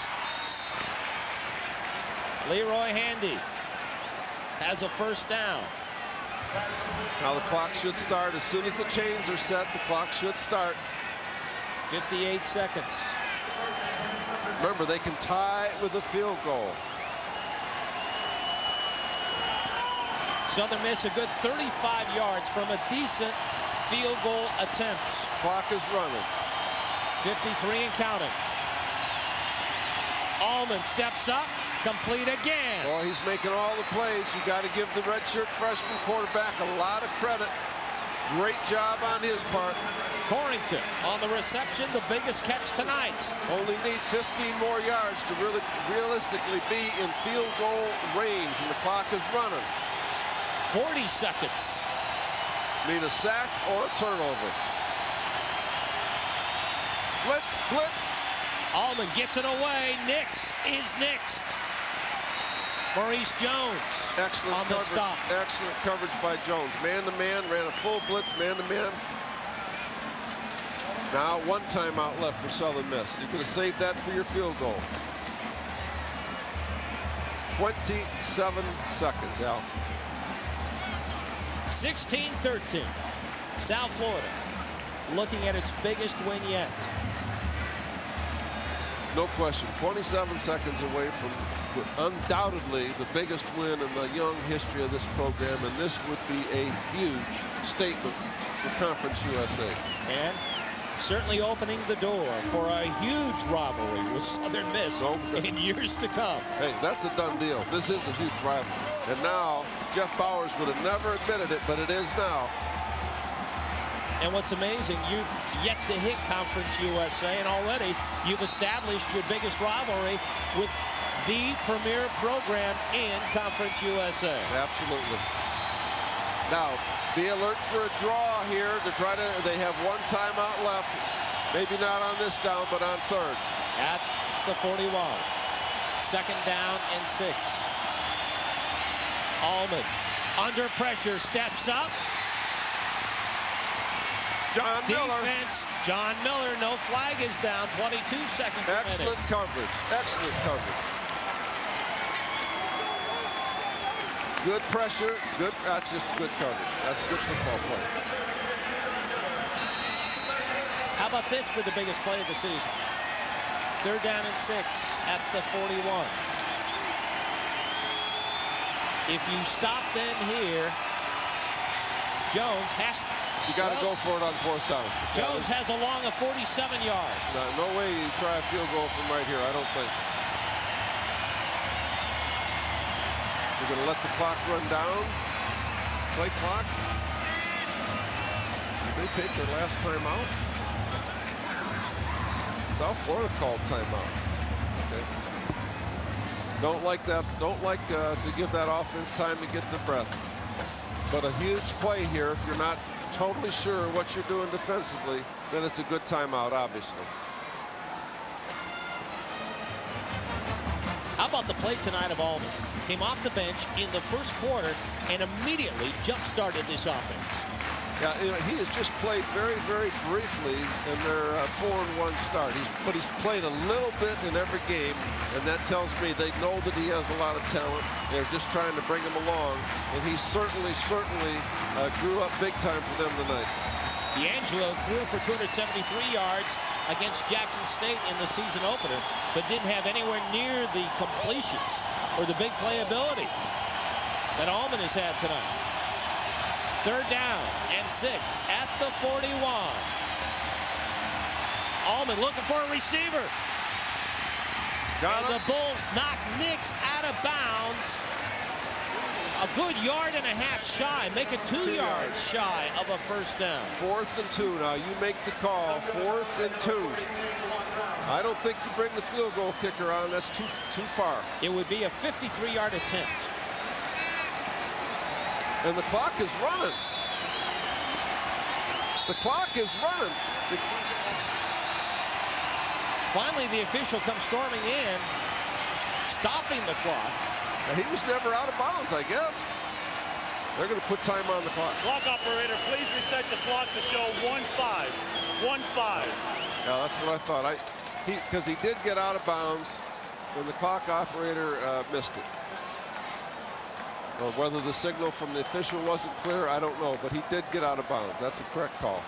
Leroy Handy has a first down. Now the clock should start as soon as the chains are set. The clock should start. fifty-eight seconds. Remember, they can tie with a field goal. Southern Miss a good thirty-five yards from a decent field goal attempt. Clock is running. fifty-three and counting. Allman steps up, complete again. Boy, he's making all the plays. You got to give the redshirt freshman quarterback a lot of credit. Great job on his part. Corrington on the reception, the biggest catch tonight. Only need fifteen more yards to really realistically be in field goal range, and the clock is running. forty seconds. Need a sack or a turnover. Blitz, blitz. Allman gets it away. Nix is next. Maurice Jones Excellent on the coverage. stop. Excellent coverage by Jones. Man-to-man, ran a full blitz, man-to-man. Now one timeout left for Southern Miss. You could have saved that for your field goal. twenty-seven seconds, Al. sixteen thirteen. South Florida. looking at its biggest win yet. No question, twenty-seven seconds away from undoubtedly the biggest win in the young history of this program, and this would be a huge statement for Conference U S A. And certainly opening the door for a huge rivalry with Southern Miss no, in years to come. Hey, that's a done deal. This is a huge rivalry. And now, Jeff Bowers would have never admitted it, but it is now. And what's amazing, you've yet to hit Conference U S A, and already you've established your biggest rivalry with the premier program in Conference U S A. Absolutely. Now, be alert for a draw here to try to, they have one timeout left. Maybe not on this down, but on third. At the forty-one. Second down and six. Allman under pressure, steps up. John Miller. Defense, John Miller, no flag is down, twenty-two seconds a minute. Excellent coverage, excellent coverage. Good pressure, good, that's just good coverage. That's good football play. How about this for the biggest play of the season? Third down and six at the forty-one. If you stop them here, Jones has to. You got to go for it on fourth down. Jones has a long of forty-seven yards. No, no way you try a field goal from right here, I don't think. You're going to let the clock run down. Play clock. Did they take their last timeout? South Florida called timeout. Okay. Don't like that. Don't like uh, to give that offense time to get their breath. But a huge play here. If you're not totally sure what you're doing defensively, then it's a good timeout, obviously. How about the play tonight of Allman? Came off the bench in the first quarter and immediately jump-started this offense. Yeah, you know, he has just played very, very briefly in their uh, four and one start. He's, but he's played a little bit in every game, and that tells me they know that he has a lot of talent. They're just trying to bring him along, and he certainly, certainly uh, grew up big time for them tonight. D'Angelo threw for two hundred seventy-three yards against Jackson State in the season opener, but didn't have anywhere near the completions or the big playability that Allman has had tonight. Third down and six at the forty-one. Allman looking for a receiver. Got and him. the Bulls knock Nix out of bounds. A good yard and a half shy, make it two, two yards shy of a first down. Fourth and two. Now you make the call. Fourth and two. I don't think you bring the field goal kicker on. That's too too far. It would be a fifty-three yard attempt. And the clock is running. The clock is running. The... Finally, the official comes storming in, stopping the clock. Now, he was never out of bounds, I guess. They're going to put time on the clock. Clock operator, please reset the clock to show one five. one five. Yeah, that's what I thought. I, he, because he did get out of bounds, and the clock operator uh, missed it. Or whether the signal from the official wasn't clear, I don't know, but he did get out of bounds. That's a correct call.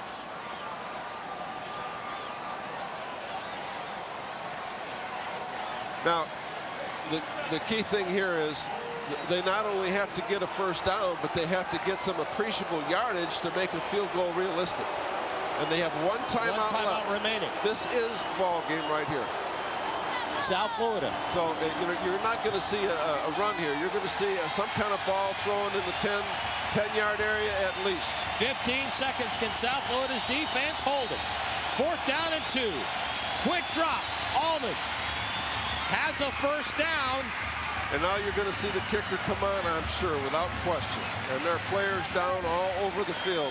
Now, the, the key thing here is they not only have to get a first down, but they have to get some appreciable yardage to make a field goal realistic. And they have one timeout One timeout left. remaining. This is the ball game right here. South Florida. So uh, you know, you're not going to see a, a run here. You're going to see uh, some kind of ball thrown in the ten, ten yard area at least. fifteen seconds. Can South Florida's defense hold it? Fourth down and two. Quick drop. Allman has a first down. And now you're going to see the kicker come on, I'm sure, without question. And there are players down all over the field.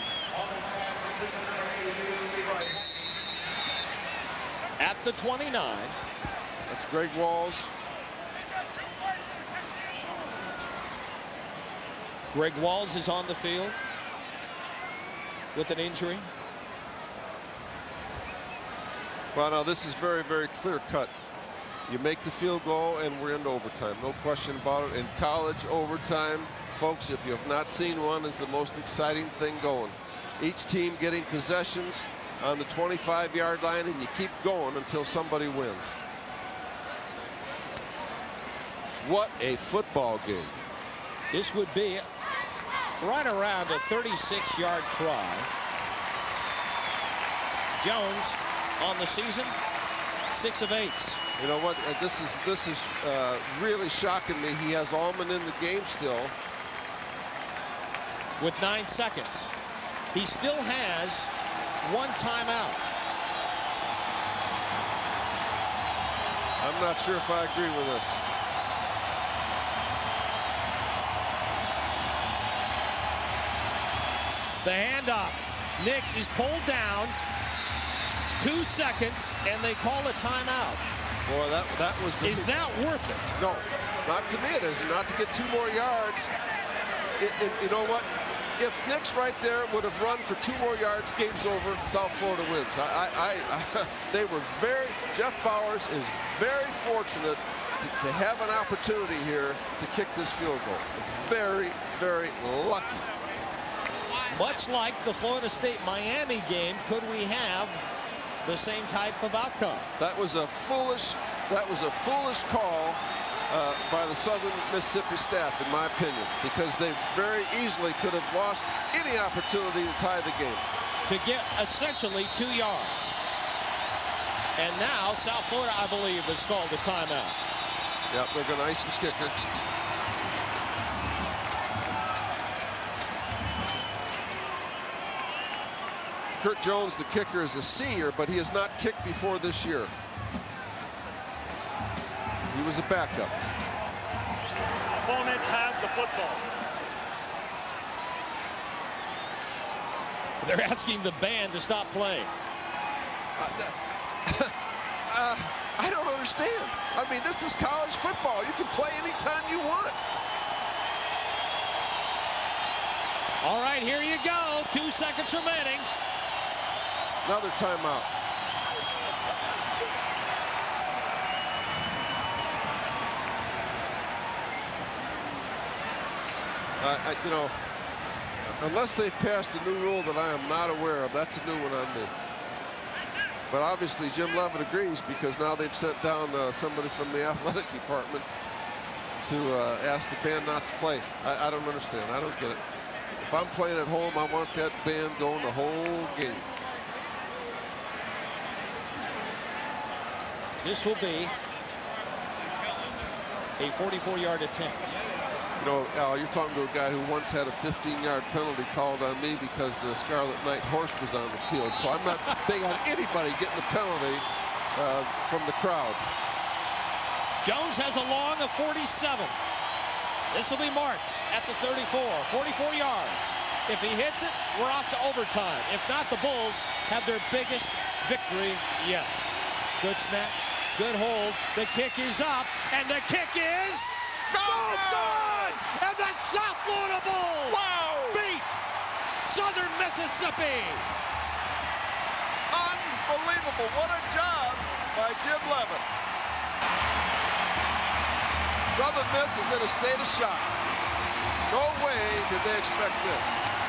At the twenty-nine. That's Greg Walls. Greg Walls is on the field with an injury. Well, now this is very, very clear cut. You make the field goal and we're into overtime. No question about it. In college overtime, folks, if you have not seen one, is the most exciting thing going. Each team getting possessions, on the twenty-five yard line, and you keep going until somebody wins. What a football game. This would be right around a thirty-six yard try. Jones on the season, six of eight. You know what? Uh, this is this is uh, really shocking me. He has Allman in the game still. With nine seconds. He still has one timeout. I'm not sure if I agree with this. The handoff. Nix is pulled down. Two seconds, and they call a timeout. Boy, that that was. Is that worth it? No, not to me. It is not to get two more yards. It, it, you know what? If Nix right there would have run for two more yards, game's over. South Florida wins. I, I, I, they were very. Jeff Bowers is very fortunate to have an opportunity here to kick this field goal. Very, very lucky. Much like the Florida State-Miami game, could we have the same type of outcome? That was a foolish. That was a foolish call. Uh, by the Southern Mississippi staff, in my opinion, because they very easily could have lost any opportunity to tie the game. To get essentially two yards. And now South Florida, I believe, has called a timeout. Yep, they're going to ice the kicker. Kurt Jones, the kicker, is a senior, but he has not kicked before this year. He was a backup. Opponents have the football. They're asking the band to stop playing. Uh, uh, I don't understand. I mean, this is college football. You can play anytime you want. All right, here you go. Two seconds remaining. Another timeout. Uh, I, you know, unless they've passed a new rule that I am not aware of, that's a new one on me. But obviously Jim Leavitt agrees, because now they've sent down uh, somebody from the athletic department to uh, ask the band not to play. I, I don't understand. I don't get it. If I'm playing at home, I want that band going the whole game. This will be a forty-four yard attempt. You know, Al, you're talking to a guy who once had a fifteen yard penalty called on me because the Scarlet Knight horse was on the field. So I'm not big on anybody getting a penalty uh, from the crowd. Jones has a long of forty-seven. This will be marked at the thirty-four, forty-four yards. If he hits it, we're off to overtime. If not, the Bulls have their biggest victory yet. Good snap, good hold. The kick is up, and the kick is no good! And the South Florida Bulls wow. beat Southern Mississippi. Unbelievable. What a job by Jim Leavitt. Southern Miss is in a state of shock. No way did they expect this.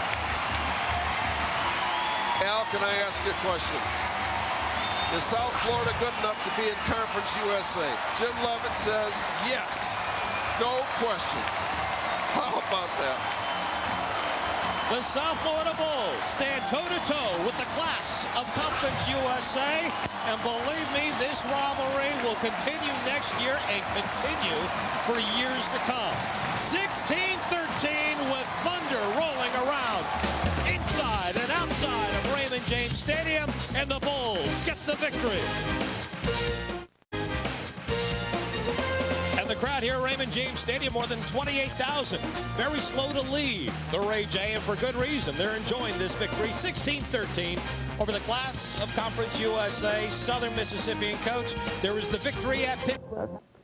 Al, can I ask you a question? Is South Florida good enough to be in Conference U S A? Jim Leavitt says yes. No question. How about that? The South Florida Bulls stand toe-to-toe with the class of Conference U S A. And believe me, this rivalry will continue next year and continue for years to come. sixteen thirteen with thunder rolling around inside and outside of Raymond James Stadium. And the Bulls get the victory. The crowd here at Raymond James Stadium, more than twenty-eight thousand. Very slow to leave the Ray J, and for good reason. They're enjoying this victory, sixteen thirteen, over the class of Conference U S A, Southern Mississippi. And coach, there is the victory at Pitt.